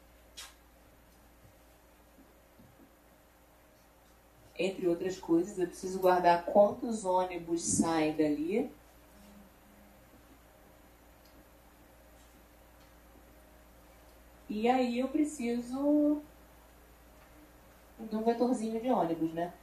entre outras coisas, eu preciso guardar quantos ônibus saem dali. E aí eu preciso de um vetorzinho de ônibus, né?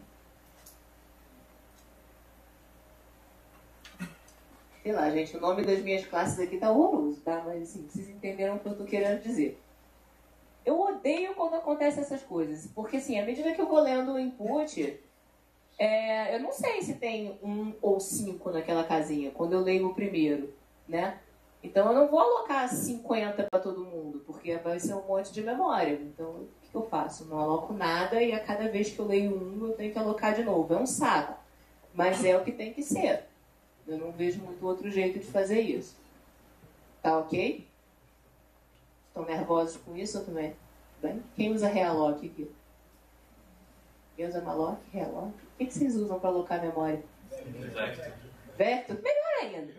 Sei lá, gente, o nome das minhas classes aqui tá horroroso, tá? Mas assim, vocês entenderam o que eu tô querendo dizer. Eu odeio quando acontecem essas coisas, porque assim, à medida que eu vou lendo o input, é, eu não sei se tem um ou cinco naquela casinha, quando eu leio o primeiro, né? Então eu não vou alocar cinquenta para todo mundo, porque vai ser um monte de memória. Então o que eu faço? Não aloco nada e a cada vez que eu leio um, eu tenho que alocar de novo. É um saco, mas é o que tem que ser. Eu não vejo muito outro jeito de fazer isso. Tá ok? Estão nervosos com isso ou também? Bem? Quem usa Realloc aqui? Quem usa Malloc? Realloc? O que vocês usam para alocar a memória? Vector. Vector? Melhor ainda.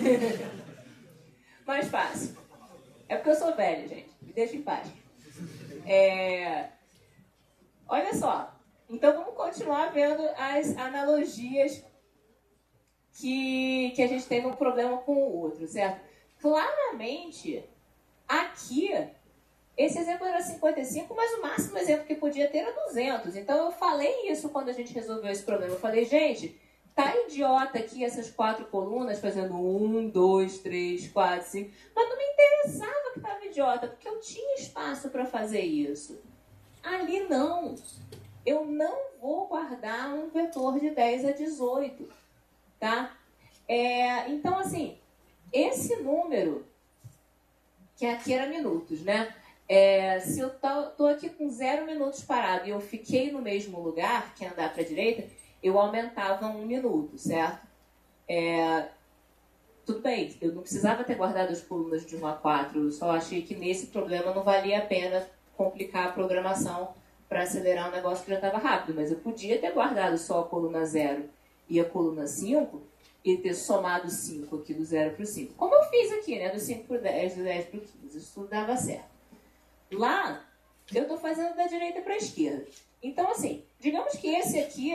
Mais fácil. É porque eu sou velho, gente. Me deixa em paz. É... Olha só. Então vamos continuar vendo as analogias que, que a gente tem um problema com o outro, certo? Claramente, aqui, esse exemplo era cinquenta e cinco, mas o máximo exemplo que podia ter era duzentos. Então eu falei isso quando a gente resolveu esse problema. Eu falei, gente, tá idiota aqui essas quatro colunas fazendo um, dois, três, quatro, cinco. Mas não me interessava que estava idiota, porque eu tinha espaço para fazer isso. Ali não. Eu não vou guardar um vetor de dez a dezoito. Tá? É, então, assim, esse número, que aqui era minutos, né? É, se eu tô, tô aqui com zero minutos parado e eu fiquei no mesmo lugar, que é andar para a direita, eu aumentava um minuto, certo? É, tudo bem, eu não precisava ter guardado as colunas de um a quatro, eu só achei que nesse problema não valia a pena complicar a programação para acelerar um negócio que já estava rápido, mas eu podia ter guardado só a coluna zero e a coluna cinco e ter somado cinco aqui do zero para o cinco. Como eu fiz aqui, né? Do cinco para o dez, do dez para o quinze. Isso tudo dava certo. Lá, eu estou fazendo da direita para a esquerda. Então, assim, digamos que esse aqui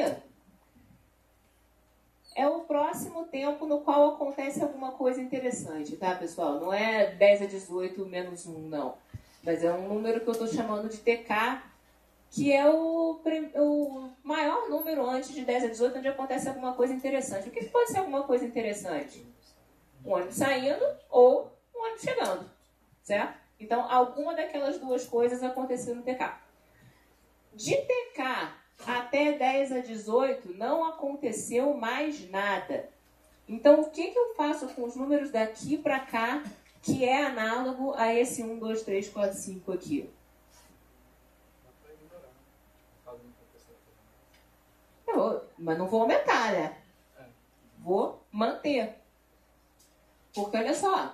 é o próximo tempo no qual acontece alguma coisa interessante, tá, pessoal? Não é dez a dezoito menos um, não. Mas é um número que eu estou chamando de T K, que é o, o maior número antes de dez a dezoito, onde acontece alguma coisa interessante. O que pode ser alguma coisa interessante? Um ônibus saindo ou um ônibus chegando, certo? Então, alguma daquelas duas coisas aconteceu no T K. De T K até dez a dezoito, não aconteceu mais nada. Então, o que, que eu faço com os números daqui para cá, que é análogo a esse um, dois, três, quatro, cinco aqui? Eu vou, mas não vou aumentar, né? Vou manter. Porque, olha só.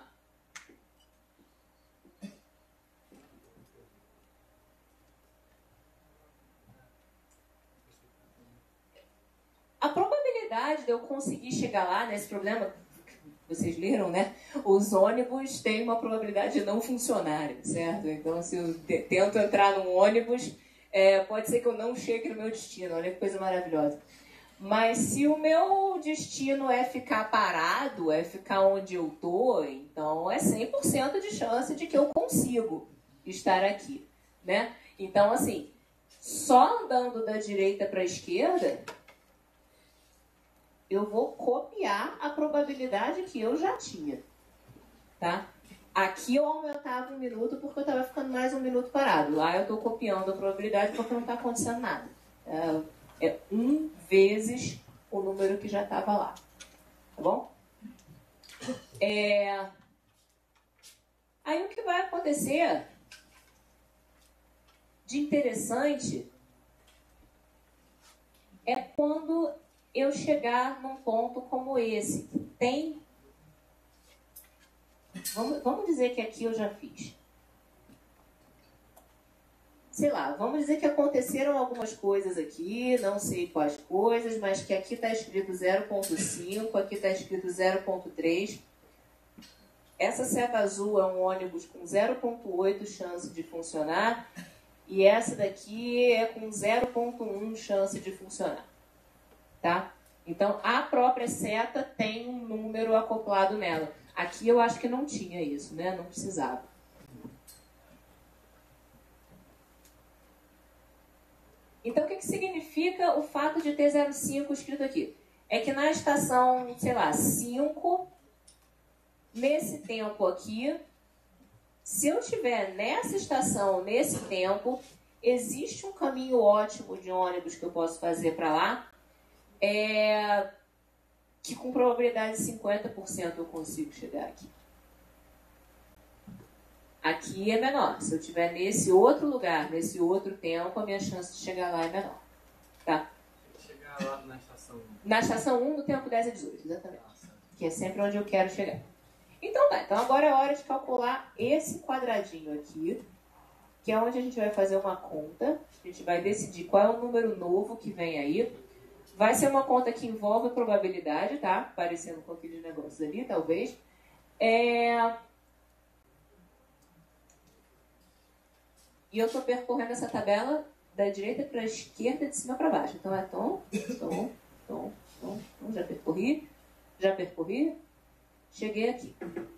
A probabilidade de eu conseguir chegar lá nesse problema, vocês leram, né? Os ônibus têm uma probabilidade de não funcionarem, certo? Então, se eu tento entrar num ônibus, é, pode ser que eu não chegue no meu destino. Olha que coisa maravilhosa. Mas se o meu destino é ficar parado, é ficar onde eu tô, então é cem por cento de chance de que eu consigo estar aqui, né? Então, assim, só andando da direita para a esquerda, eu vou copiar a probabilidade que eu já tinha, tá? Aqui eu aumentava um minuto porque eu estava ficando mais um minuto parado. Lá eu estou copiando a probabilidade porque não está acontecendo nada. É, é um vezes o número que já estava lá. Tá bom? É... Aí o que vai acontecer de interessante é quando eu chegar num ponto como esse. Tem... Vamos, vamos dizer que aqui eu já fiz. Sei lá, vamos dizer que aconteceram algumas coisas aqui, não sei quais coisas, mas que aqui está escrito zero ponto cinco, aqui está escrito zero ponto três. Essa seta azul é um ônibus com zero ponto oito chance de funcionar e essa daqui é com zero ponto um chance de funcionar. Tá? Então, a própria seta tem um número acoplado nela. Aqui eu acho que não tinha isso, né? Não precisava. que, que significa o fato de ter zero cinco escrito aqui? É que na estação, sei lá, cinco, nesse tempo aqui, se eu estiver nessa estação, nesse tempo, existe um caminho ótimo de ônibus que eu posso fazer para lá, é, que com probabilidade de cinquenta por cento eu consigo chegar aqui. Aqui é menor. Se eu estiver nesse outro lugar, nesse outro tempo, a minha chance de chegar lá é menor. Tá? Chegar lá na estação um. Na estação um, no tempo dez a dezoito, exatamente. Que é sempre onde eu quero chegar. Então tá, então agora é hora de calcular esse quadradinho aqui, que é onde a gente vai fazer uma conta. A gente vai decidir qual é o número novo que vem aí. Vai ser uma conta que envolve probabilidade, tá? Parecendo com aqueles negócios ali, talvez. É... E eu estou percorrendo essa tabela da direita para a esquerda, de cima para baixo. Então é tom, tom, tom, tom, tom. Já percorri, já percorri. Cheguei aqui.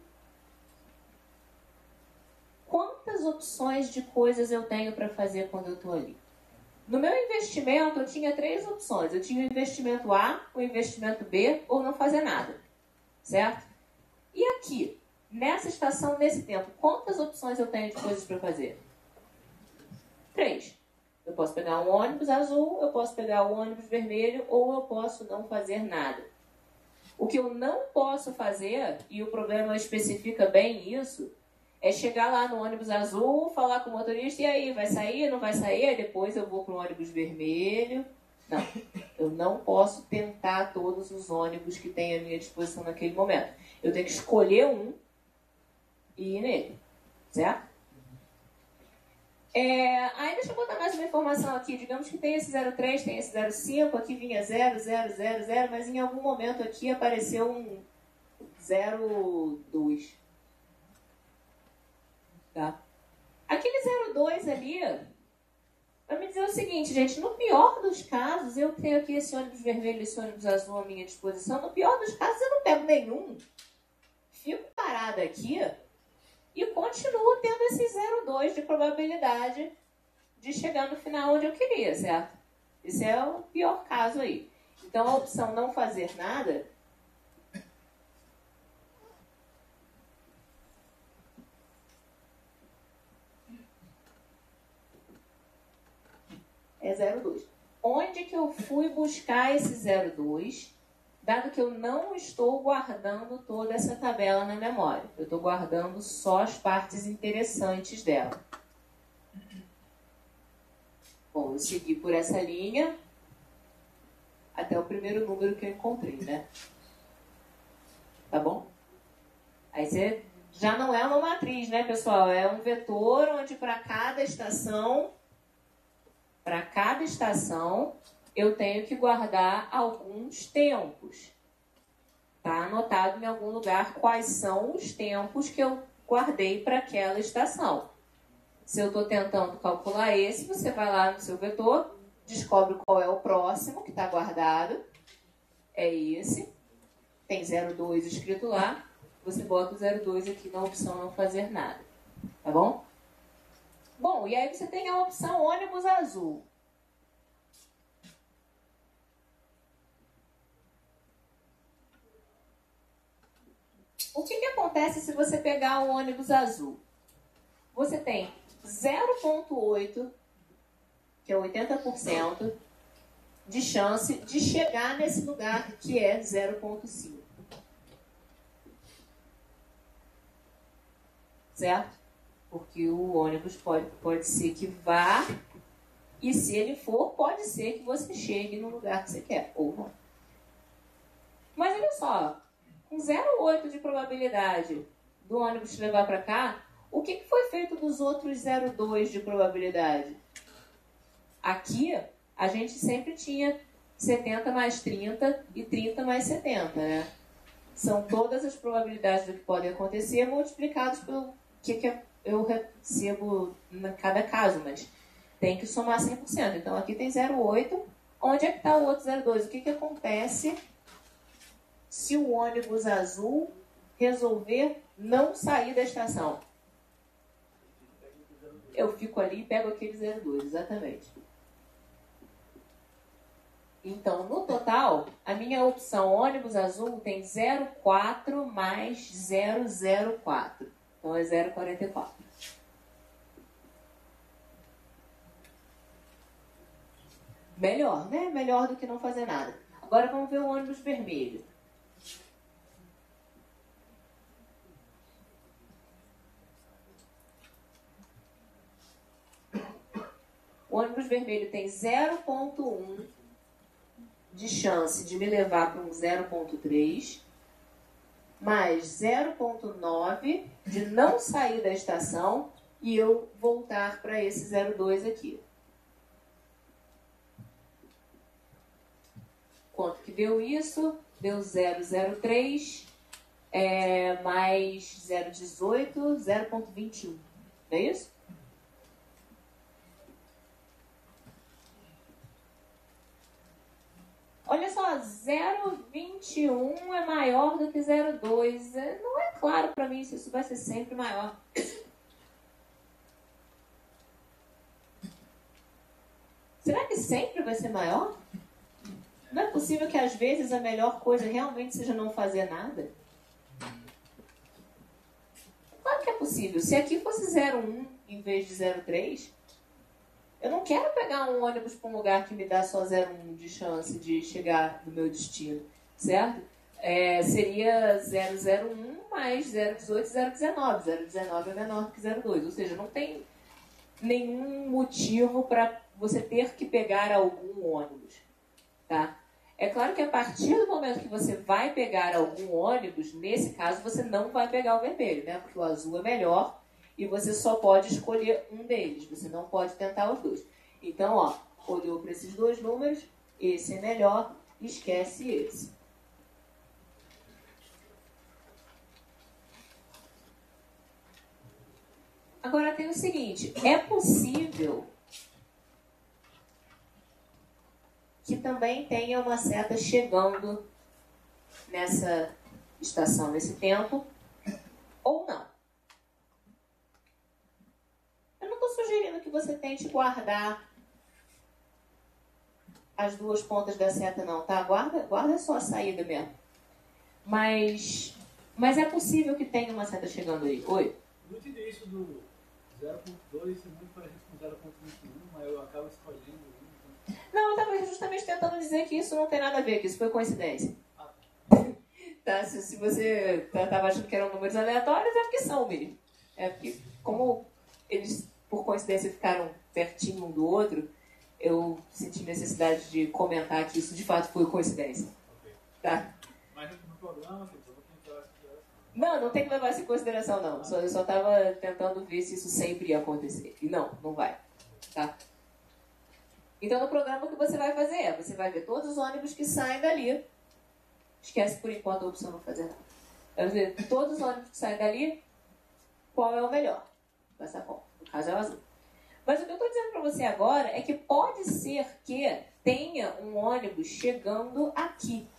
Quantas opções de coisas eu tenho para fazer quando eu estou ali? No meu investimento, eu tinha três opções. Eu tinha o investimento A, o investimento B ou não fazer nada. Certo? E aqui, nessa estação, nesse tempo, quantas opções eu tenho de coisas para fazer? Três. Eu posso pegar um ônibus azul, eu posso pegar o ônibus vermelho ou eu posso não fazer nada. O que eu não posso fazer, e o problema especifica bem isso, é chegar lá no ônibus azul, falar com o motorista, e aí, vai sair, não vai sair? Aí depois eu vou para o ônibus vermelho. Não, eu não posso tentar todos os ônibus que tem à minha disposição naquele momento. Eu tenho que escolher um e ir nele, certo? É, aí deixa eu botar mais uma informação aqui. Digamos que tem esse zero três, tem esse zero cinco, aqui vinha zero, zero, zero, zero, mas em algum momento aqui apareceu um zero dois. Tá? Aquele zero dois ali vai me dizer o seguinte, gente, no pior dos casos, eu tenho aqui esse ônibus vermelho e esse ônibus azul à minha disposição, no pior dos casos eu não pego nenhum. Fico parada aqui e continuo tendo esse zero dois de probabilidade de chegar no final onde eu queria, certo? Esse é o pior caso aí. Então a opção não fazer nada é zero dois. Onde que eu fui buscar esse zero dois, dado que eu não estou guardando toda essa tabela na memória? Eu estou guardando só as partes interessantes dela. Bom, eu segui por essa linha até o primeiro número que eu encontrei, né? Tá bom? Aí você já não é uma matriz, né, pessoal? É um vetor onde para cada estação... Para cada estação, eu tenho que guardar alguns tempos. Está anotado em algum lugar quais são os tempos que eu guardei para aquela estação. Se eu estou tentando calcular esse, você vai lá no seu vetor, descobre qual é o próximo que está guardado. É esse. Tem zero dois escrito lá. Você bota o zero dois aqui na opção não fazer nada. Tá bom? Bom, e aí você tem a opção ônibus azul. O que que acontece se você pegar o ônibus azul? Você tem zero vírgula oito, que é oitenta por cento, de chance de chegar nesse lugar que é zero vírgula cinco. Certo? Porque o ônibus pode, pode ser que vá, e se ele for, pode ser que você chegue no lugar que você quer, ou não. Mas olha só, com zero vírgula oito de probabilidade do ônibus te levar para cá, o que, que foi feito dos outros zero vírgula dois de probabilidade? Aqui, a gente sempre tinha setenta mais trinta e trinta mais setenta, né? São todas as probabilidades do que podem acontecer multiplicadas pelo que, que é eu recebo em cada caso, mas tem que somar cem por cento. Então, aqui tem zero vírgula oito. Onde é que está o outro zero vírgula dois? O que, que acontece se o ônibus azul resolver não sair da estação? Eu fico ali e pego aquele zero vírgula dois, exatamente. Então, no total, a minha opção ônibus azul tem zero vírgula quatro mais zero vírgula zero quatro. Então, é zero vírgula quarenta e quatro. Melhor, né? Melhor do que não fazer nada. Agora, vamos ver o ônibus vermelho. O ônibus vermelho tem zero vírgula um de chance de me levar para um zero vírgula três, mais zero vírgula nove de não sair da estação e eu voltar para esse zero vírgula dois aqui. Quanto que deu isso? Deu zero vírgula zero três, é, mais zero vírgula dezoito, zero vírgula vinte e um. Não é isso? Olha só, zero vírgula vinte e um é maior do que zero vírgula dois. Não é claro para mim se isso vai ser sempre maior. Será que sempre vai ser maior? Não é possível que às vezes a melhor coisa realmente seja não fazer nada? Claro que é possível. Se aqui fosse zero vírgula um em vez de zero vírgula três... eu não quero pegar um ônibus para um lugar que me dá só zero vírgula um de chance de chegar no meu destino, certo? É, seria zero vírgula zero um mais zero vírgula dezoito, zero vírgula dezenove. zero vírgula dezenove é menor do que zero vírgula dois, ou seja, não tem nenhum motivo para você ter que pegar algum ônibus, tá? É claro que a partir do momento que você vai pegar algum ônibus, nesse caso você não vai pegar o vermelho, né? Porque o azul é melhor. E você só pode escolher um deles. Você não pode tentar os dois. Então, ó, olhou para esses dois números. Esse é melhor. Esquece esse. Agora tem o seguinte. É possível que também tenha uma seta chegando nessa estação, nesse tempo. Ou não. Sugerindo que você tente guardar as duas pontas da seta, não, tá? Guarda, guarda só a saída mesmo. Mas, mas é possível que tenha uma seta chegando aí. Oi? Eu entendi isso do zero vírgula dois, é muito parecido com zero vírgula vinte e um, mas eu acabo escolhendo. Não, eu estava justamente tentando dizer que isso não tem nada a ver, que isso foi coincidência. Ah. Tá? Se, se você estava achando que eram números aleatórios, é porque são mesmo. É porque, como eles, por coincidência, ficaram pertinho um do outro, eu senti necessidade de comentar que isso de fato foi coincidência. Okay. Tá? Mas no programa, assim, eu vou tentar essa consideração. Não, não tem que levar isso em consideração, não. Só, eu só estava tentando ver se isso sempre ia acontecer. E não, não vai. Tá? Então, no programa, o que você vai fazer é, você vai ver todos os ônibus que saem dali. Esquece, por enquanto, a opção não fazer nada. Vai ver todos os ônibus que saem dali, qual é o melhor. Dessa forma. No caso, é o azul. Mas o que eu estou dizendo para você agora é que pode ser que tenha um ônibus chegando aqui.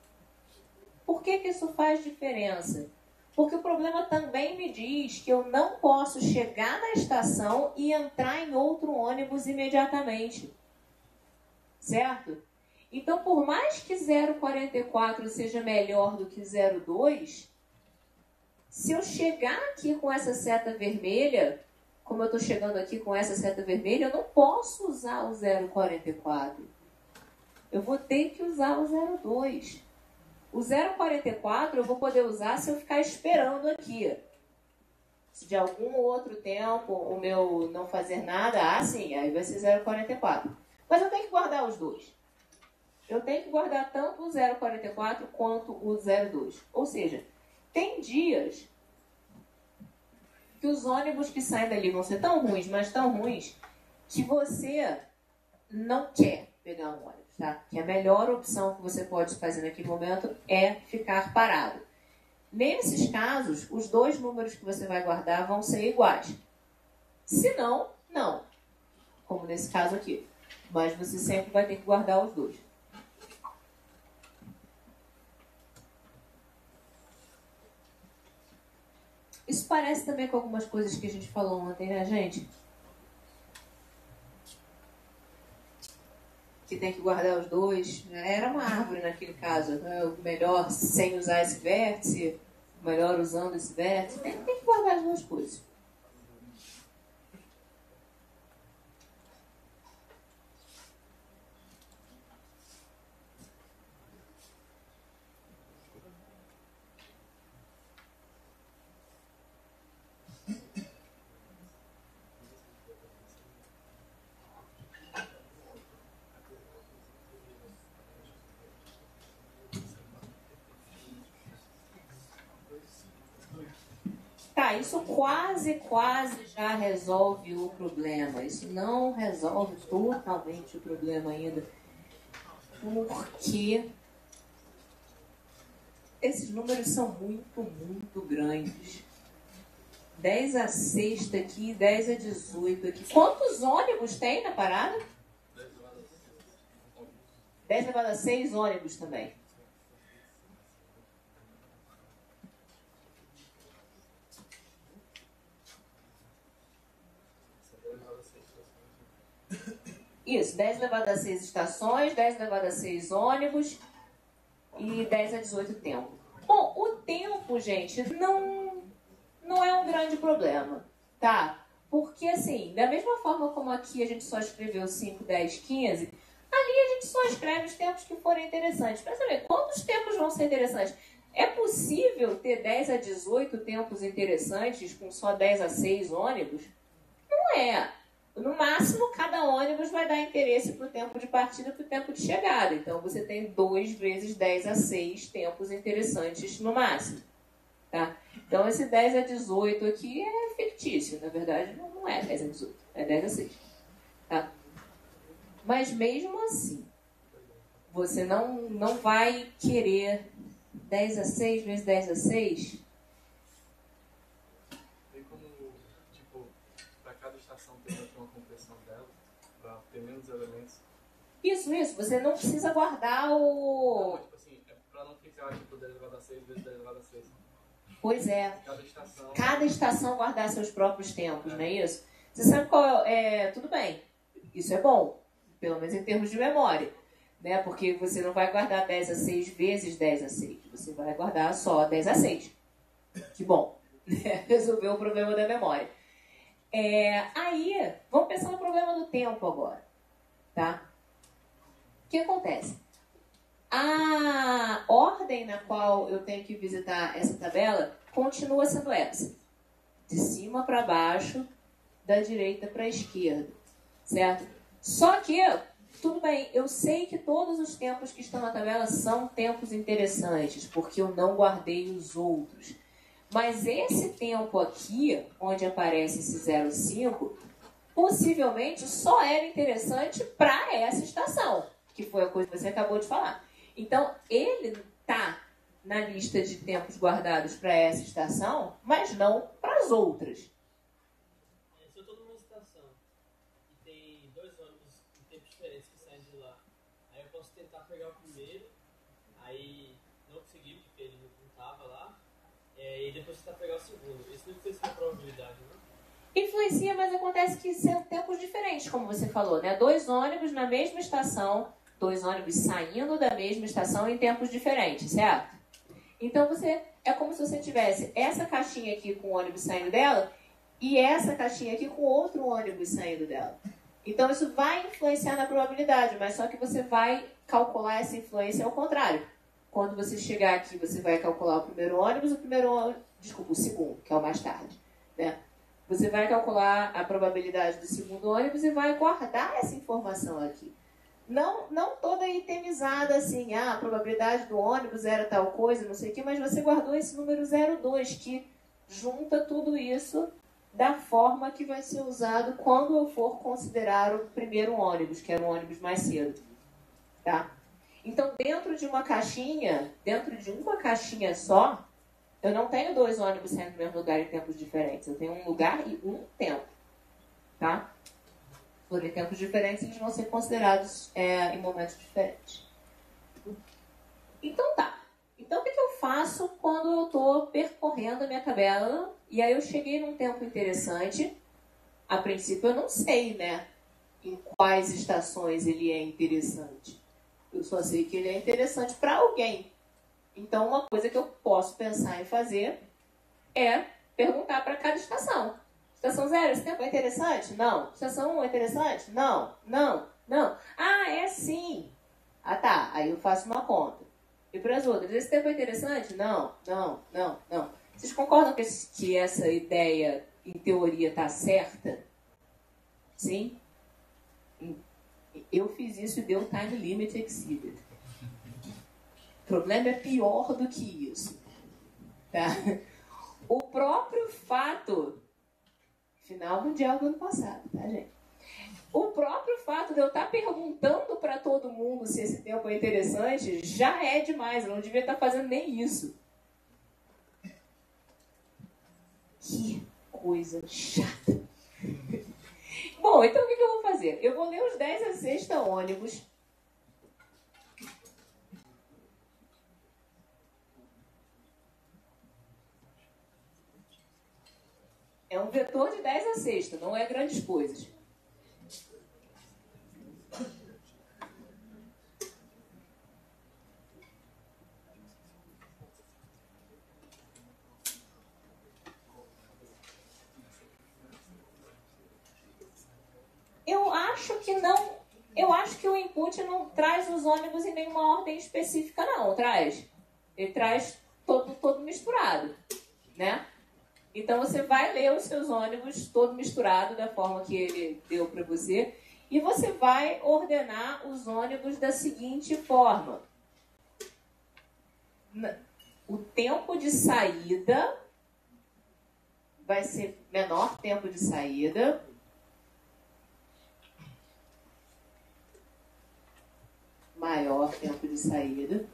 Por que que isso faz diferença? Porque o problema também me diz que eu não posso chegar na estação e entrar em outro ônibus imediatamente. Certo? Então, por mais que zero vírgula quarenta e quatro seja melhor do que zero vírgula dois, se eu chegar aqui com essa seta vermelha, como eu estou chegando aqui com essa seta vermelha, eu não posso usar o zero vírgula quarenta e quatro. Eu vou ter que usar o zero vírgula dois. O zero vírgula quarenta e quatro eu vou poder usar se eu ficar esperando aqui. Se de algum outro tempo o meu não fazer nada, ah, sim, aí vai ser zero vírgula quarenta e quatro. Mas eu tenho que guardar os dois. Eu tenho que guardar tanto o zero vírgula quarenta e quatro quanto o zero vírgula dois. Ou seja, tem dias que os ônibus que saem dali vão ser tão ruins, mas tão ruins, que você não quer pegar um ônibus, tá? Que a melhor opção que você pode fazer naquele momento é ficar parado. Nesses casos, os dois números que você vai guardar vão ser iguais. Se não, não. Como nesse caso aqui. Mas você sempre vai ter que guardar os dois. Isso parece também com algumas coisas que a gente falou ontem, né, gente? que tem que guardar os dois. Era uma árvore naquele caso, né? O melhor sem usar esse vértice, o melhor usando esse vértice. Tem, tem que guardar as duas coisas. Tá, isso quase, quase já resolve o problema. Isso não resolve totalmente o problema ainda. Porque esses números são muito, muito grandes. dez a sexta aqui, dez a dezoito aqui. Quantos ônibus tem na parada? dez elevado a seis ônibus também. Isso, dez elevado a seis estações, dez elevado a seis ônibus e dez a dezoito tempo. Bom, o tempo, gente, não, não é um grande problema, tá? Porque, assim, da mesma forma como aqui a gente só escreveu cinco, dez, quinze, ali a gente só escreve os tempos que forem interessantes. Para saber quantos tempos vão ser interessantes. É possível ter dez a dezoito tempos interessantes com só dez a seis ônibus? Não é. No máximo, cada ônibus vai dar interesse para o tempo de partida e para o tempo de chegada. Então, você tem dois vezes dez a seis tempos interessantes no máximo. Tá? Então, esse dez a dezoito aqui é fictício. Na verdade, não é dez a dezoito, é dez a seis. Tá? Mas, mesmo assim, você não, não vai querer dez a seis vezes dez a seis... Tem menos elementos. Isso, isso. Você não precisa guardar o... Não, tipo assim, é pra não ficar tipo dez elevado a seis vezes dez elevado a seis. Pois é. Cada estação... Cada estação guardar seus próprios tempos, é. Não é isso? Você sabe qual é... Tudo bem. Isso é bom. Pelo menos em termos de memória. Né? Porque você não vai guardar dez a seis vezes dez a seis. Você vai guardar só dez a seis. Que bom. Resolveu o problema da memória. É, aí, vamos pensar no problema do tempo agora, tá? O que acontece? A ordem na qual eu tenho que visitar essa tabela continua sendo essa. De cima para baixo, da direita para a esquerda, certo? Só que, tudo bem, eu sei que todos os tempos que estão na tabela são tempos interessantes, porque eu não guardei os outros. Mas esse tempo aqui, onde aparece esse zero cinco, possivelmente só era interessante para essa estação, que foi a coisa que você acabou de falar. Então, ele está na lista de tempos guardados para essa estação, mas não para as outras. Se eu estou numa estação e tem dois ônibus em tempos diferentes que saem de lá, aí eu posso tentar pegar o primeiro, aí não consegui porque ele não estava lá, É, e depois você tá pegar o segundo. Isso não influencia a probabilidade, não? Influencia, mas acontece que são tempos diferentes, como você falou, né? Dois ônibus na mesma estação, dois ônibus saindo da mesma estação em tempos diferentes, certo? Então, você é como se você tivesse essa caixinha aqui com o ônibus saindo dela e essa caixinha aqui com outro ônibus saindo dela. Então, isso vai influenciar na probabilidade, mas só que você vai calcular essa influência ao contrário. Quando você chegar aqui, você vai calcular o primeiro ônibus, o primeiro ônibus, desculpa, o segundo, que é o mais tarde, né? Você vai calcular a probabilidade do segundo ônibus e vai guardar essa informação aqui. Não, não toda itemizada assim, ah, a probabilidade do ônibus era tal coisa, não sei o quê, mas você guardou esse número zero dois, que junta tudo isso da forma que vai ser usado quando eu for considerar o primeiro ônibus, que era o ônibus mais cedo, tá? Então, dentro de uma caixinha, dentro de uma caixinha só, eu não tenho dois ônibus saindo do mesmo lugar em tempos diferentes. Eu tenho um lugar e um tempo, tá? Por em tempos diferentes, eles vão ser considerados é, em momentos diferentes. Então, tá. Então, o que, que eu faço quando eu estou percorrendo a minha tabela e aí eu cheguei num tempo interessante? A princípio, eu não sei, né? em quais estações ele é interessante. Eu só sei que ele é interessante para alguém. Então, uma coisa que eu posso pensar em fazer é perguntar para cada estação. Estação zero, esse tempo é interessante? Não. Estação um é interessante? Não. Não. Não. Ah, é sim. Ah, tá. Aí eu faço uma conta. E para as outras, esse tempo é interessante? Não. Não. Não. Não. Vocês concordam que, esse, que essa ideia, em teoria, está certa? Sim? Eu fiz isso e deu time limit exceeded. O problema é pior do que isso. Tá? O próprio fato... Final mundial do ano passado, tá, gente? O próprio fato de eu estar perguntando para todo mundo se esse tempo é interessante já é demais. Eu não devia estar fazendo nem isso. Que coisa chata. Bom, então o que eu vou fazer? Eu vou ler os dez a sexta ônibus. É um vetor de dez a sexta, não é grandes coisas. Eu acho que não... Eu acho que o input não traz os ônibus em nenhuma ordem específica, não. Traz. Ele traz todo, todo misturado, né? Então, você vai ler os seus ônibus todo misturado da forma que ele deu para você e você vai ordenar os ônibus da seguinte forma. O tempo de saída vai ser menor tempo de saída. Maior tempo de saída.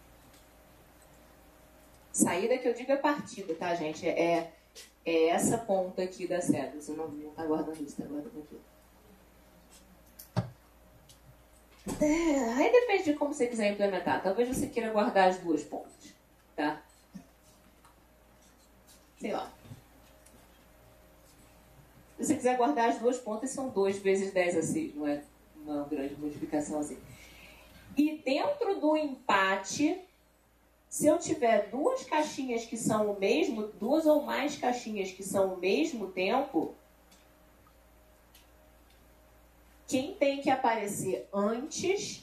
Saída que eu digo é partida, tá, gente? É... É essa ponta aqui da seta. Você não está guardando isso, está guardando aqui. É, aí depende de como você quiser implementar. Talvez você queira guardar as duas pontas, tá? Sei lá. Se você quiser guardar as duas pontas, são dois vezes dez a seis. Não é uma grande modificação assim. E dentro do empate... Se eu tiver duas caixinhas que são o mesmo, duas ou mais caixinhas que são o mesmo tempo, quem tem que aparecer antes,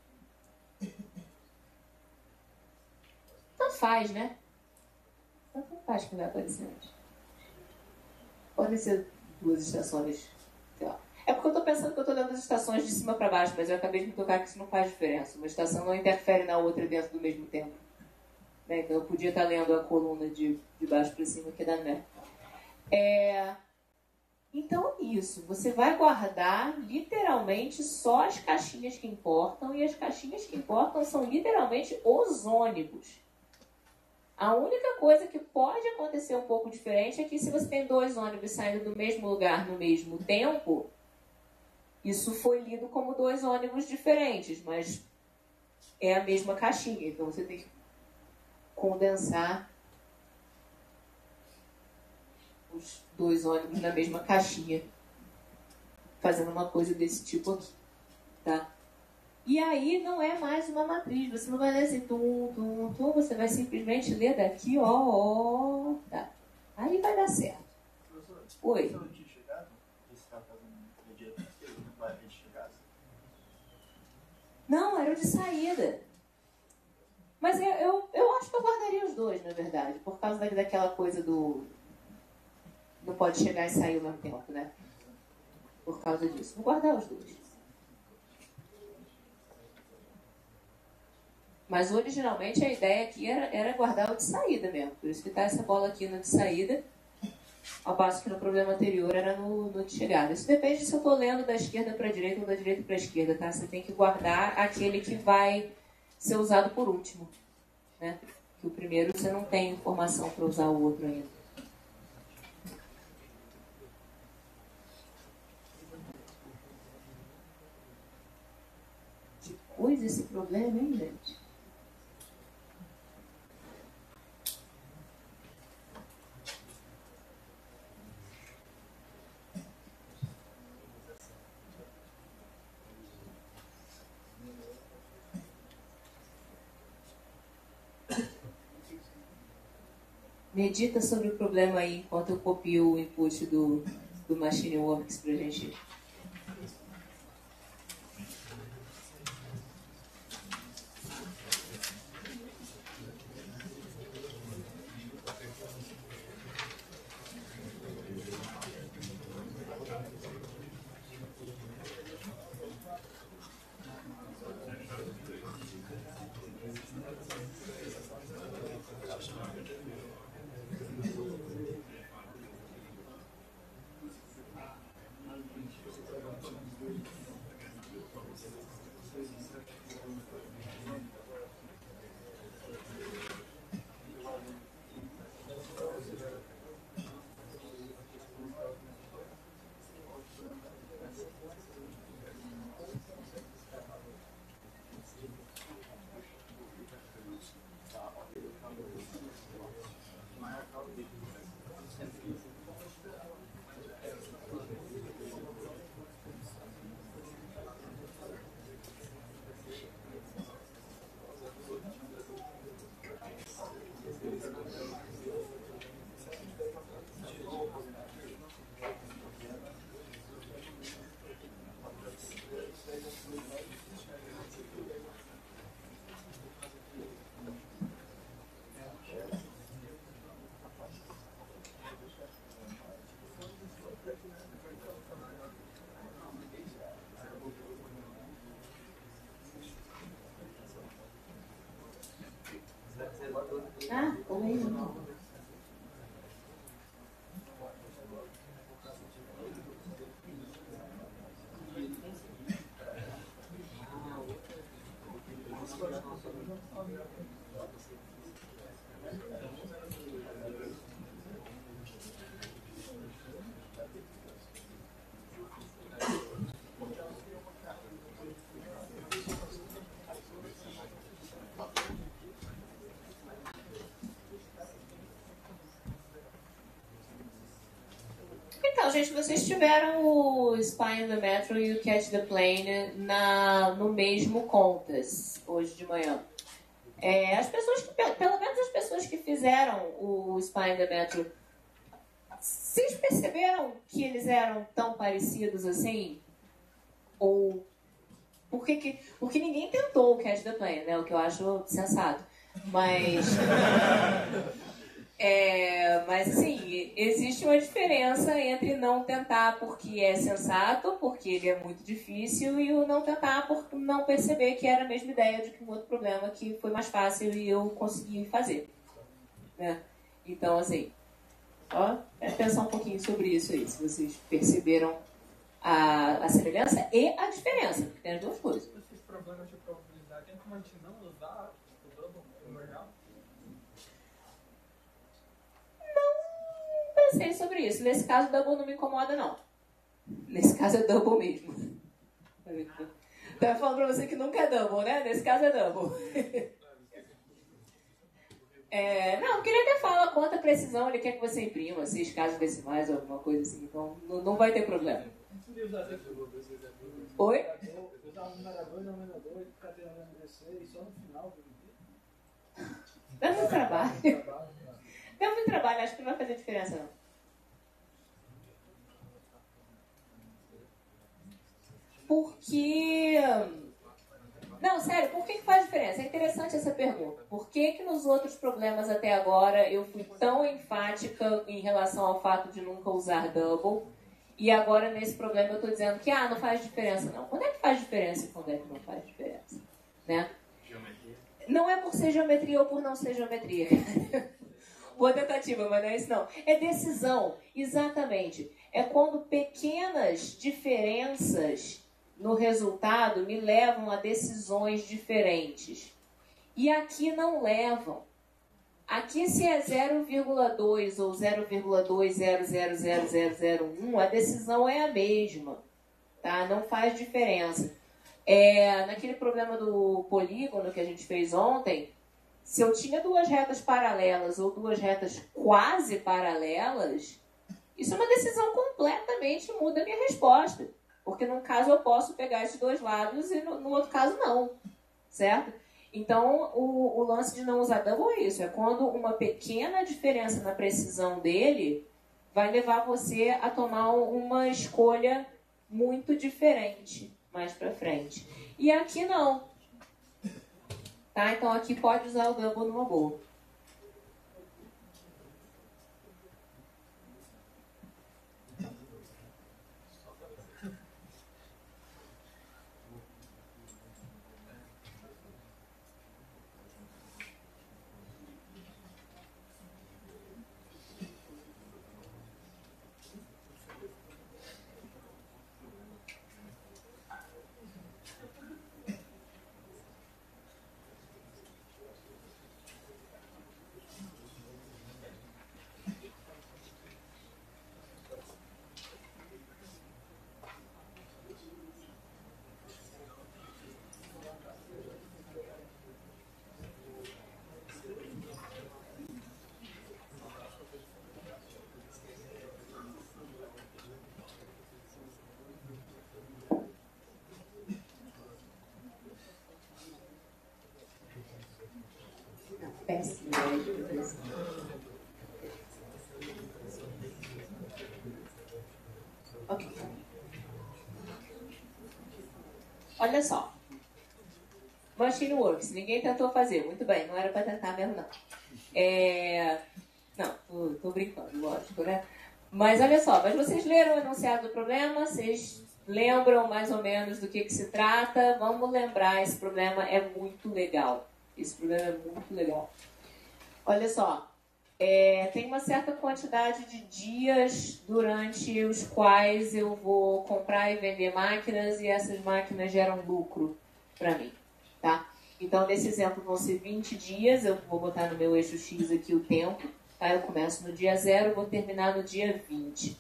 tanto faz, né? Tanto faz que vai aparecer antes. Podem ser duas estações, sei lá. É porque eu estou pensando que eu estou dando as estações de cima para baixo, mas eu acabei de me tocar que isso não faz diferença. Uma estação não interfere na outra dentro do mesmo tempo. Né? Então eu podia estar lendo a coluna de, de baixo para cima que dá merda. É... Então isso, você vai guardar literalmente só as caixinhas que importam, e as caixinhas que importam são literalmente os ônibus. A única coisa que pode acontecer um pouco diferente é que se você tem dois ônibus saindo do mesmo lugar no mesmo tempo, isso foi lido como dois ônibus diferentes, mas é a mesma caixinha, então você tem que condensar os dois ônibus na mesma caixinha, fazendo uma coisa desse tipo aqui, tá? E aí não é mais uma matriz, você não vai ler assim, tum, tum, tum, você vai simplesmente ler daqui, ó, ó, tá? Aí vai dar certo. Oi? Não, era o de saída. Mas eu, eu, eu acho que eu guardaria os dois, na verdade, por causa da, daquela coisa do... Não pode chegar e sair ao mesmo tempo, né? Por causa disso. Vou guardar os dois. Mas originalmente a ideia aqui era, era guardar o de saída mesmo. Por isso que tá essa bola aqui no de saída, ao passo que no problema anterior era no, no de chegada. Isso depende se eu estou lendo da esquerda para a direita ou da direita para a esquerda, tá? Você tem que guardar aquele que vai ser usado por último, né? Que o primeiro você não tem informação para usar o outro ainda. Que coisa esse problema, hein, gente? Medita sobre o problema aí, enquanto eu copio o input do, do MachineWorks pra gente. Ah, oi. Então, gente, vocês tiveram o Spy in the Metro e o Catch the Plane na, no mesmo Contas, hoje de manhã. É, as pessoas que, pelo menos as pessoas que fizeram o Spy in the Metro, vocês perceberam que eles eram tão parecidos assim? Ou... Por que que... Porque ninguém tentou o Catch the Plane, né? O que eu acho sensato. Mas... É, mas assim, existe uma diferença entre não tentar porque é sensato, porque ele é muito difícil, e o não tentar por não perceber que era a mesma ideia de que um outro problema que foi mais fácil e eu consegui fazer, né? Então, assim, ó, é pensar um pouquinho sobre isso aí, se vocês perceberam a, a semelhança e a diferença, porque tem as duas coisas. Esses problemas de probabilidade, tem como a gente não usar o double no real? Pensei sobre isso. Nesse caso, double não me incomoda, não. Nesse caso é double mesmo. Tava falando pra você que nunca é double, né? Nesse caso é double. É, não, porque ele até fala quanta precisão ele quer que você imprima, seis casas decimais ou alguma coisa assim. Então, não, não vai ter problema. Oi? Usar o numerador e o numerador e ficar tendo seis só no final. Dá muito trabalho. Dá muito trabalho, acho que não vai fazer diferença, não. Porque... Não, sério, por que que faz diferença? É interessante essa pergunta. Por que que nos outros problemas até agora eu fui tão enfática em relação ao fato de nunca usar double, e agora nesse problema eu estou dizendo que ah, não faz diferença, não. Quando é que faz diferença e quando é que não faz diferença? Né? Geometria. Não é por ser geometria ou por não ser geometria. Boa tentativa, mas não é isso não. É decisão, exatamente. É quando pequenas diferenças no resultado me levam a decisões diferentes. E aqui não levam. Aqui se é zero vírgula dois ou zero vírgula dois zero zero zero zero zero um, a decisão é a mesma. Tá? Não faz diferença. É, naquele problema do polígono que a gente fez ontem, se eu tinha duas retas paralelas ou duas retas quase paralelas, isso é uma decisão completamente muda a minha resposta. Porque num caso eu posso pegar esses dois lados e no, no outro caso não. Certo? Então, o, o lance de não usar double é isso. É quando uma pequena diferença na precisão dele vai levar você a tomar uma escolha muito diferente mais pra frente. E aqui não. Tá? Então, aqui pode usar o double numa boa. Péssimo. Ok. Olha só. Machine Works. Ninguém tentou fazer. Muito bem. Não era para tentar mesmo, não. É... Não, tô, tô brincando, lógico, né? Mas olha só. Mas vocês leram o enunciado do problema? Vocês lembram mais ou menos do que, que se trata? Vamos lembrar. Esse problema é muito legal. Esse problema é muito legal. Olha só, é, tem uma certa quantidade de dias durante os quais eu vou comprar e vender máquinas e essas máquinas geram lucro para mim, tá? Então, nesse exemplo, vão ser vinte dias, eu vou botar no meu eixo X aqui o tempo, tá? Eu começo no dia zero, vou terminar no dia vinte.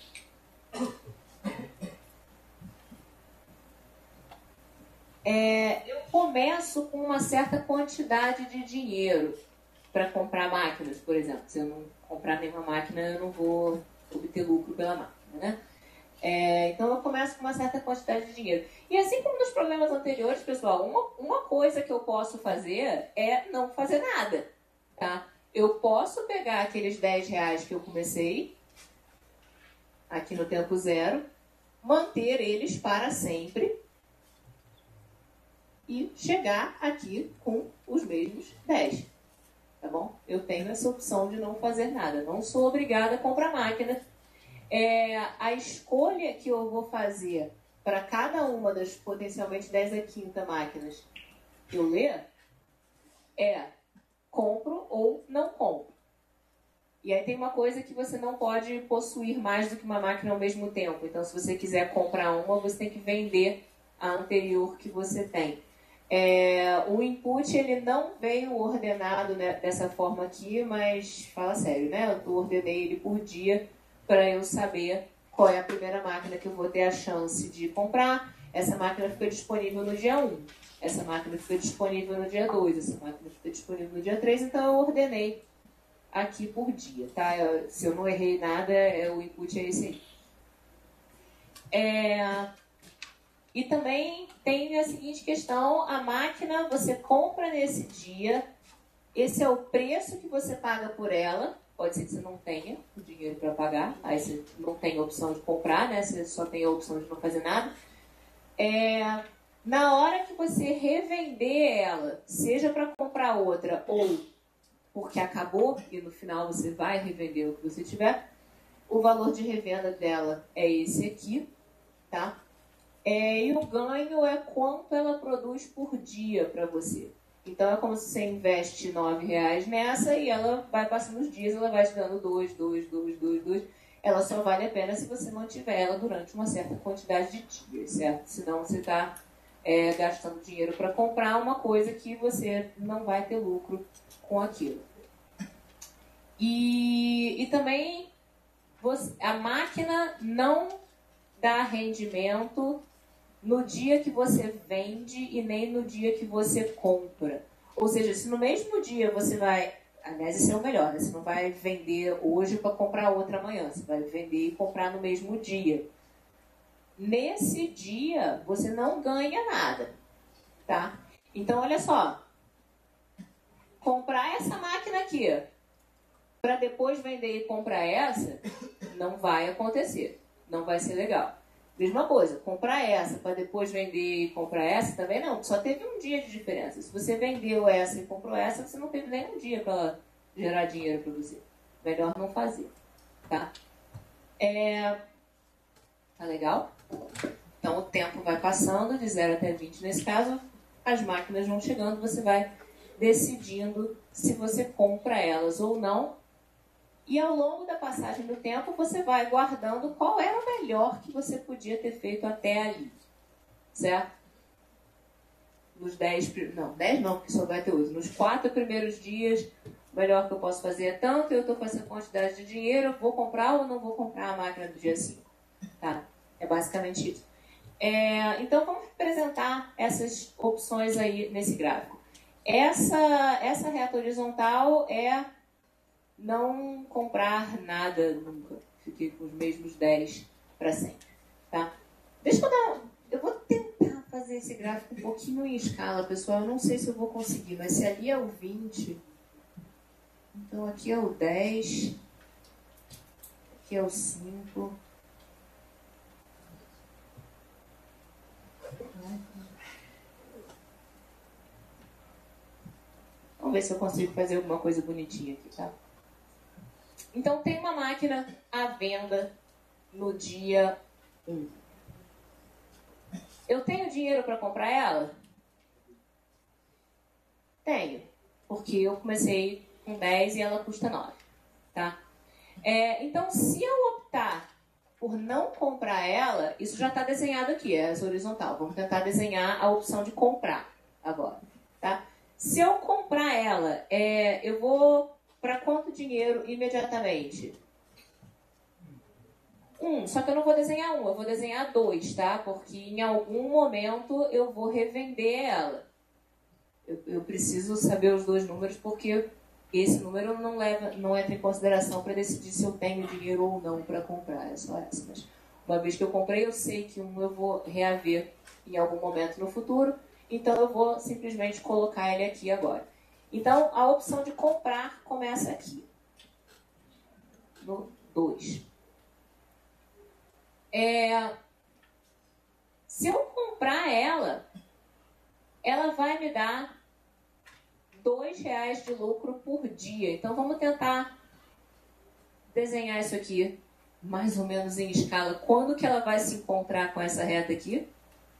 É, eu começo com uma certa quantidade de dinheiro para comprar máquinas, por exemplo. Se eu não comprar nenhuma máquina, eu não vou obter lucro pela máquina, né? É, então, eu começo com uma certa quantidade de dinheiro. E assim como nos problemas anteriores, pessoal, uma, uma coisa que eu posso fazer é não fazer nada, tá? Eu posso pegar aqueles dez reais que eu comecei, aqui no tempo zero, manter eles para sempre e chegar aqui com os mesmos dez. Tá bom? Eu tenho essa opção de não fazer nada. Não sou obrigada a comprar máquina. É, a escolha que eu vou fazer para cada uma das potencialmente dez a quinta máquinas que eu ler é compro ou não compro. E aí tem uma coisa que você não pode possuir mais do que uma máquina ao mesmo tempo. Então, se você quiser comprar uma, você tem que vender a anterior que você tem. É, o input ele não veio ordenado, né, dessa forma aqui, mas fala sério, né? Eu ordenei ele por dia para eu saber qual é a primeira máquina que eu vou ter a chance de comprar. Essa máquina fica disponível no dia um, essa máquina fica disponível no dia dois, essa máquina fica disponível no dia três, então eu ordenei aqui por dia, tá? Eu, se eu não errei nada, é, o input é esse aí. É... E também tem a seguinte questão, a máquina você compra nesse dia, esse é o preço que você paga por ela, pode ser que você não tenha o dinheiro para pagar, aí você não tem a opção de comprar, né? Você só tem a opção de não fazer nada. É, na hora que você revender ela, seja para comprar outra ou porque acabou e no final você vai revender o que você tiver, o valor de revenda dela é esse aqui, tá? É, e o ganho é quanto ela produz por dia para você. Então, é como se você investe nove reais nessa e ela vai passando os dias, ela vai te dando dois, dois, dois, dois, dois. Ela só vale a pena se você mantiver ela durante uma certa quantidade de dias, certo? Senão você está é, gastando dinheiro para comprar uma coisa que você não vai ter lucro com aquilo. E, e também você, a máquina não dá rendimento no dia que você vende e nem no dia que você compra. Ou seja, se no mesmo dia você vai... Aliás, esse é o melhor, né? Você não vai vender hoje para comprar outra amanhã. Você vai vender e comprar no mesmo dia. Nesse dia, você não ganha nada, tá? Então, olha só. comprar essa máquina aqui para depois vender e comprar essa, não vai acontecer. Não vai ser legal. Mesma coisa, comprar essa para depois vender e comprar essa também não. Só teve um dia de diferença. Se você vendeu essa e comprou essa, você não teve nem um dia para gerar dinheiro para você. Melhor não fazer. Tá? É... Tá legal? Então o tempo vai passando de zero até vinte. Nesse caso, as máquinas vão chegando, você vai decidindo se você compra elas ou não. E ao longo da passagem do tempo, você vai guardando qual era o melhor que você podia ter feito até ali. Certo? Nos dez... Não, dez não, porque só vai ter oito. Nos quatro primeiros dias, o melhor que eu posso fazer é tanto, eu estou com essa quantidade de dinheiro, vou comprar ou não vou comprar a máquina do dia cinco. Tá? É basicamente isso. É, então, vamos apresentar essas opções aí nesse gráfico. Essa, essa reta horizontal é não comprar nada nunca. Fiquei com os mesmos dez para sempre. Tá? Deixa eu dar... Eu vou tentar fazer esse gráfico um pouquinho em escala, pessoal. Eu não sei se eu vou conseguir, mas se ali é o vinte, então aqui é o dez, aqui é o cinco. Vamos ver se eu consigo fazer alguma coisa bonitinha aqui, tá? Então, tem uma máquina à venda no dia um. Eu tenho dinheiro para comprar ela? Tenho, porque eu comecei com dez e ela custa nove, tá? É, então, se eu optar por não comprar ela, isso já está desenhado aqui, é essa horizontal. Vamos tentar desenhar a opção de comprar agora, tá? Se eu comprar ela, é, eu vou para quanto dinheiro imediatamente? Um, só que eu não vou desenhar um, eu vou desenhar dois, tá? Porque em algum momento eu vou revender ela. Eu, eu preciso saber os dois números porque esse número não, leva, não entra em consideração para decidir se eu tenho dinheiro ou não para comprar. É só essa. Mas uma vez que eu comprei, eu sei que um eu vou reaver em algum momento no futuro. Então eu vou simplesmente colocar ele aqui agora. Então a opção de comprar começa aqui. No dois. É, se eu comprar ela, ela vai me dar dois reais de lucro por dia. Então vamos tentar desenhar isso aqui mais ou menos em escala. Quando que ela vai se encontrar com essa reta aqui?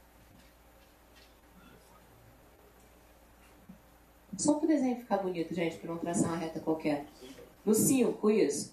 Só para o desenho ficar bonito, gente, para não traçar uma reta qualquer. No cinco, isso.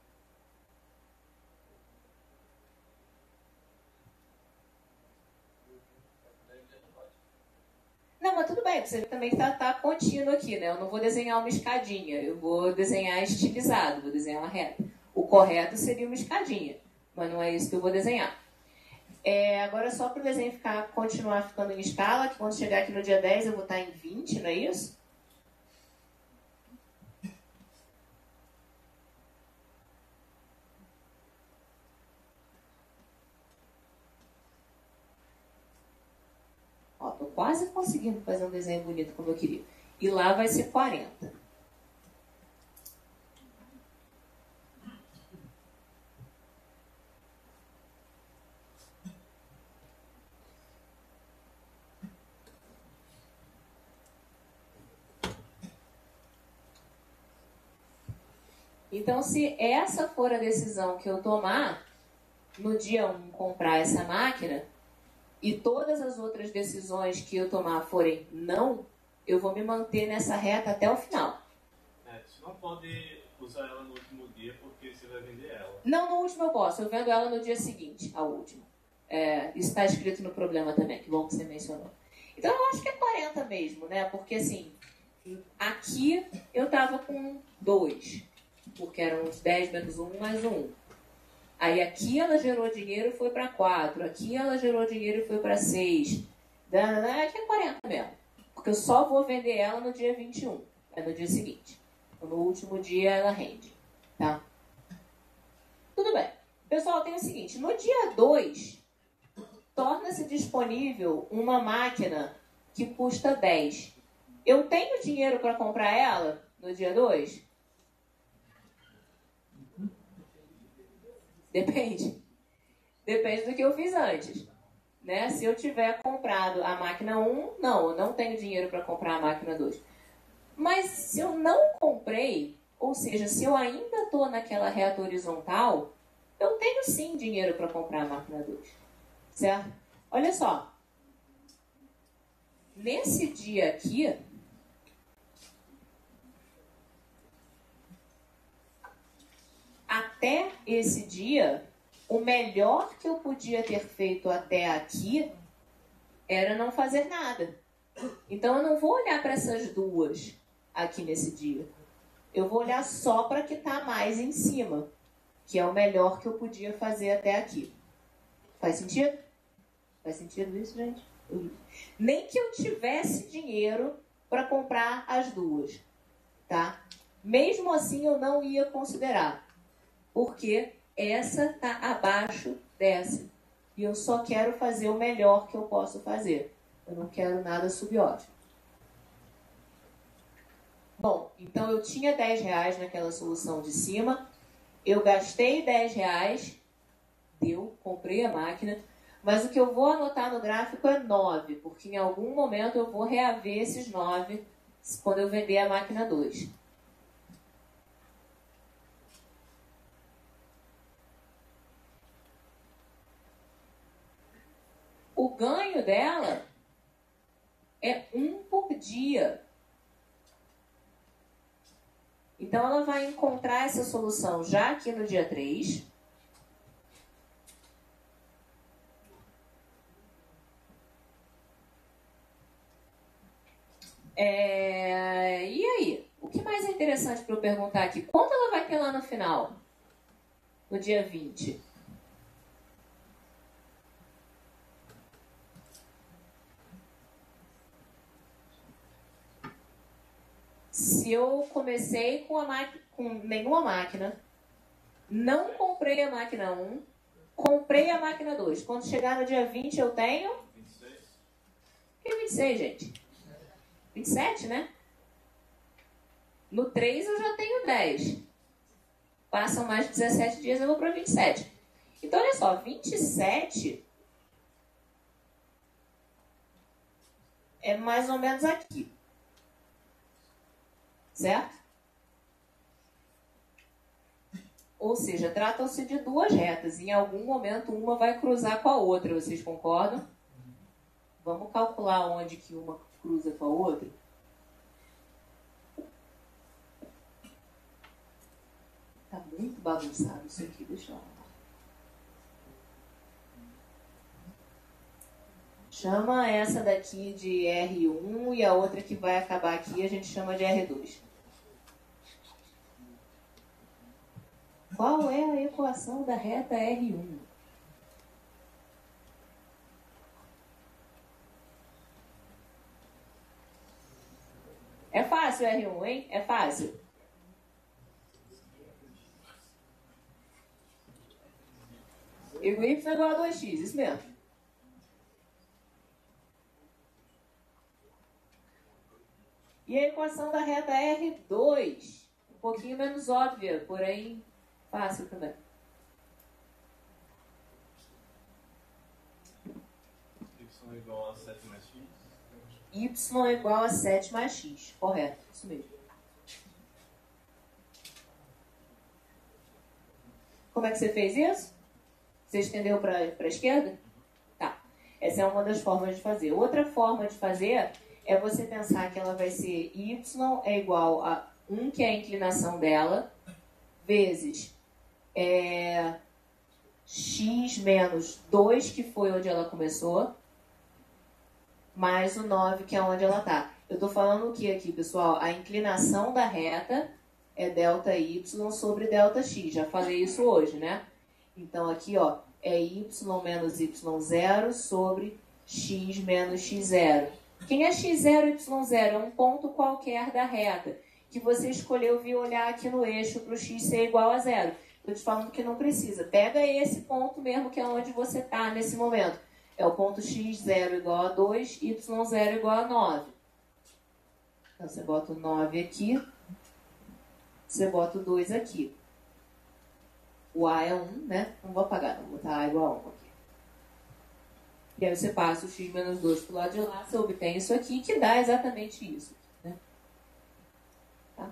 Não, mas tudo bem, você também está tá contínuo aqui, né? Eu não vou desenhar uma escadinha, eu vou desenhar estilizado, vou desenhar uma reta. O correto seria uma escadinha, mas não é isso que eu vou desenhar. É, agora, só para o desenho ficar, continuar ficando em escala, que quando chegar aqui no dia dez eu vou estar em vinte, não é isso? Ó, tô quase conseguindo fazer um desenho bonito como eu queria. E lá vai ser quarenta. Então, se essa for a decisão que eu tomar, no dia um comprar essa máquina, e todas as outras decisões que eu tomar forem não, eu vou me manter nessa reta até o final. É, você não pode usar ela no último dia porque você vai vender ela. Não, no último eu posso. Eu vendo ela no dia seguinte, ao último. É, isso está escrito no problema também, que bom que você mencionou. Então, eu acho que é quarenta mesmo, né? Porque, assim, aqui eu estava com dois, porque eram uns dez menos um mais um. Aí aqui ela gerou dinheiro e foi para quatro. Aqui ela gerou dinheiro e foi para seis. Aqui é quarenta mesmo. Porque eu só vou vender ela no dia vinte e um. É no dia seguinte. No último dia ela rende. Tá? Tudo bem. Pessoal, tem o seguinte. No dia dois, torna-se disponível uma máquina que custa dez. Eu tenho dinheiro para comprar ela no dia dois? Depende. Depende do que eu fiz antes. Né? Se eu tiver comprado a máquina um, não, eu não tenho dinheiro para comprar a máquina dois. Mas se eu não comprei, ou seja, se eu ainda estou naquela reta horizontal, eu tenho sim dinheiro para comprar a máquina dois. Certo? Olha só. Nesse dia aqui, até esse dia, o melhor que eu podia ter feito até aqui era não fazer nada. Então eu não vou olhar para essas duas aqui nesse dia. Eu vou olhar só para que está mais em cima, que é o melhor que eu podia fazer até aqui. Faz sentido? Faz sentido isso, gente? Nem que eu tivesse dinheiro para comprar as duas, tá? Mesmo assim eu não ia considerar, porque essa está abaixo dessa. E eu só quero fazer o melhor que eu posso fazer. Eu não quero nada subótimo. Bom, então eu tinha dez reais naquela solução de cima. Eu gastei dez reais. Deu, comprei a máquina. Mas o que eu vou anotar no gráfico é nove, porque em algum momento eu vou reaver esses nove quando eu vender a máquina dois. O ganho dela é um por dia. Então, ela vai encontrar essa solução já aqui no dia três. É... E aí? O que mais é interessante para eu perguntar aqui? Quanto ela vai ter lá no final? No dia vinte? Se eu comecei com, a máquina, com nenhuma máquina, não comprei a máquina um, comprei a máquina dois. Quando chegar no dia vinte, eu tenho... vinte e seis. Que vinte e seis, gente? vinte e sete, né? No três eu já tenho dez. Passam mais de dezessete dias, eu vou para vinte e sete. Então, olha só, vinte e sete é mais ou menos aqui. Certo? Ou seja, tratam-se de duas retas. Em algum momento, uma vai cruzar com a outra. Vocês concordam? Vamos calcular onde que uma cruza com a outra? Tá muito bagunçado isso aqui. Deixa eu... Chama essa daqui de R um e a outra que vai acabar aqui a gente chama de R dois. Qual é a equação da reta R um? É fácil R um, hein? É fácil. E o Y é igual a dois x, isso mesmo. E a equação da reta R dois? Um pouquinho menos óbvia, porém fácil também. Y é igual a sete mais x. Y é igual a sete mais x. Correto, isso mesmo. Como é que você fez isso? Você estendeu para a esquerda? Tá. Essa é uma das formas de fazer. Outra forma de fazer é você pensar que ela vai ser Y é igual a um, que é a inclinação dela, vezes é, x menos dois, que foi onde ela começou, mais o nove, que é onde ela está. Eu estou falando o que aqui, pessoal? A inclinação da reta é delta y sobre delta x. Já falei isso hoje, né? Então, aqui, ó, é y menos y zero sobre x menos x zero. Quem é x zero e y zero? É um ponto qualquer da reta que você escolheu vir olhar aqui no eixo para o x ser igual a zero. Estou te falando que não precisa. Pega esse ponto mesmo, que é onde você está nesse momento. É o ponto x zero igual a dois, y zero igual a nove. Então, você bota o nove aqui, você bota o dois aqui. O A é um, né? Não vou apagar, não. Vou botar A igual a um aqui. E aí você passa o x menos dois para o lado de lá, você obtém isso aqui, que dá exatamente isso. Né? Tá?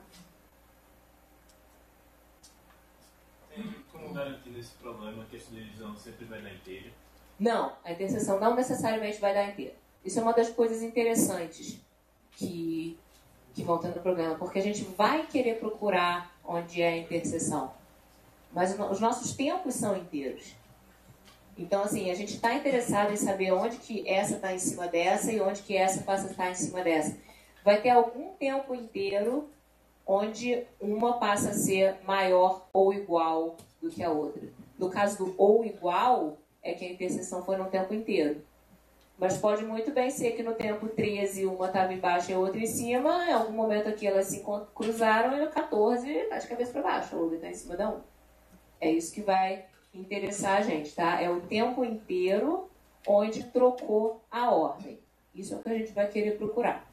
Tem como garantir nesse problema que essa divisão sempre vai dar inteira? Não, a interseção não necessariamente vai dar inteira. Isso é uma das coisas interessantes que, que vão ter no problema, porque a gente vai querer procurar onde é a interseção, mas os nossos tempos são inteiros. Então, assim, a gente está interessado em saber onde que essa está em cima dessa e onde que essa passa a estar em cima dessa. Vai ter algum tempo inteiro onde uma passa a ser maior ou igual do que a outra. No caso do ou igual, é que a interseção foi no tempo inteiro. Mas pode muito bem ser que no tempo treze uma estava embaixo e a outra em cima, em algum momento aqui elas se cruzaram e no quatorze está de cabeça para baixo, a outra está em cima da um. É isso que vai interessar a gente, tá? É o tempo inteiro onde trocou a ordem. Isso é o que a gente vai querer procurar.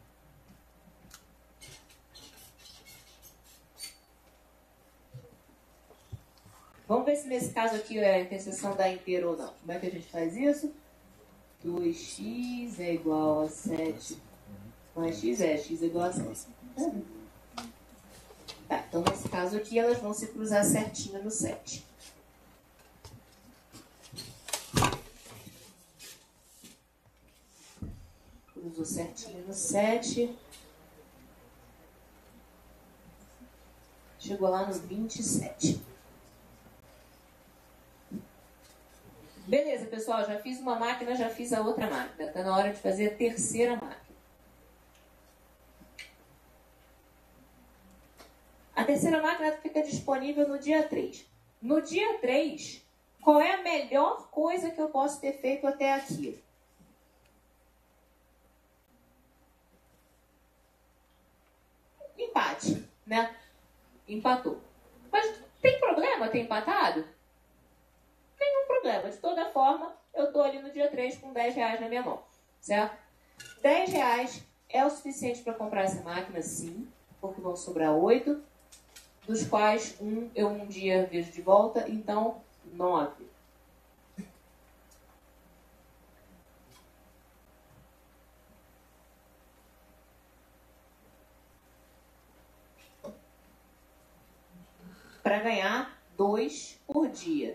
Vamos ver se nesse caso aqui a interseção dá inteiro ou não. Como é que a gente faz isso? dois x é igual a sete mais x é, x é igual a sete. Uhum. Tá, então nesse caso aqui elas vão se cruzar certinho no sete. Cruzou certinho no sete. Chegou lá no vinte e sete. Beleza, pessoal, já fiz uma máquina, já fiz a outra máquina. Está na hora de fazer a terceira máquina. A terceira máquina fica disponível no dia três. No dia três, qual é a melhor coisa que eu posso ter feito até aqui? Empate, né? Empatou. Mas tem problema ter empatado? Nenhum problema. De toda forma, eu estou ali no dia três com dez reais na minha mão. Certo? dez reais é o suficiente para comprar essa máquina, sim. Porque vão sobrar oito. Dos quais um eu um dia vejo de volta. Então, nove. Para ganhar dois por dia.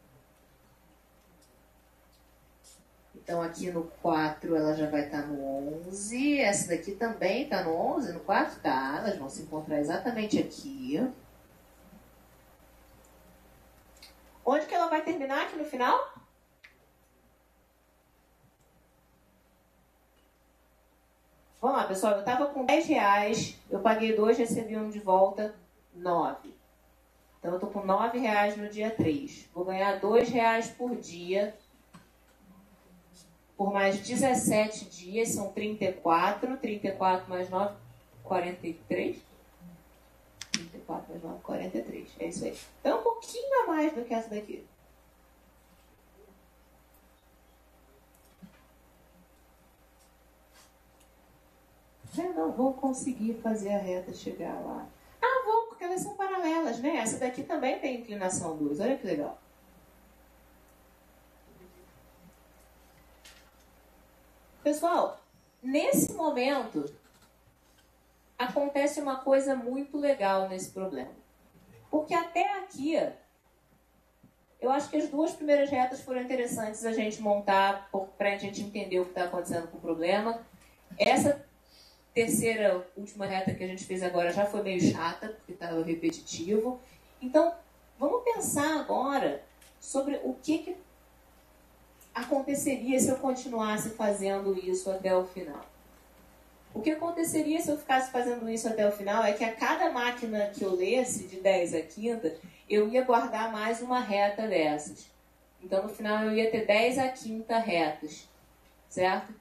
Então, aqui no quatro ela já vai estar no onze. Essa daqui também está no onze, no quatro? Tá, elas vão se encontrar exatamente aqui. Onde que ela vai terminar aqui no final? Vamos lá, pessoal. Eu estava com dez reais, eu paguei dois, recebi um de volta, nove. Então, eu estou com nove reais no dia três. Vou ganhar dois reais por dia. Por mais dezessete dias, são trinta e quatro. trinta e quatro mais nove, quarenta e três. trinta e quatro mais nove, quarenta e três. É isso aí. Então, um pouquinho a mais do que essa daqui. Eu não vou conseguir fazer a reta chegar lá. Ah, vou, porque elas são paralelas, né? Essa daqui também tem inclinação duas. Olha que legal. Pessoal, nesse momento, acontece uma coisa muito legal nesse problema. Porque até aqui, eu acho que as duas primeiras retas foram interessantes a gente montar para a gente entender o que está acontecendo com o problema. Essa terceira, última reta que a gente fez agora já foi meio chata, porque estava repetitivo. Então, vamos pensar agora sobre o que, que aconteceria se eu continuasse fazendo isso até o final. O que aconteceria se eu ficasse fazendo isso até o final é que a cada máquina que eu lesse, de dez a quinta, eu ia guardar mais uma reta dessas. Então, no final, eu ia ter dez a quinta retas. Certo?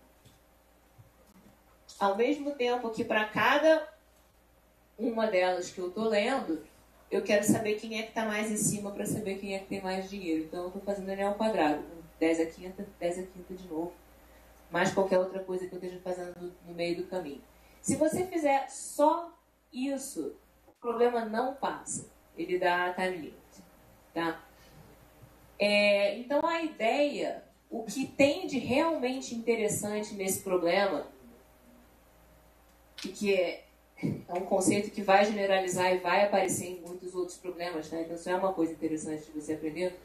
Ao mesmo tempo que para cada uma delas que eu estou lendo, eu quero saber quem é que está mais em cima para saber quem é que tem mais dinheiro. Então, eu estou fazendo ele ao quadrado. dez a quinta, dez a quinta de novo. Mais qualquer outra coisa que eu esteja fazendo no meio do caminho. Se você fizer só isso, o problema não passa. Ele dá time limit. Tá? É, então, a ideia, o que tem de realmente interessante nesse problema, e que é, é um conceito que vai generalizar e vai aparecer em muitos outros problemas, tá? Então isso é uma coisa interessante de você aprender,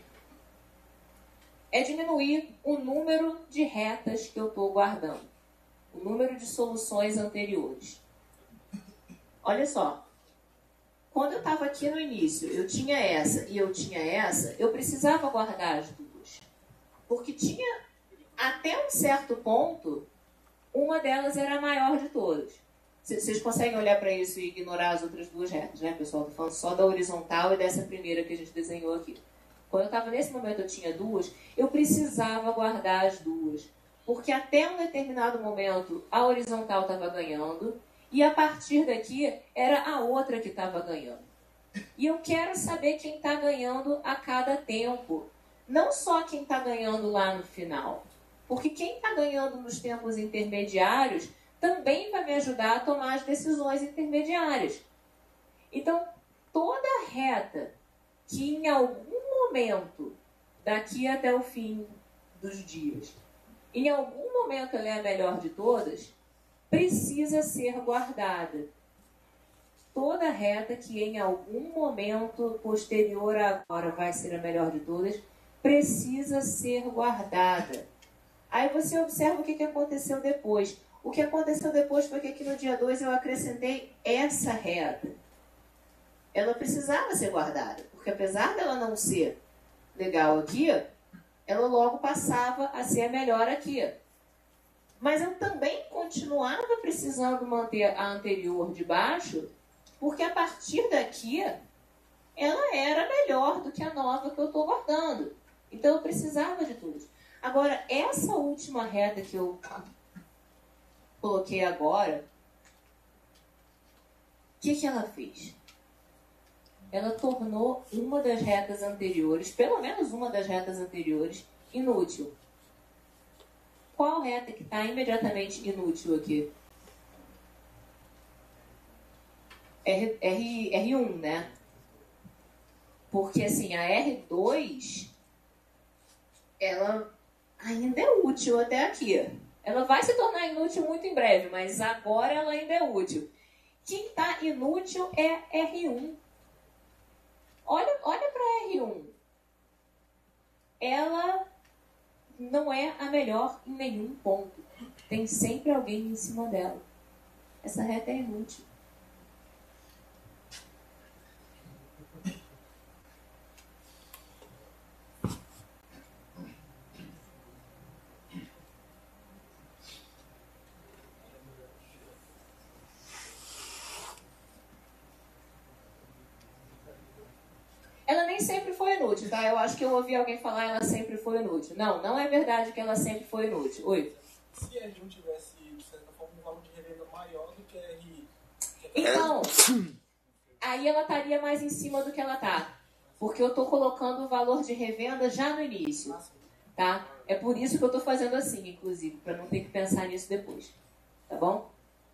é diminuir o número de retas que eu estou guardando, o número de soluções anteriores. Olha só, quando eu estava aqui no início, eu tinha essa e eu tinha essa, eu precisava guardar as duas, porque tinha, até um certo ponto, uma delas era a maior de todas. Vocês conseguem olhar para isso e ignorar as outras duas retas, né, pessoal? Estou falando só da horizontal e dessa primeira que a gente desenhou aqui. Quando eu estava nesse momento, eu tinha duas, eu precisava guardar as duas. Porque até um determinado momento, a horizontal estava ganhando e a partir daqui era a outra que estava ganhando. E eu quero saber quem está ganhando a cada tempo. Não só quem está ganhando lá no final. Porque quem está ganhando nos tempos intermediários também vai me ajudar a tomar as decisões intermediárias. Então, toda reta que em algum momento, daqui até o fim dos dias, em algum momento ela é a melhor de todas, precisa ser guardada. Toda reta que em algum momento posterior a agora vai ser a melhor de todas, precisa ser guardada. Aí você observa o que aconteceu depois. O que aconteceu depois foi que aqui no dia dois eu acrescentei essa reta. Ela precisava ser guardada, porque apesar dela não ser legal aqui, ela logo passava a ser a melhor aqui. Mas eu também continuava precisando manter a anterior de baixo, porque a partir daqui ela era melhor do que a nova que eu estou guardando. Então eu precisava de tudo. Agora, essa última reta que eu coloquei agora, o que, que ela fez? Ela tornou uma das retas anteriores, pelo menos uma das retas anteriores, inútil. Qual reta que está imediatamente inútil aqui? R, R, R um, né? Porque assim, a R dois, ela ainda é útil até aqui. Ela vai se tornar inútil muito em breve, mas agora ela ainda é útil. Quem está inútil é R um. Olha, olha para R um. Ela não é a melhor em nenhum ponto. Tem sempre alguém em cima dela. Essa reta é inútil. Ela nem sempre foi inútil, tá? Eu acho que eu ouvi alguém falar ela sempre foi inútil. Não, não é verdade que ela sempre foi inútil. Oi? Se R um tivesse, de certa forma, um valor de revenda maior do que R... Então, aí ela estaria mais em cima do que ela tá. Porque eu estou colocando o valor de revenda já no início. Tá? É por isso que eu estou fazendo assim, inclusive, para não ter que pensar nisso depois. Tá bom?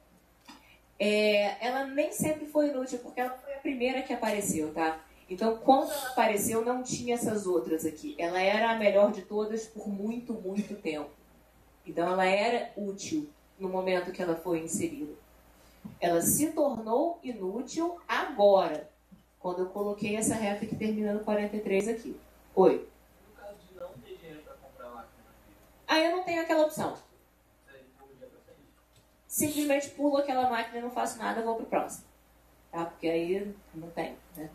É, ela nem sempre foi inútil, porque ela foi a primeira que apareceu, tá? Então, quando ela apareceu, não tinha essas outras aqui. Ela era a melhor de todas por muito, muito tempo. Então, ela era útil no momento que ela foi inserida. Ela se tornou inútil agora, quando eu coloquei essa reta que termina no quarenta e três aqui. Oi? No caso de não ter dinheiro para comprar máquina, Aí eu não tenho aquela opção. você podia fazer isso. Simplesmente pulo aquela máquina e não faço nada, vou pro próximo. Tá? Porque aí não tem, né?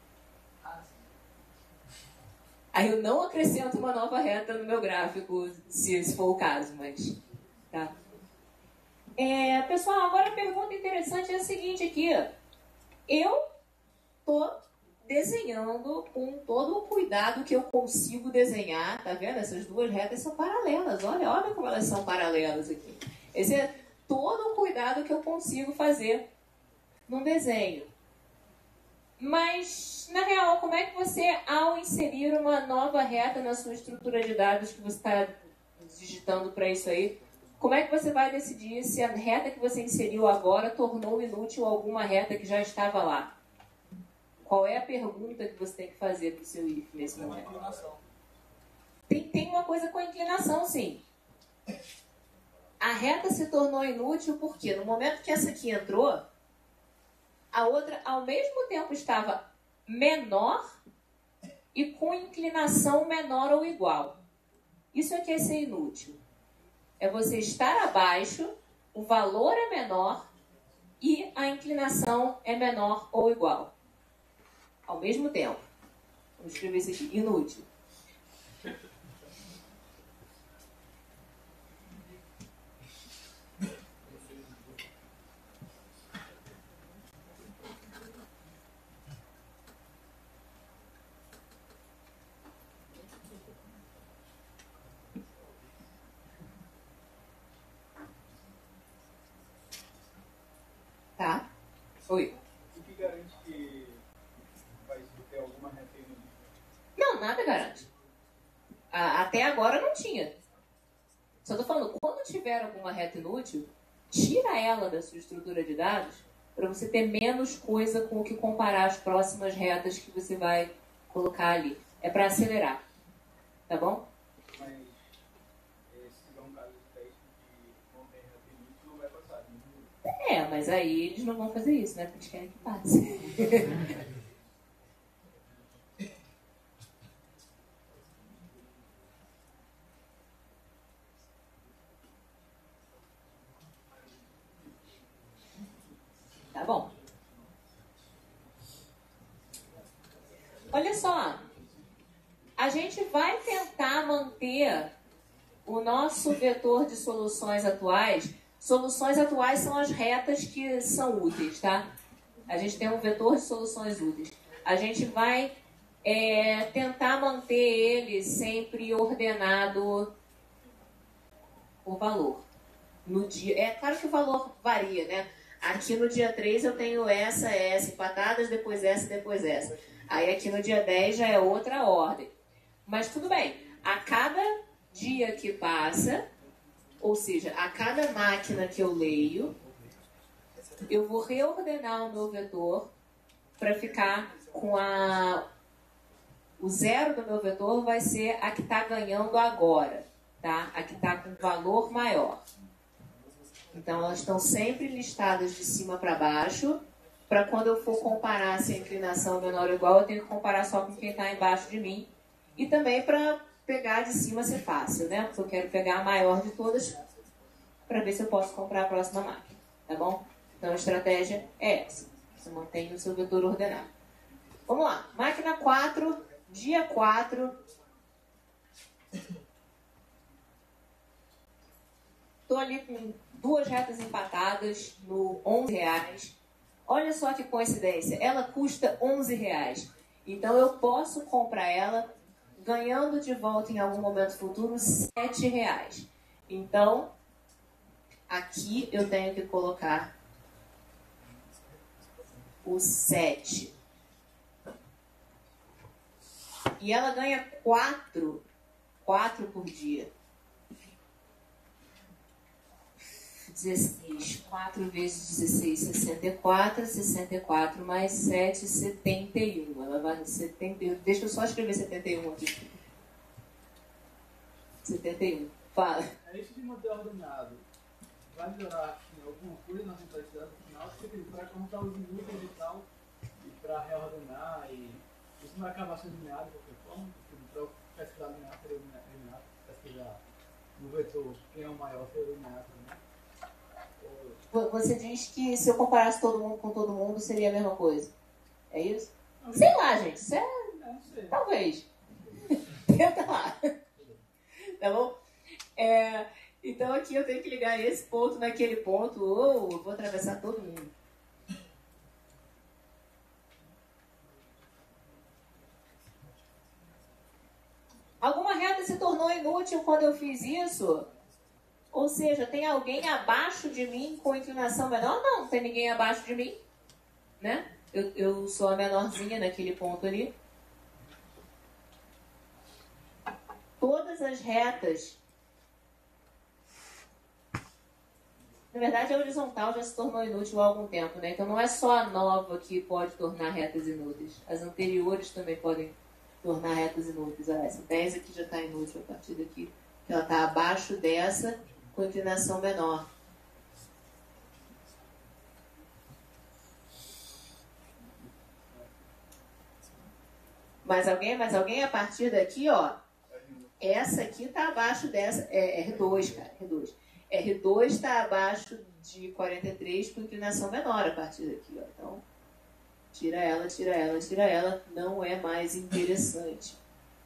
Aí eu não acrescento uma nova reta no meu gráfico, se esse for o caso, mas... Tá? É, pessoal, agora a pergunta interessante é a seguinte aqui. Eu tô desenhando com todo o cuidado que eu consigo desenhar. Tá vendo? Essas duas retas são paralelas. Olha, olha como elas são paralelas aqui. Esse é todo o cuidado que eu consigo fazer num desenho. Mas, na real, como é que você, ao inserir uma nova reta na sua estrutura de dados que você está digitando para isso aí, Como é que você vai decidir se a reta que você inseriu agora tornou inútil alguma reta que já estava lá? Qual é a pergunta que você tem que fazer para o seu if nesse momento? Tem, tem uma coisa com a inclinação, sim. A reta se tornou inútil porque no momento que essa aqui entrou, a outra ao mesmo tempo estava menor e com inclinação menor ou igual. Isso é que é ser inútil. É você estar abaixo, o valor é menor e a inclinação é menor ou igual. Ao mesmo tempo. Vamos escrever isso aqui. Inútil. Tá? Oi. O que garante que vai ter alguma reta inútil? Não, nada garante. A- Até agora não tinha. Só tô falando, quando tiver alguma reta inútil, tira ela da sua estrutura de dados para você ter menos coisa com o que comparar as próximas retas que você vai colocar ali. É para acelerar. Tá bom? Mas eh, se tiver um caso de teste que não tem reta inútil, não vai passar. Não. É, mas aí eles não vão fazer isso, né? Porque eles querem que passe. Tá bom. Olha só. A gente vai tentar manter o nosso vetor de soluções atuais. Soluções atuais são as retas que são úteis, tá? A gente tem um vetor de soluções úteis. A gente vai é, tentar manter ele sempre ordenado por valor. No dia, é claro que o valor varia, né? Aqui no dia três eu tenho essa, essa, empatadas, depois essa, depois essa. Aí aqui no dia dez já é outra ordem. Mas tudo bem, a cada dia que passa, ou seja, a cada máquina que eu leio, eu vou reordenar o meu vetor para ficar com a... O zero do meu vetor vai ser a que está ganhando agora, tá? A que está com valor maior. Então, elas estão sempre listadas de cima para baixo, para quando eu for comparar se a inclinação é menor ou igual, eu tenho que comparar só com quem está embaixo de mim. E também para pegar de cima ser fácil, né? Porque eu quero pegar a maior de todas para ver se eu posso comprar a próxima máquina, tá bom? Então, a estratégia é essa. Você mantém o seu vetor ordenado. Vamos lá. Máquina quatro, dia quatro. Estou ali com duas retas empatadas no onze reais. Olha só que coincidência. Ela custa onze reais. Então, eu posso comprar ela ganhando de volta em algum momento futuro sete reais. Então, aqui eu tenho que colocar o sete. E ela ganha quatro, quatro por dia. dezesseis. quatro vezes dezesseis, sessenta e quatro. sessenta e quatro mais sete, setenta e um. Ela vai no setenta e um. Deixa eu só escrever setenta e um aqui. setenta e um. Fala. É isso de manter ordenado. Vai melhorar em alguma coisa na complexidade no final, porque para contar os inúteis e tal, e para reordenar, e isso não vai acabar sendo linear de qualquer forma, porque para eu pesquisar linear, seria linear, pesquisar no vetor quem é o maior, seria linear também. Você diz que se eu comparasse todo mundo com todo mundo, seria a mesma coisa. É isso? Sei lá, gente. Isso é... Não sei. Talvez. Tenta lá. Tá bom? É, então aqui eu tenho que ligar esse ponto naquele ponto, ou eu vou atravessar todo mundo. Alguma reta se tornou inútil quando eu fiz isso? Ou seja, tem alguém abaixo de mim com inclinação menor? Não, não tem ninguém abaixo de mim. Né? Eu, eu sou a menorzinha naquele ponto ali. Todas as retas Na verdade, a horizontal já se tornou inútil há algum tempo, né? Então não é só a nova que pode tornar retas inúteis. As anteriores também podem tornar retas inúteis. Ah, essa dez aqui já está inútil a partir daqui, que ela está abaixo dessa com inclinação menor. Mais alguém? Mais alguém? A partir daqui, ó. Essa aqui está abaixo dessa. É R dois, cara. R dois. R dois está abaixo de quarenta e três com inclinação menor a partir daqui, ó. Então, tira ela, tira ela, tira ela. Não é mais interessante.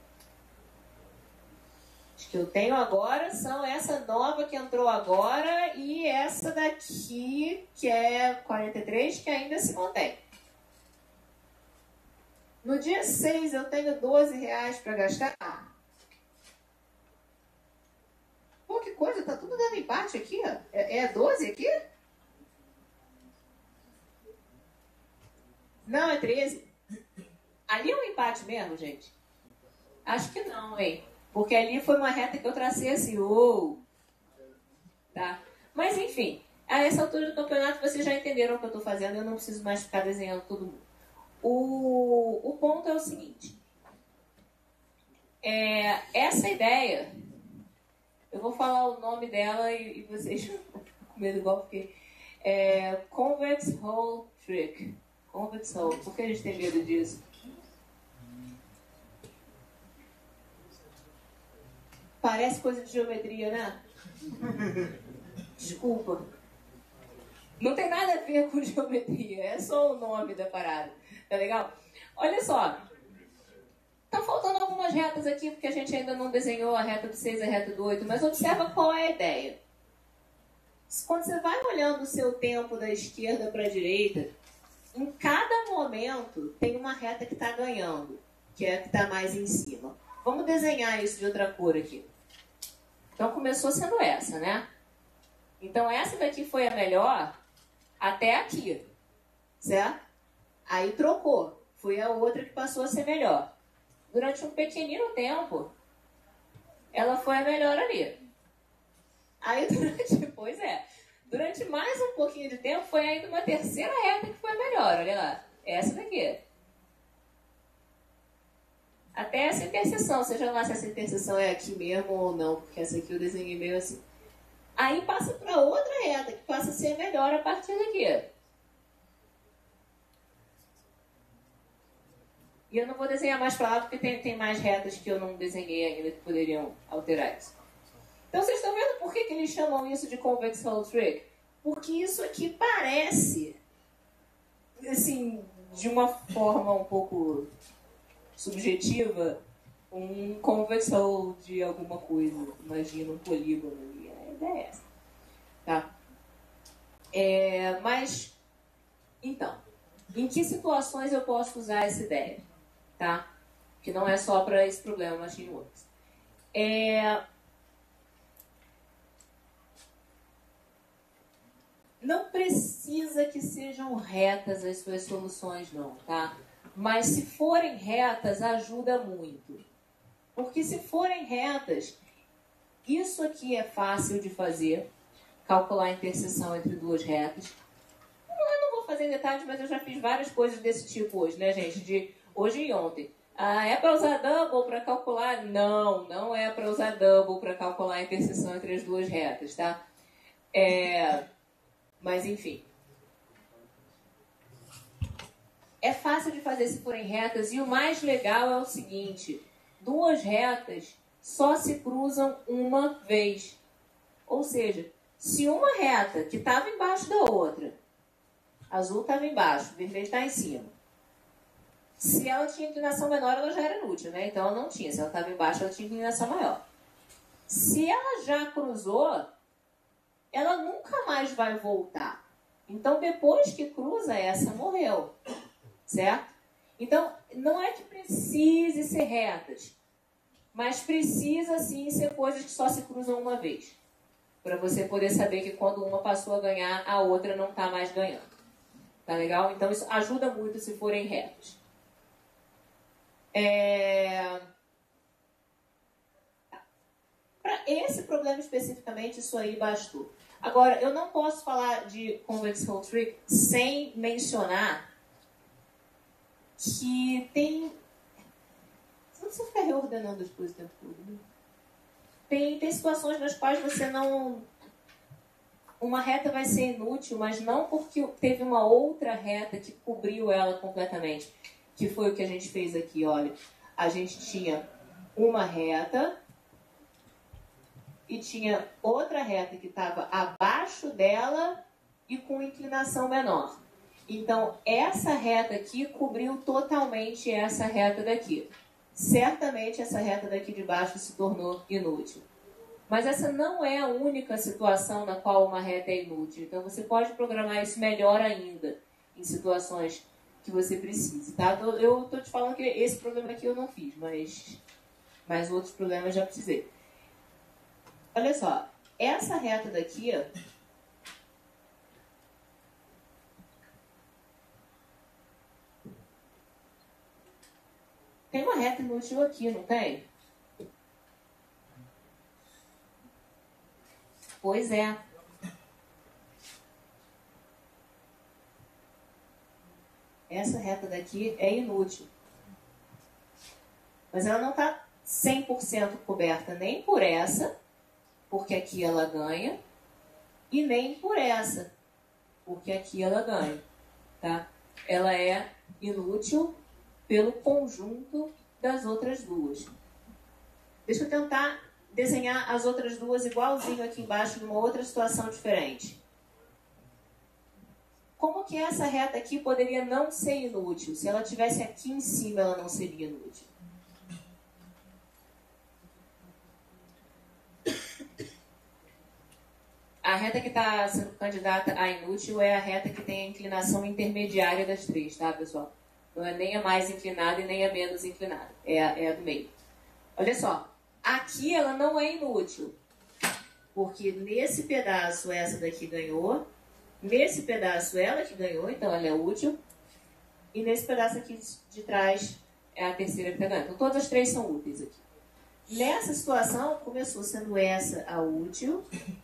As que eu tenho agora são essa nova que entrou agora e essa daqui, que é quarenta e três, que ainda se mantém. No dia seis eu tenho doze reais para gastar. Pô, que coisa, tá tudo dando empate aqui, ó. É, é doze aqui? Não, é treze. Ali é um empate mesmo, gente? Acho que não, hein? Porque ali foi uma reta que eu tracei assim, ou... Tá? Mas, enfim, a essa altura do campeonato vocês já entenderam o que eu tô fazendo, eu não preciso mais ficar desenhando todo mundo. O, o ponto é o seguinte. É, essa ideia... Eu vou falar o nome dela e, e vocês ficam com medo igual porque é Convex Hull Trick. Convex Hull. Por que a gente tem medo disso? Parece coisa de geometria, né? Desculpa. Não tem nada a ver com geometria. É só o nome da parada. Tá legal? Olha só. Tá faltando algumas retas aqui, porque a gente ainda não desenhou a reta do seis e a reta do oito, mas observa qual é a ideia. Quando você vai olhando o seu tempo da esquerda para a direita, em cada momento tem uma reta que está ganhando, que é a que está mais em cima. Vamos desenhar isso de outra cor aqui. Então começou sendo essa, né? Então essa daqui foi a melhor até aqui, certo? Aí trocou, foi a outra que passou a ser melhor. Durante um pequenino tempo, ela foi a melhor ali. Aí, durante, pois é, durante mais um pouquinho de tempo, foi ainda uma terceira reta que foi a melhor, olha lá. Essa daqui. Até essa interseção, seja lá se essa interseção é aqui mesmo ou não, porque essa aqui eu desenhei meio assim. Aí passa para outra reta, que passa a ser a melhor a partir daqui. E eu não vou desenhar mais para lá, porque tem, tem mais retas que eu não desenhei ainda que poderiam alterar isso. Então, vocês estão vendo por que, que eles chamam isso de Convex Hull Trick? Porque isso aqui parece, assim, de uma forma um pouco subjetiva, um Convex Hull de alguma coisa. Imagina um polígono ali. A ideia é essa. Tá? É, mas, então, em que situações eu posso usar essa ideia? Tá? Que não é só para esse problema Machine Works. É... Não precisa que sejam retas as suas soluções, não, tá? Mas se forem retas, ajuda muito. Porque se forem retas, isso aqui é fácil de fazer, calcular a interseção entre duas retas. Eu não vou fazer em detalhes, mas eu já fiz várias coisas desse tipo hoje, né, gente? De hoje e ontem. Ah, é para usar double para calcular? Não, não é para usar double para calcular a interseção entre as duas retas, tá? É... Mas, enfim. É fácil de fazer se forem retas e o mais legal é o seguinte: duas retas só se cruzam uma vez. Ou seja, se uma reta que estava embaixo da outra, azul estava embaixo, vermelho está em cima. Se ela tinha inclinação menor, ela já era inútil, né? Então ela não tinha. Se ela estava embaixo, ela tinha inclinação maior. Se ela já cruzou, ela nunca mais vai voltar. Então, depois que cruza, essa morreu. Certo? Então, não é que precise ser retas, mas precisa, sim, ser coisas que só se cruzam uma vez. Para você poder saber que quando uma passou a ganhar, a outra não está mais ganhando. Tá legal? Então, isso ajuda muito se forem retas. É... Para esse problema especificamente, isso aí bastou. Agora, eu não posso falar de convex hull trick sem mencionar que tem... Você não precisa ficar reordenando as coisas o tempo todo, né? Tem, tem situações nas quais você não... Uma reta vai ser inútil, mas não porque teve uma outra reta que cobriu ela completamente. Que foi o que a gente fez aqui, olha. A gente tinha uma reta e tinha outra reta que estava abaixo dela e com inclinação menor. Então, essa reta aqui cobriu totalmente essa reta daqui. Certamente, essa reta daqui de baixo se tornou inútil. Mas essa não é a única situação na qual uma reta é inútil. Então, você pode programar isso melhor ainda em situações que você precise, tá? Eu estou te falando que esse problema aqui eu não fiz, mas, mas outros problemas já precisei. Olha só, essa reta daqui, ó, tem uma reta inútil aqui, não tem? Pois é. Essa reta daqui é inútil. Mas ela não está cem por cento coberta nem por essa, porque aqui ela ganha, e nem por essa, porque aqui ela ganha. Tá? Ela é inútil pelo conjunto das outras duas. Deixa eu tentar desenhar as outras duas igualzinho aqui embaixo, numa outra situação diferente. Como que essa reta aqui poderia não ser inútil? Se ela estivesse aqui em cima, ela não seria inútil. A reta que está sendo candidata a inútil é a reta que tem a inclinação intermediária das três, tá, pessoal? Não é nem a mais inclinada e nem a menos inclinada. É a, é a do meio. Olha só. Aqui ela não é inútil. Porque nesse pedaço essa daqui ganhou. Nesse pedaço ela que ganhou, então ela é útil. E nesse pedaço aqui de trás é a terceira que está ganhando. Então todas as três são úteis aqui. Nessa situação, começou sendo essa a útil.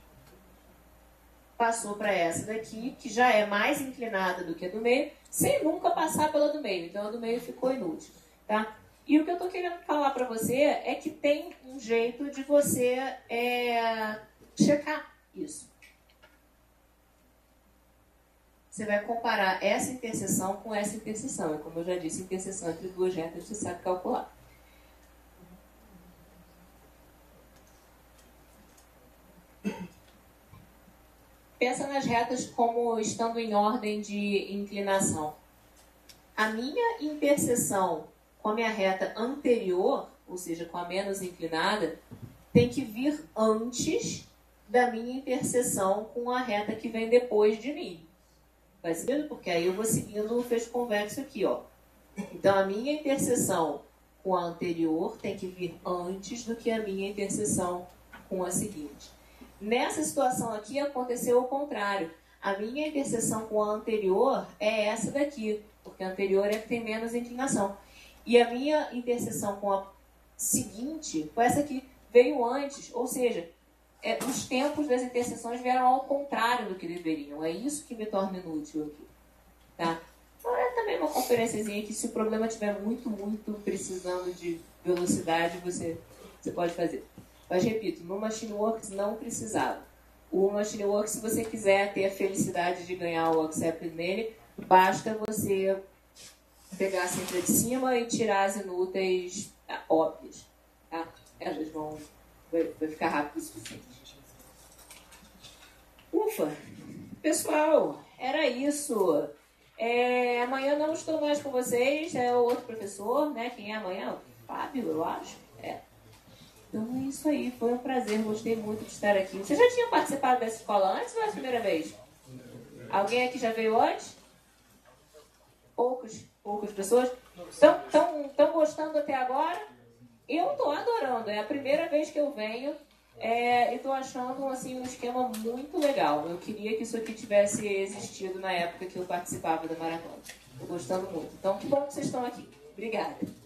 Passou para essa daqui, que já é mais inclinada do que a do meio, sem nunca passar pela do meio. Então a do meio ficou inútil. Tá? E o que eu estou querendo falar para você é que tem um jeito de você é, checar isso. Você vai comparar essa interseção com essa interseção. E como eu já disse, interseção entre duas retas você sabe calcular. Pensa nas retas como estando em ordem de inclinação. A minha interseção com a minha reta anterior, ou seja, com a menos inclinada, tem que vir antes da minha interseção com a reta que vem depois de mim. Faz sentido? Porque aí eu vou seguindo o fecho convexo aqui, ó. Então, a minha interseção com a anterior tem que vir antes do que a minha interseção com a seguinte. Nessa situação aqui, aconteceu o contrário. A minha interseção com a anterior é essa daqui, porque a anterior é que tem menos inclinação. E a minha interseção com a seguinte foi essa aqui, veio antes, ou seja, é, os tempos das interseções vieram ao contrário do que deveriam. É isso que me torna inútil aqui. Tá? Então, é também uma conferenciazinha que, se o problema estiver muito, muito precisando de velocidade, você, você pode fazer. Mas, repito, no MachineWorks não precisava. O MachineWorks, se você quiser ter a felicidade de ganhar o accept nele, basta você pegar a cinta de cima e tirar as inúteis óbvias. Tá? Elas vão... Vai, vai ficar rápido o suficiente. Ufa! Pessoal, era isso. É, amanhã não estou mais com vocês, é o outro professor, né? Quem é amanhã? O Fábio, eu acho. É. Então é isso aí, foi um prazer, gostei muito de estar aqui. Você já tinha participado dessa escola antes ou é a primeira vez? Alguém aqui já veio antes? Poucos, poucas pessoas. Estão gostando até agora? Eu estou adorando, é a primeira vez que eu venho é, e estou achando assim, um esquema muito legal. Eu queria que isso aqui tivesse existido na época que eu participava da maratona. Estou gostando muito. Então, que bom que vocês estão aqui. Obrigada.